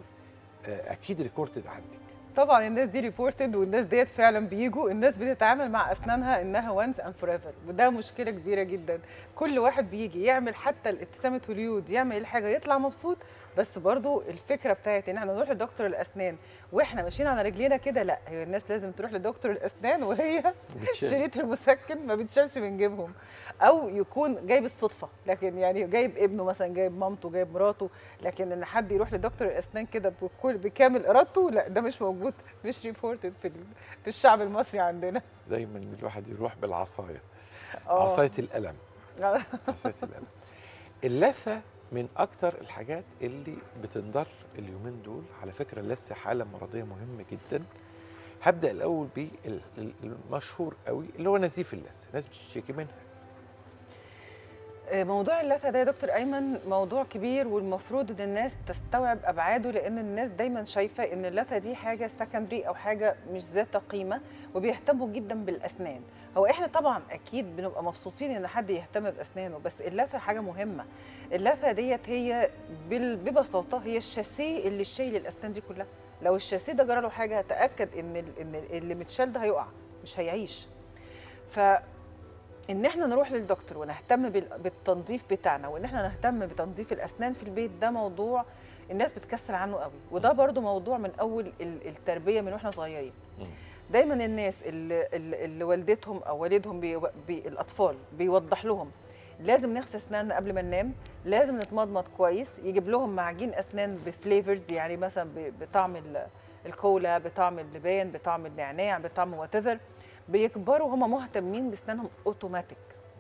Speaker 2: اكيد ريكوردد عندك؟
Speaker 8: طبعا الناس دي ريبورتد، والناس ديت فعلا بيجوا، الناس بتتعامل مع اسنانها انها وانس اند فور ايفر، وده مشكله كبيره جدا. كل واحد بيجي يعمل حتى الابتسامه هوليود، يعمل الحاجه يطلع مبسوط، بس برضو الفكره بتاعت ان احنا نروح لدكتور الاسنان واحنا ماشيين على رجلينا كده، لا، هي الناس لازم تروح لدكتور الاسنان وهي شريط المسكن ما بتشالش من جيبهم، او يكون جايب الصدفه، لكن يعني جايب ابنه مثلا، جايب مامته، جايب مراته، لكن ان حد يروح لدكتور الاسنان كده بكل بكامل ارادته، لا، ده مش موجود، مش ريبورتد في في الشعب المصري عندنا.
Speaker 2: دايما الواحد يروح بالعصايه، عصايه القلم، عصايه القلم. اللثه من اكتر الحاجات اللي بتنضر اليومين دول، على فكره اللثه حاله مرضيه مهمه جدا. هبدا الاول بالمشهور قوي اللي هو نزيف اللثه، الناس بتشتكي منها.
Speaker 8: موضوع اللثه ده يا دكتور ايمن موضوع كبير، والمفروض ان الناس تستوعب ابعاده، لان الناس دايما شايفه ان اللثه دي حاجه سكندري او حاجه مش ذات قيمه، وبيهتموا جدا بالاسنان. هو احنا طبعا اكيد بنبقى مبسوطين ان حد يهتم باسنانه، بس اللثه حاجه مهمه. اللثه ديت هي ببساطه هي الشاسيه اللي شايل الاسنان دي كلها. لو الشاسيه ده جرى له حاجه، تاكد ان ان اللي متشال ده هيقع، مش هيعيش. ف ان احنا نروح للدكتور ونهتم بالتنظيف بتاعنا، وان احنا نهتم بتنظيف الاسنان في البيت، ده موضوع الناس بتكسر عنه قوي، وده برضو موضوع من اول التربيه من واحنا صغيرين. دايما الناس اللي, اللي والدتهم او والدهم بي بي الاطفال بيوضح لهم لازم نغسل اسناننا قبل ما ننام، لازم نتمضمض كويس، يجيب لهم معجين اسنان بفليفرز، يعني مثلا بطعم الكولا، بطعم اللبان، بطعم النعناع، بطعم وات ايفر. بيكبروا هم مهتمين باسنانهم اوتوماتيك،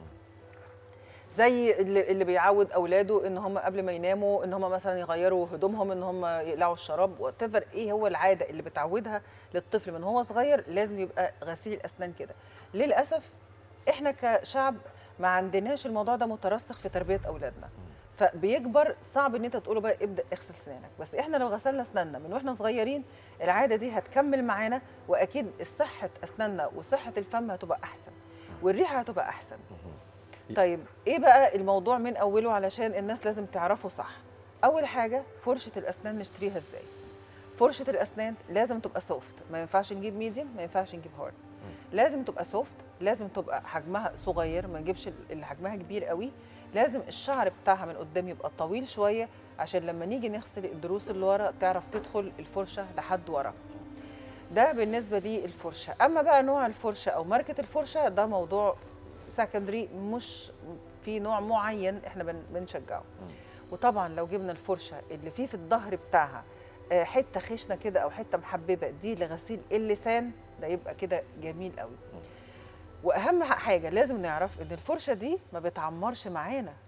Speaker 8: زي اللي, اللي بيعود اولاده ان هم قبل ما يناموا ان هم مثلا يغيروا هدومهم، ان هم يقلعوا الشراب، وات ايفر ايه هو العاده اللي بتعودها للطفل من هو صغير، لازم يبقى غسيل الاسنان كده. للاسف احنا كشعب ما عندناش الموضوع ده مترسخ في تربيه اولادنا، فبيكبر صعب ان انت تقوله بقى ابدا اغسل سنانك. بس احنا لو غسلنا اسناننا من واحنا صغيرين، العاده دي هتكمل معانا، واكيد صحه اسناننا وصحه الفم هتبقى احسن، والريحه هتبقى احسن. طيب ايه بقى الموضوع من اوله علشان الناس لازم تعرفه صح؟ اول حاجه فرشه الاسنان نشتريها ازاي؟ فرشه الاسنان لازم تبقى سوفت، ما ينفعش نجيب ميديم، ما ينفعش نجيب هارد. لازم تبقى سوفت، لازم تبقى حجمها صغير، ما نجيبش اللي حجمها كبير قوي. لازم الشعر بتاعها من قدام يبقى طويل شويه، عشان لما نيجي نغسل الضروس اللي ورا تعرف تدخل الفرشه لحد ورا. ده بالنسبه للفرشه. اما بقى نوع الفرشه او ماركه الفرشه، ده موضوع سكندري، مش في نوع معين احنا بنشجعه. وطبعا لو جبنا الفرشه اللي فيه في الظهر بتاعها حته خشنه كده او حته محببه، دي لغسيل اللسان، ده يبقى كده جميل قوي. واهم حاجه لازم نعرف ان الفرشه دي ما بتعمرش معانا،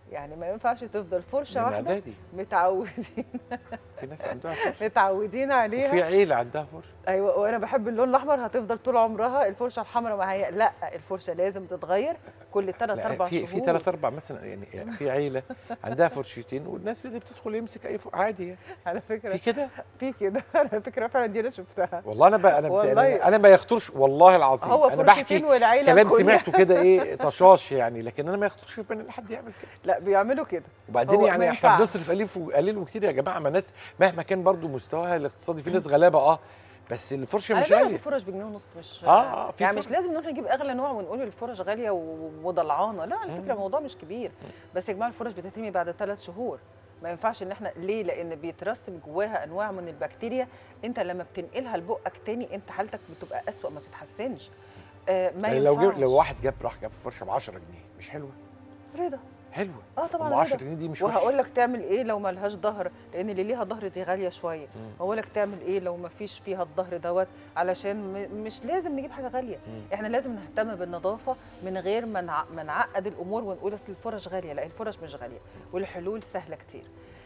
Speaker 8: يعني ما ينفعش تفضل فرشه
Speaker 2: من
Speaker 8: واحده
Speaker 2: اعدادي
Speaker 8: متعودين
Speaker 2: في ناس عندها فرشه،
Speaker 8: متعودين عليها.
Speaker 2: وفي عيله عندها فرشه.
Speaker 8: ايوه، وانا بحب اللون الاحمر هتفضل طول عمرها. الفرشه الحمراء ما هي لا، الفرشه لازم تتغير كل ثلاث
Speaker 2: لا،
Speaker 8: اربع
Speaker 2: في
Speaker 8: شهور.
Speaker 2: في ثلاث اربع مثلا، يعني يعني في عيله عندها فرشتين والناس اللي بتدخل يمسك اي فوق عادي يعني.
Speaker 8: على فكره
Speaker 2: في كده
Speaker 8: في كده على فكره فعلا دي انا شفتها.
Speaker 2: والله انا بقى انا
Speaker 8: والله.
Speaker 2: انا, أنا ما يخطرش والله العظيم.
Speaker 8: هو
Speaker 2: انا
Speaker 8: فرشتين
Speaker 2: بحكي
Speaker 8: والعيله
Speaker 2: كلام
Speaker 8: كلها.
Speaker 2: سمعته كده ايه طشاش يعني، لكن انا ما يخطرش في بالي ان حد يعمل كده.
Speaker 8: لا بيعملوا كده.
Speaker 2: وبعدين
Speaker 8: هو ما
Speaker 2: يعني احنا
Speaker 8: ينفعش.
Speaker 2: بنصرف قليل قليل وكتير يا جماعه، ما ناس مهما كان برضو مستواها الاقتصادي، في ناس غلابه اه، بس الفرشه
Speaker 8: على
Speaker 2: مش
Speaker 8: فكره في
Speaker 2: غاليه.
Speaker 8: فرش بجنيه ونص، مش
Speaker 2: آه، آه، في
Speaker 8: يعني
Speaker 2: فرش.
Speaker 8: مش لازم نروح نجيب اغلى نوع ونقول الفرش غاليه وضلعانه. لا، على فكره الموضوع مش كبير. بس يا جماعه الفرش بتترمي بعد ثلاث شهور. ما ينفعش ان احنا ليه؟ لان بيترسب جواها انواع من البكتيريا، انت لما بتنقلها لبقك تاني انت حالتك بتبقى اسوأ، ما بتتحسنش. آه ما
Speaker 2: يعني
Speaker 8: ينفعش.
Speaker 2: لو جيب لو واحد جاب راح جاب فرشه ب عشرة جنيه مش حلوه؟
Speaker 8: رضا.
Speaker 2: حلوه.
Speaker 8: اه طبعا
Speaker 2: ب عشرة
Speaker 8: رضا.
Speaker 2: جنيه دي مش
Speaker 8: وهقول لك تعمل ايه لو ما لهاش ظهر، لان اللي ليها ظهر دي غاليه شويه. هقول لك تعمل ايه لو ما فيش فيها الظهر دوت، علشان م- مش لازم نجيب حاجه غاليه.
Speaker 2: مم.
Speaker 8: احنا لازم نهتم بالنظافه من غير ما نع- ما نعقد الامور ونقول اصل الفرش غاليه. لا، الفرش مش غاليه والحلول سهله كتير.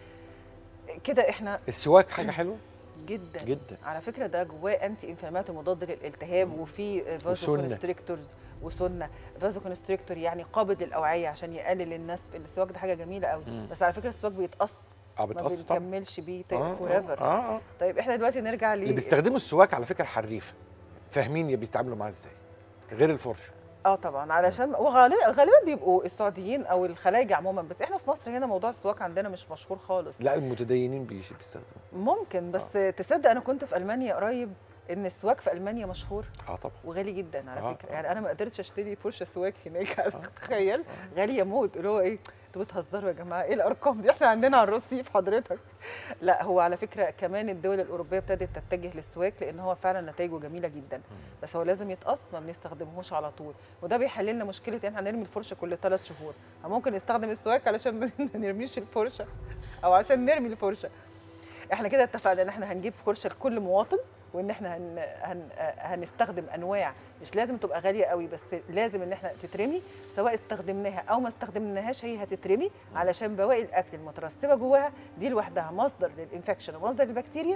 Speaker 8: كده احنا
Speaker 2: السواك حاجه حلوه
Speaker 8: جدا
Speaker 2: جدا.
Speaker 8: على فكره، ده جواه انتي انفلاماتوري مضاد للالتهاب، وفي فازو
Speaker 2: وسنة.
Speaker 8: كونستريكتورز وسنه. فازو كونستريكتور يعني قابض للاوعيه عشان يقلل الناس. السواك ده حاجه جميله قوي.
Speaker 2: مم.
Speaker 8: بس على فكره السواك بيتقص،
Speaker 2: اه
Speaker 8: ما
Speaker 2: بتقص طبعا.
Speaker 8: بنكملش بيه
Speaker 2: آه،
Speaker 8: فور ايفر.
Speaker 2: اه اه
Speaker 8: طيب احنا دلوقتي نرجع
Speaker 2: اللي
Speaker 8: ليه.
Speaker 2: بيستخدموا السواك على فكره الحريفه فاهمين يا بيتعاملوا معاه ازاي غير الفرشه.
Speaker 8: اه طبعا، علشان وغالبا غالبا بيبقوا السعوديين او الخلايجه عموما، بس احنا في مصر هنا موضوع السواك عندنا مش مشهور خالص.
Speaker 2: لا المتدينين بيش- بيستخدموا.
Speaker 8: ممكن، بس آه. تصدق انا كنت في المانيا قريب ان السواك في المانيا مشهور
Speaker 2: اه طبعا
Speaker 8: وغالي جدا على
Speaker 2: آه،
Speaker 8: فكره.
Speaker 2: آه.
Speaker 8: يعني انا ما قدرتش اشتري فرشه سواك هناك. تخيل، غاليه موت. اللي هو ايه، انتوا بتهزروا يا جماعه؟ ايه الارقام دي؟ احنا عندنا على الرصيف حضرتك. لا، هو على فكره كمان الدول الاوروبيه ابتدت تتجه للسواك، لان هو فعلا نتائجه جميله جدا. بس هو لازم يتقص، ما بنستخدمهوش على طول. وده بيحل لنا مشكله ان احنا نرمي الفرشه كل ثلاث شهور. ممكن نستخدم السواك علشان ما نرميش الفرشه، او عشان نرمي الفرشه. احنا كده اتفقنا ان احنا هنجيب فرشه لكل مواطن، وان احنا هن هن هنستخدم انواع مش لازم تبقى غاليه قوي، بس لازم ان احنا تترمي. سواء استخدمناها او ما استخدمناهاش هي هتترمي، علشان بواقي الاكل المترسبه جواها دي لوحدها مصدر للانفكشن ومصدر للبكتيريا.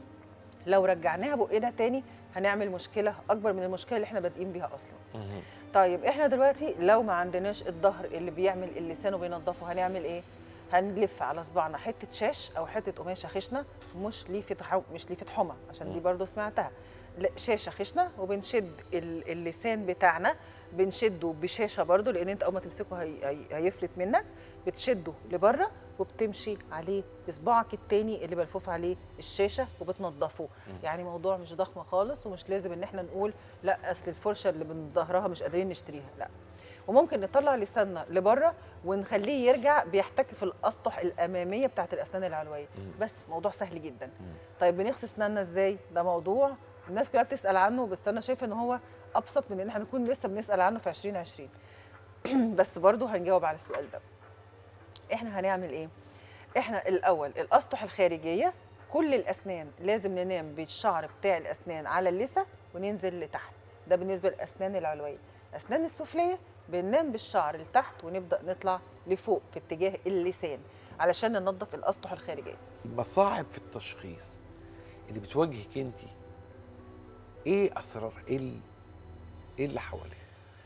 Speaker 8: لو رجعناها بقنا تاني هنعمل مشكله اكبر من المشكله اللي احنا بادئين بيها اصلا. طيب احنا دلوقتي لو ما عندناش الظهر اللي بيعمل اللسان وبينضفه هنعمل ايه؟ هنلف على صباعنا حته شاش او حته قماشه خشنه، مش ليفه حو... مش ليفه حمى، عشان دي برضو سمعتها. لا، شاشه خشنه، وبنشد ال- اللسان بتاعنا، بنشده بشاشه برضو، لان انت اول ما تمسكه هي... هي... هيفلت منك. بتشده لبره وبتمشي عليه بصباعك التاني اللي ملفوف عليه الشاشه وبتنضفه. يعني موضوع مش ضخم خالص، ومش لازم ان احنا نقول لا اصل الفرشه اللي من ظهرها مش قادرين نشتريها، لا. وممكن نطلع لساننا لبره ونخليه يرجع بيحتك في الاسطح الاماميه بتاعت الاسنان العلويه. بس موضوع سهل جدا. طيب بنغسل اسناننا ازاي؟ ده موضوع الناس كلها بتسال عنه، بس انا شايفه ان هو ابسط من ان احنا نكون لسه بنسال عنه في عشرين عشرين. بس برضه هنجاوب على السؤال ده. احنا هنعمل ايه؟ احنا الاول الاسطح الخارجيه كل الاسنان لازم ننام بالشعر بتاع الاسنان على اللثه وننزل لتحت. ده بالنسبه للاسنان العلويه. الاسنان السفليه بننام بالشعر لتحت ونبدا نطلع لفوق في اتجاه اللسان علشان ننظف الاسطح الخارجيه.
Speaker 2: المصاعب في التشخيص اللي بتواجهك انت ايه اسرارها؟ ايه ال- ايه اللي حواليها؟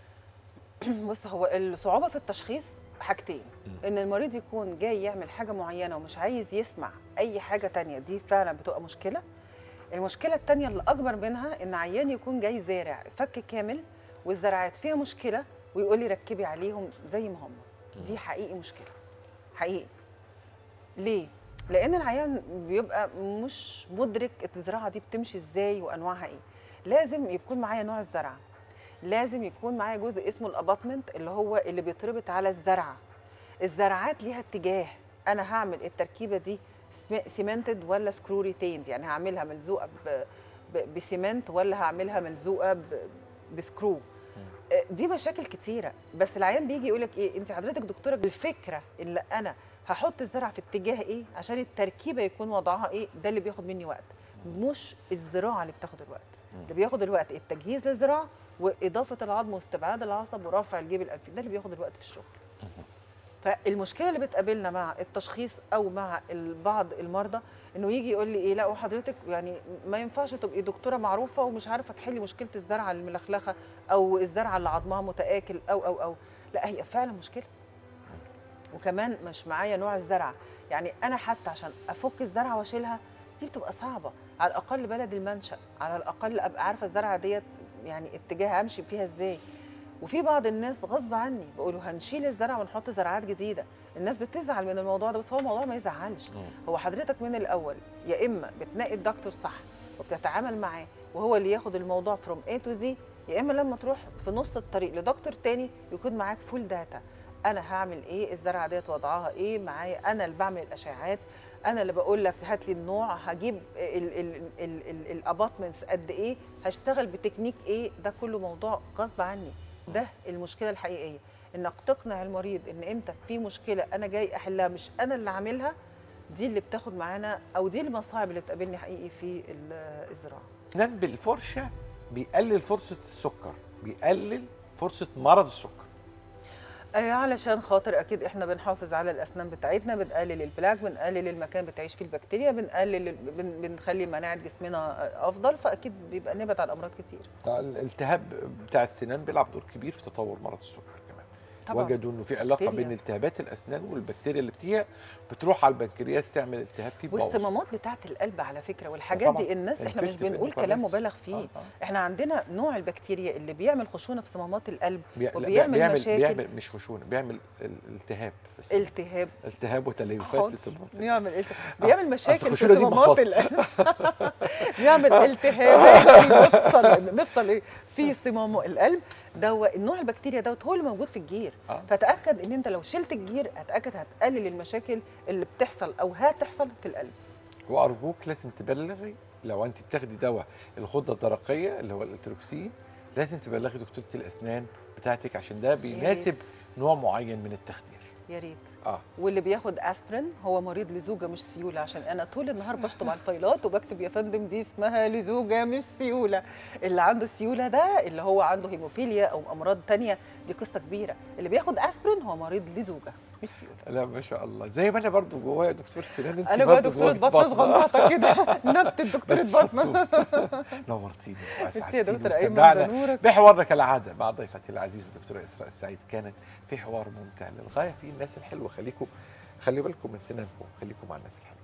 Speaker 8: بص، هو الصعوبه في التشخيص حاجتين. ان المريض يكون جاي يعمل حاجه معينه ومش عايز يسمع اي حاجه تانية، دي فعلا بتبقى مشكله. المشكله التانية اللي اكبر منها ان عيان يكون جاي زارع فك كامل والزراعات فيها مشكله ويقول لي ركبي عليهم زي ما هم. دي حقيقي مشكله حقيقي. ليه؟ لان العيان بيبقى مش مدرك الزراعه دي بتمشي ازاي وانواعها ايه. لازم يكون معايا نوع الزرعه، لازم يكون معايا جزء اسمه الاباتمنت اللي هو اللي بيتربط على الزرعه. الزرعات ليها اتجاه، انا هعمل التركيبه دي سيمنتد ولا سكرو ريتيند، يعني هعملها ملزوقه بسيمنت ولا هعملها ملزوقه بسكرو. دي مشاكل كتيره. بس العيان بيجي يقول لك ايه، انت حضرتك دكتوره بالفكره اللي انا هحط الزرعه في اتجاه ايه عشان التركيبه يكون وضعها ايه، ده اللي بياخد مني وقت. مش الزراعه اللي بتاخد الوقت. اللي بياخد الوقت التجهيز للزراعه واضافه العظم واستبعاد العصب ورفع الجيب الانفي، ده اللي بياخد الوقت في الشغل. فالمشكله اللي بتقابلنا مع التشخيص او مع بعض المرضى انه يجي يقول لي ايه، لا وحضرتك يعني ما ينفعش تبقي دكتوره معروفه ومش عارفه تحلي مشكله الزرعه الملخلخه او الزرعه اللي عظمها متاكل او او او لا، هي فعلا مشكله. وكمان مش معايا نوع الزرعه، يعني انا حتى عشان افك الزرعه واشيلها دي بتبقى صعبه، على الاقل بلد المنشأ، على الاقل ابقى عارفه الزرعه ديت يعني اتجاه امشي فيها ازاي. وفي بعض الناس غصب عني بيقولوا هنشيل الزرع ونحط زراعات جديده، الناس بتزعل من الموضوع ده، بس هو الموضوع ما يزعلش. هو حضرتك من الاول يا اما بتنقي الدكتور صح وبتتعامل معاه وهو اللي ياخد الموضوع فروم اي تو زي، يا اما لما تروح في نص الطريق لدكتور تاني يكون معاك فول داتا، انا هعمل ايه، الزرعه ديت وضعها ايه معايا، انا اللي بعمل الاشعاعات، انا اللي بقول لك هات لي النوع، هجيب الاباتمنتس قد ايه، هشتغل بتكنيك ايه، ده كله موضوع غصب عني. ده المشكله الحقيقيه، انك تقنع المريض ان انت في مشكله انا جاي احلها مش انا اللي عاملها، دي اللي بتاخد معانا او دي المصاعب اللي بتقابلني حقيقي في الزراعه.
Speaker 2: اسنان بالفرشه بيقلل فرصه السكر، بيقلل فرصه مرض السكر.
Speaker 8: آه علشان خاطر اكيد احنا بنحافظ على الاسنان بتاعتنا، بنقلل البلاك، بنقلل المكان بتعيش فيه البكتيريا، بنقلل بن بنخلي مناعه جسمنا افضل، فاكيد بيبقى نبعد عن امراض كتير.
Speaker 2: الالتهاب بتاع السنان بيلعب دور كبير في تطور مرض السكر كمان. طبعا. وجدوا انه في علاقه بكتيريا. بين التهابات الاسنان والبكتيريا اللي بتيجي بتروح على البنكرياس تعمل التهاب فيه،
Speaker 8: والصمامات بتاعه القلب على فكره والحاجات دي الناس احنا مش بنقول كلام مبالغ فيه. آه آه. احنا عندنا نوع البكتيريا اللي بيعمل خشونه في صمامات القلب
Speaker 2: بي...
Speaker 8: وبيعمل
Speaker 2: بيعمل
Speaker 8: مشاكل،
Speaker 2: بيعمل مش خشونه، بيعمل التهاب في
Speaker 8: التهاب
Speaker 2: التهاب وتليفات في الصمامات،
Speaker 8: بيعمل التهاب، بيعمل مشاكل في صمامات القلب بيعمل التهابات مفصل مفصل ايه في صمام القلب. ده النوع البكتيريا دوت هو اللي موجود في الجير. آه. فتاكد ان انت لو شلت الجير هتاكد هتقلل المشاكل اللي بتحصل او هتحصل في القلب.
Speaker 2: وارجوك لازم تبلغي لو انت بتاخدي دواء الغده الدرقيه اللي هو الالتروكسين، لازم تبلغي دكتوره الاسنان بتاعتك عشان ده بيناسب نوع معين من التخدير.
Speaker 8: يا ريت.
Speaker 2: اه
Speaker 8: واللي بياخد اسبرين هو مريض لزوجه مش سيوله، عشان انا طول النهار بشطب على الفايلات وبكتب يا فندم دي اسمها لزوجه مش سيوله. اللي عنده سيوله ده اللي هو عنده هيموفيليا او امراض ثانيه دي قصه كبيره، اللي بياخد اسبرين هو مريض لزوجه مش سيوله.
Speaker 2: لا ما شاء الله، زي ما انا برضو جوايا دكتور سنان، انت
Speaker 8: انا جوايا دكتوره بطن صغنطه كده نبته دكتوره بطن.
Speaker 2: نورتيني
Speaker 8: ميرسي يا دكتور ايمن بنورك.
Speaker 2: بحوارنا كالعاده مع ضيفتي العزيزه الدكتوره اسراء السعيد، كانت في حوار ممتع للغايه، في الناس الحلوه، خليكم خلي بالكم من سنانكم، خليكم مع الناس الحلوه.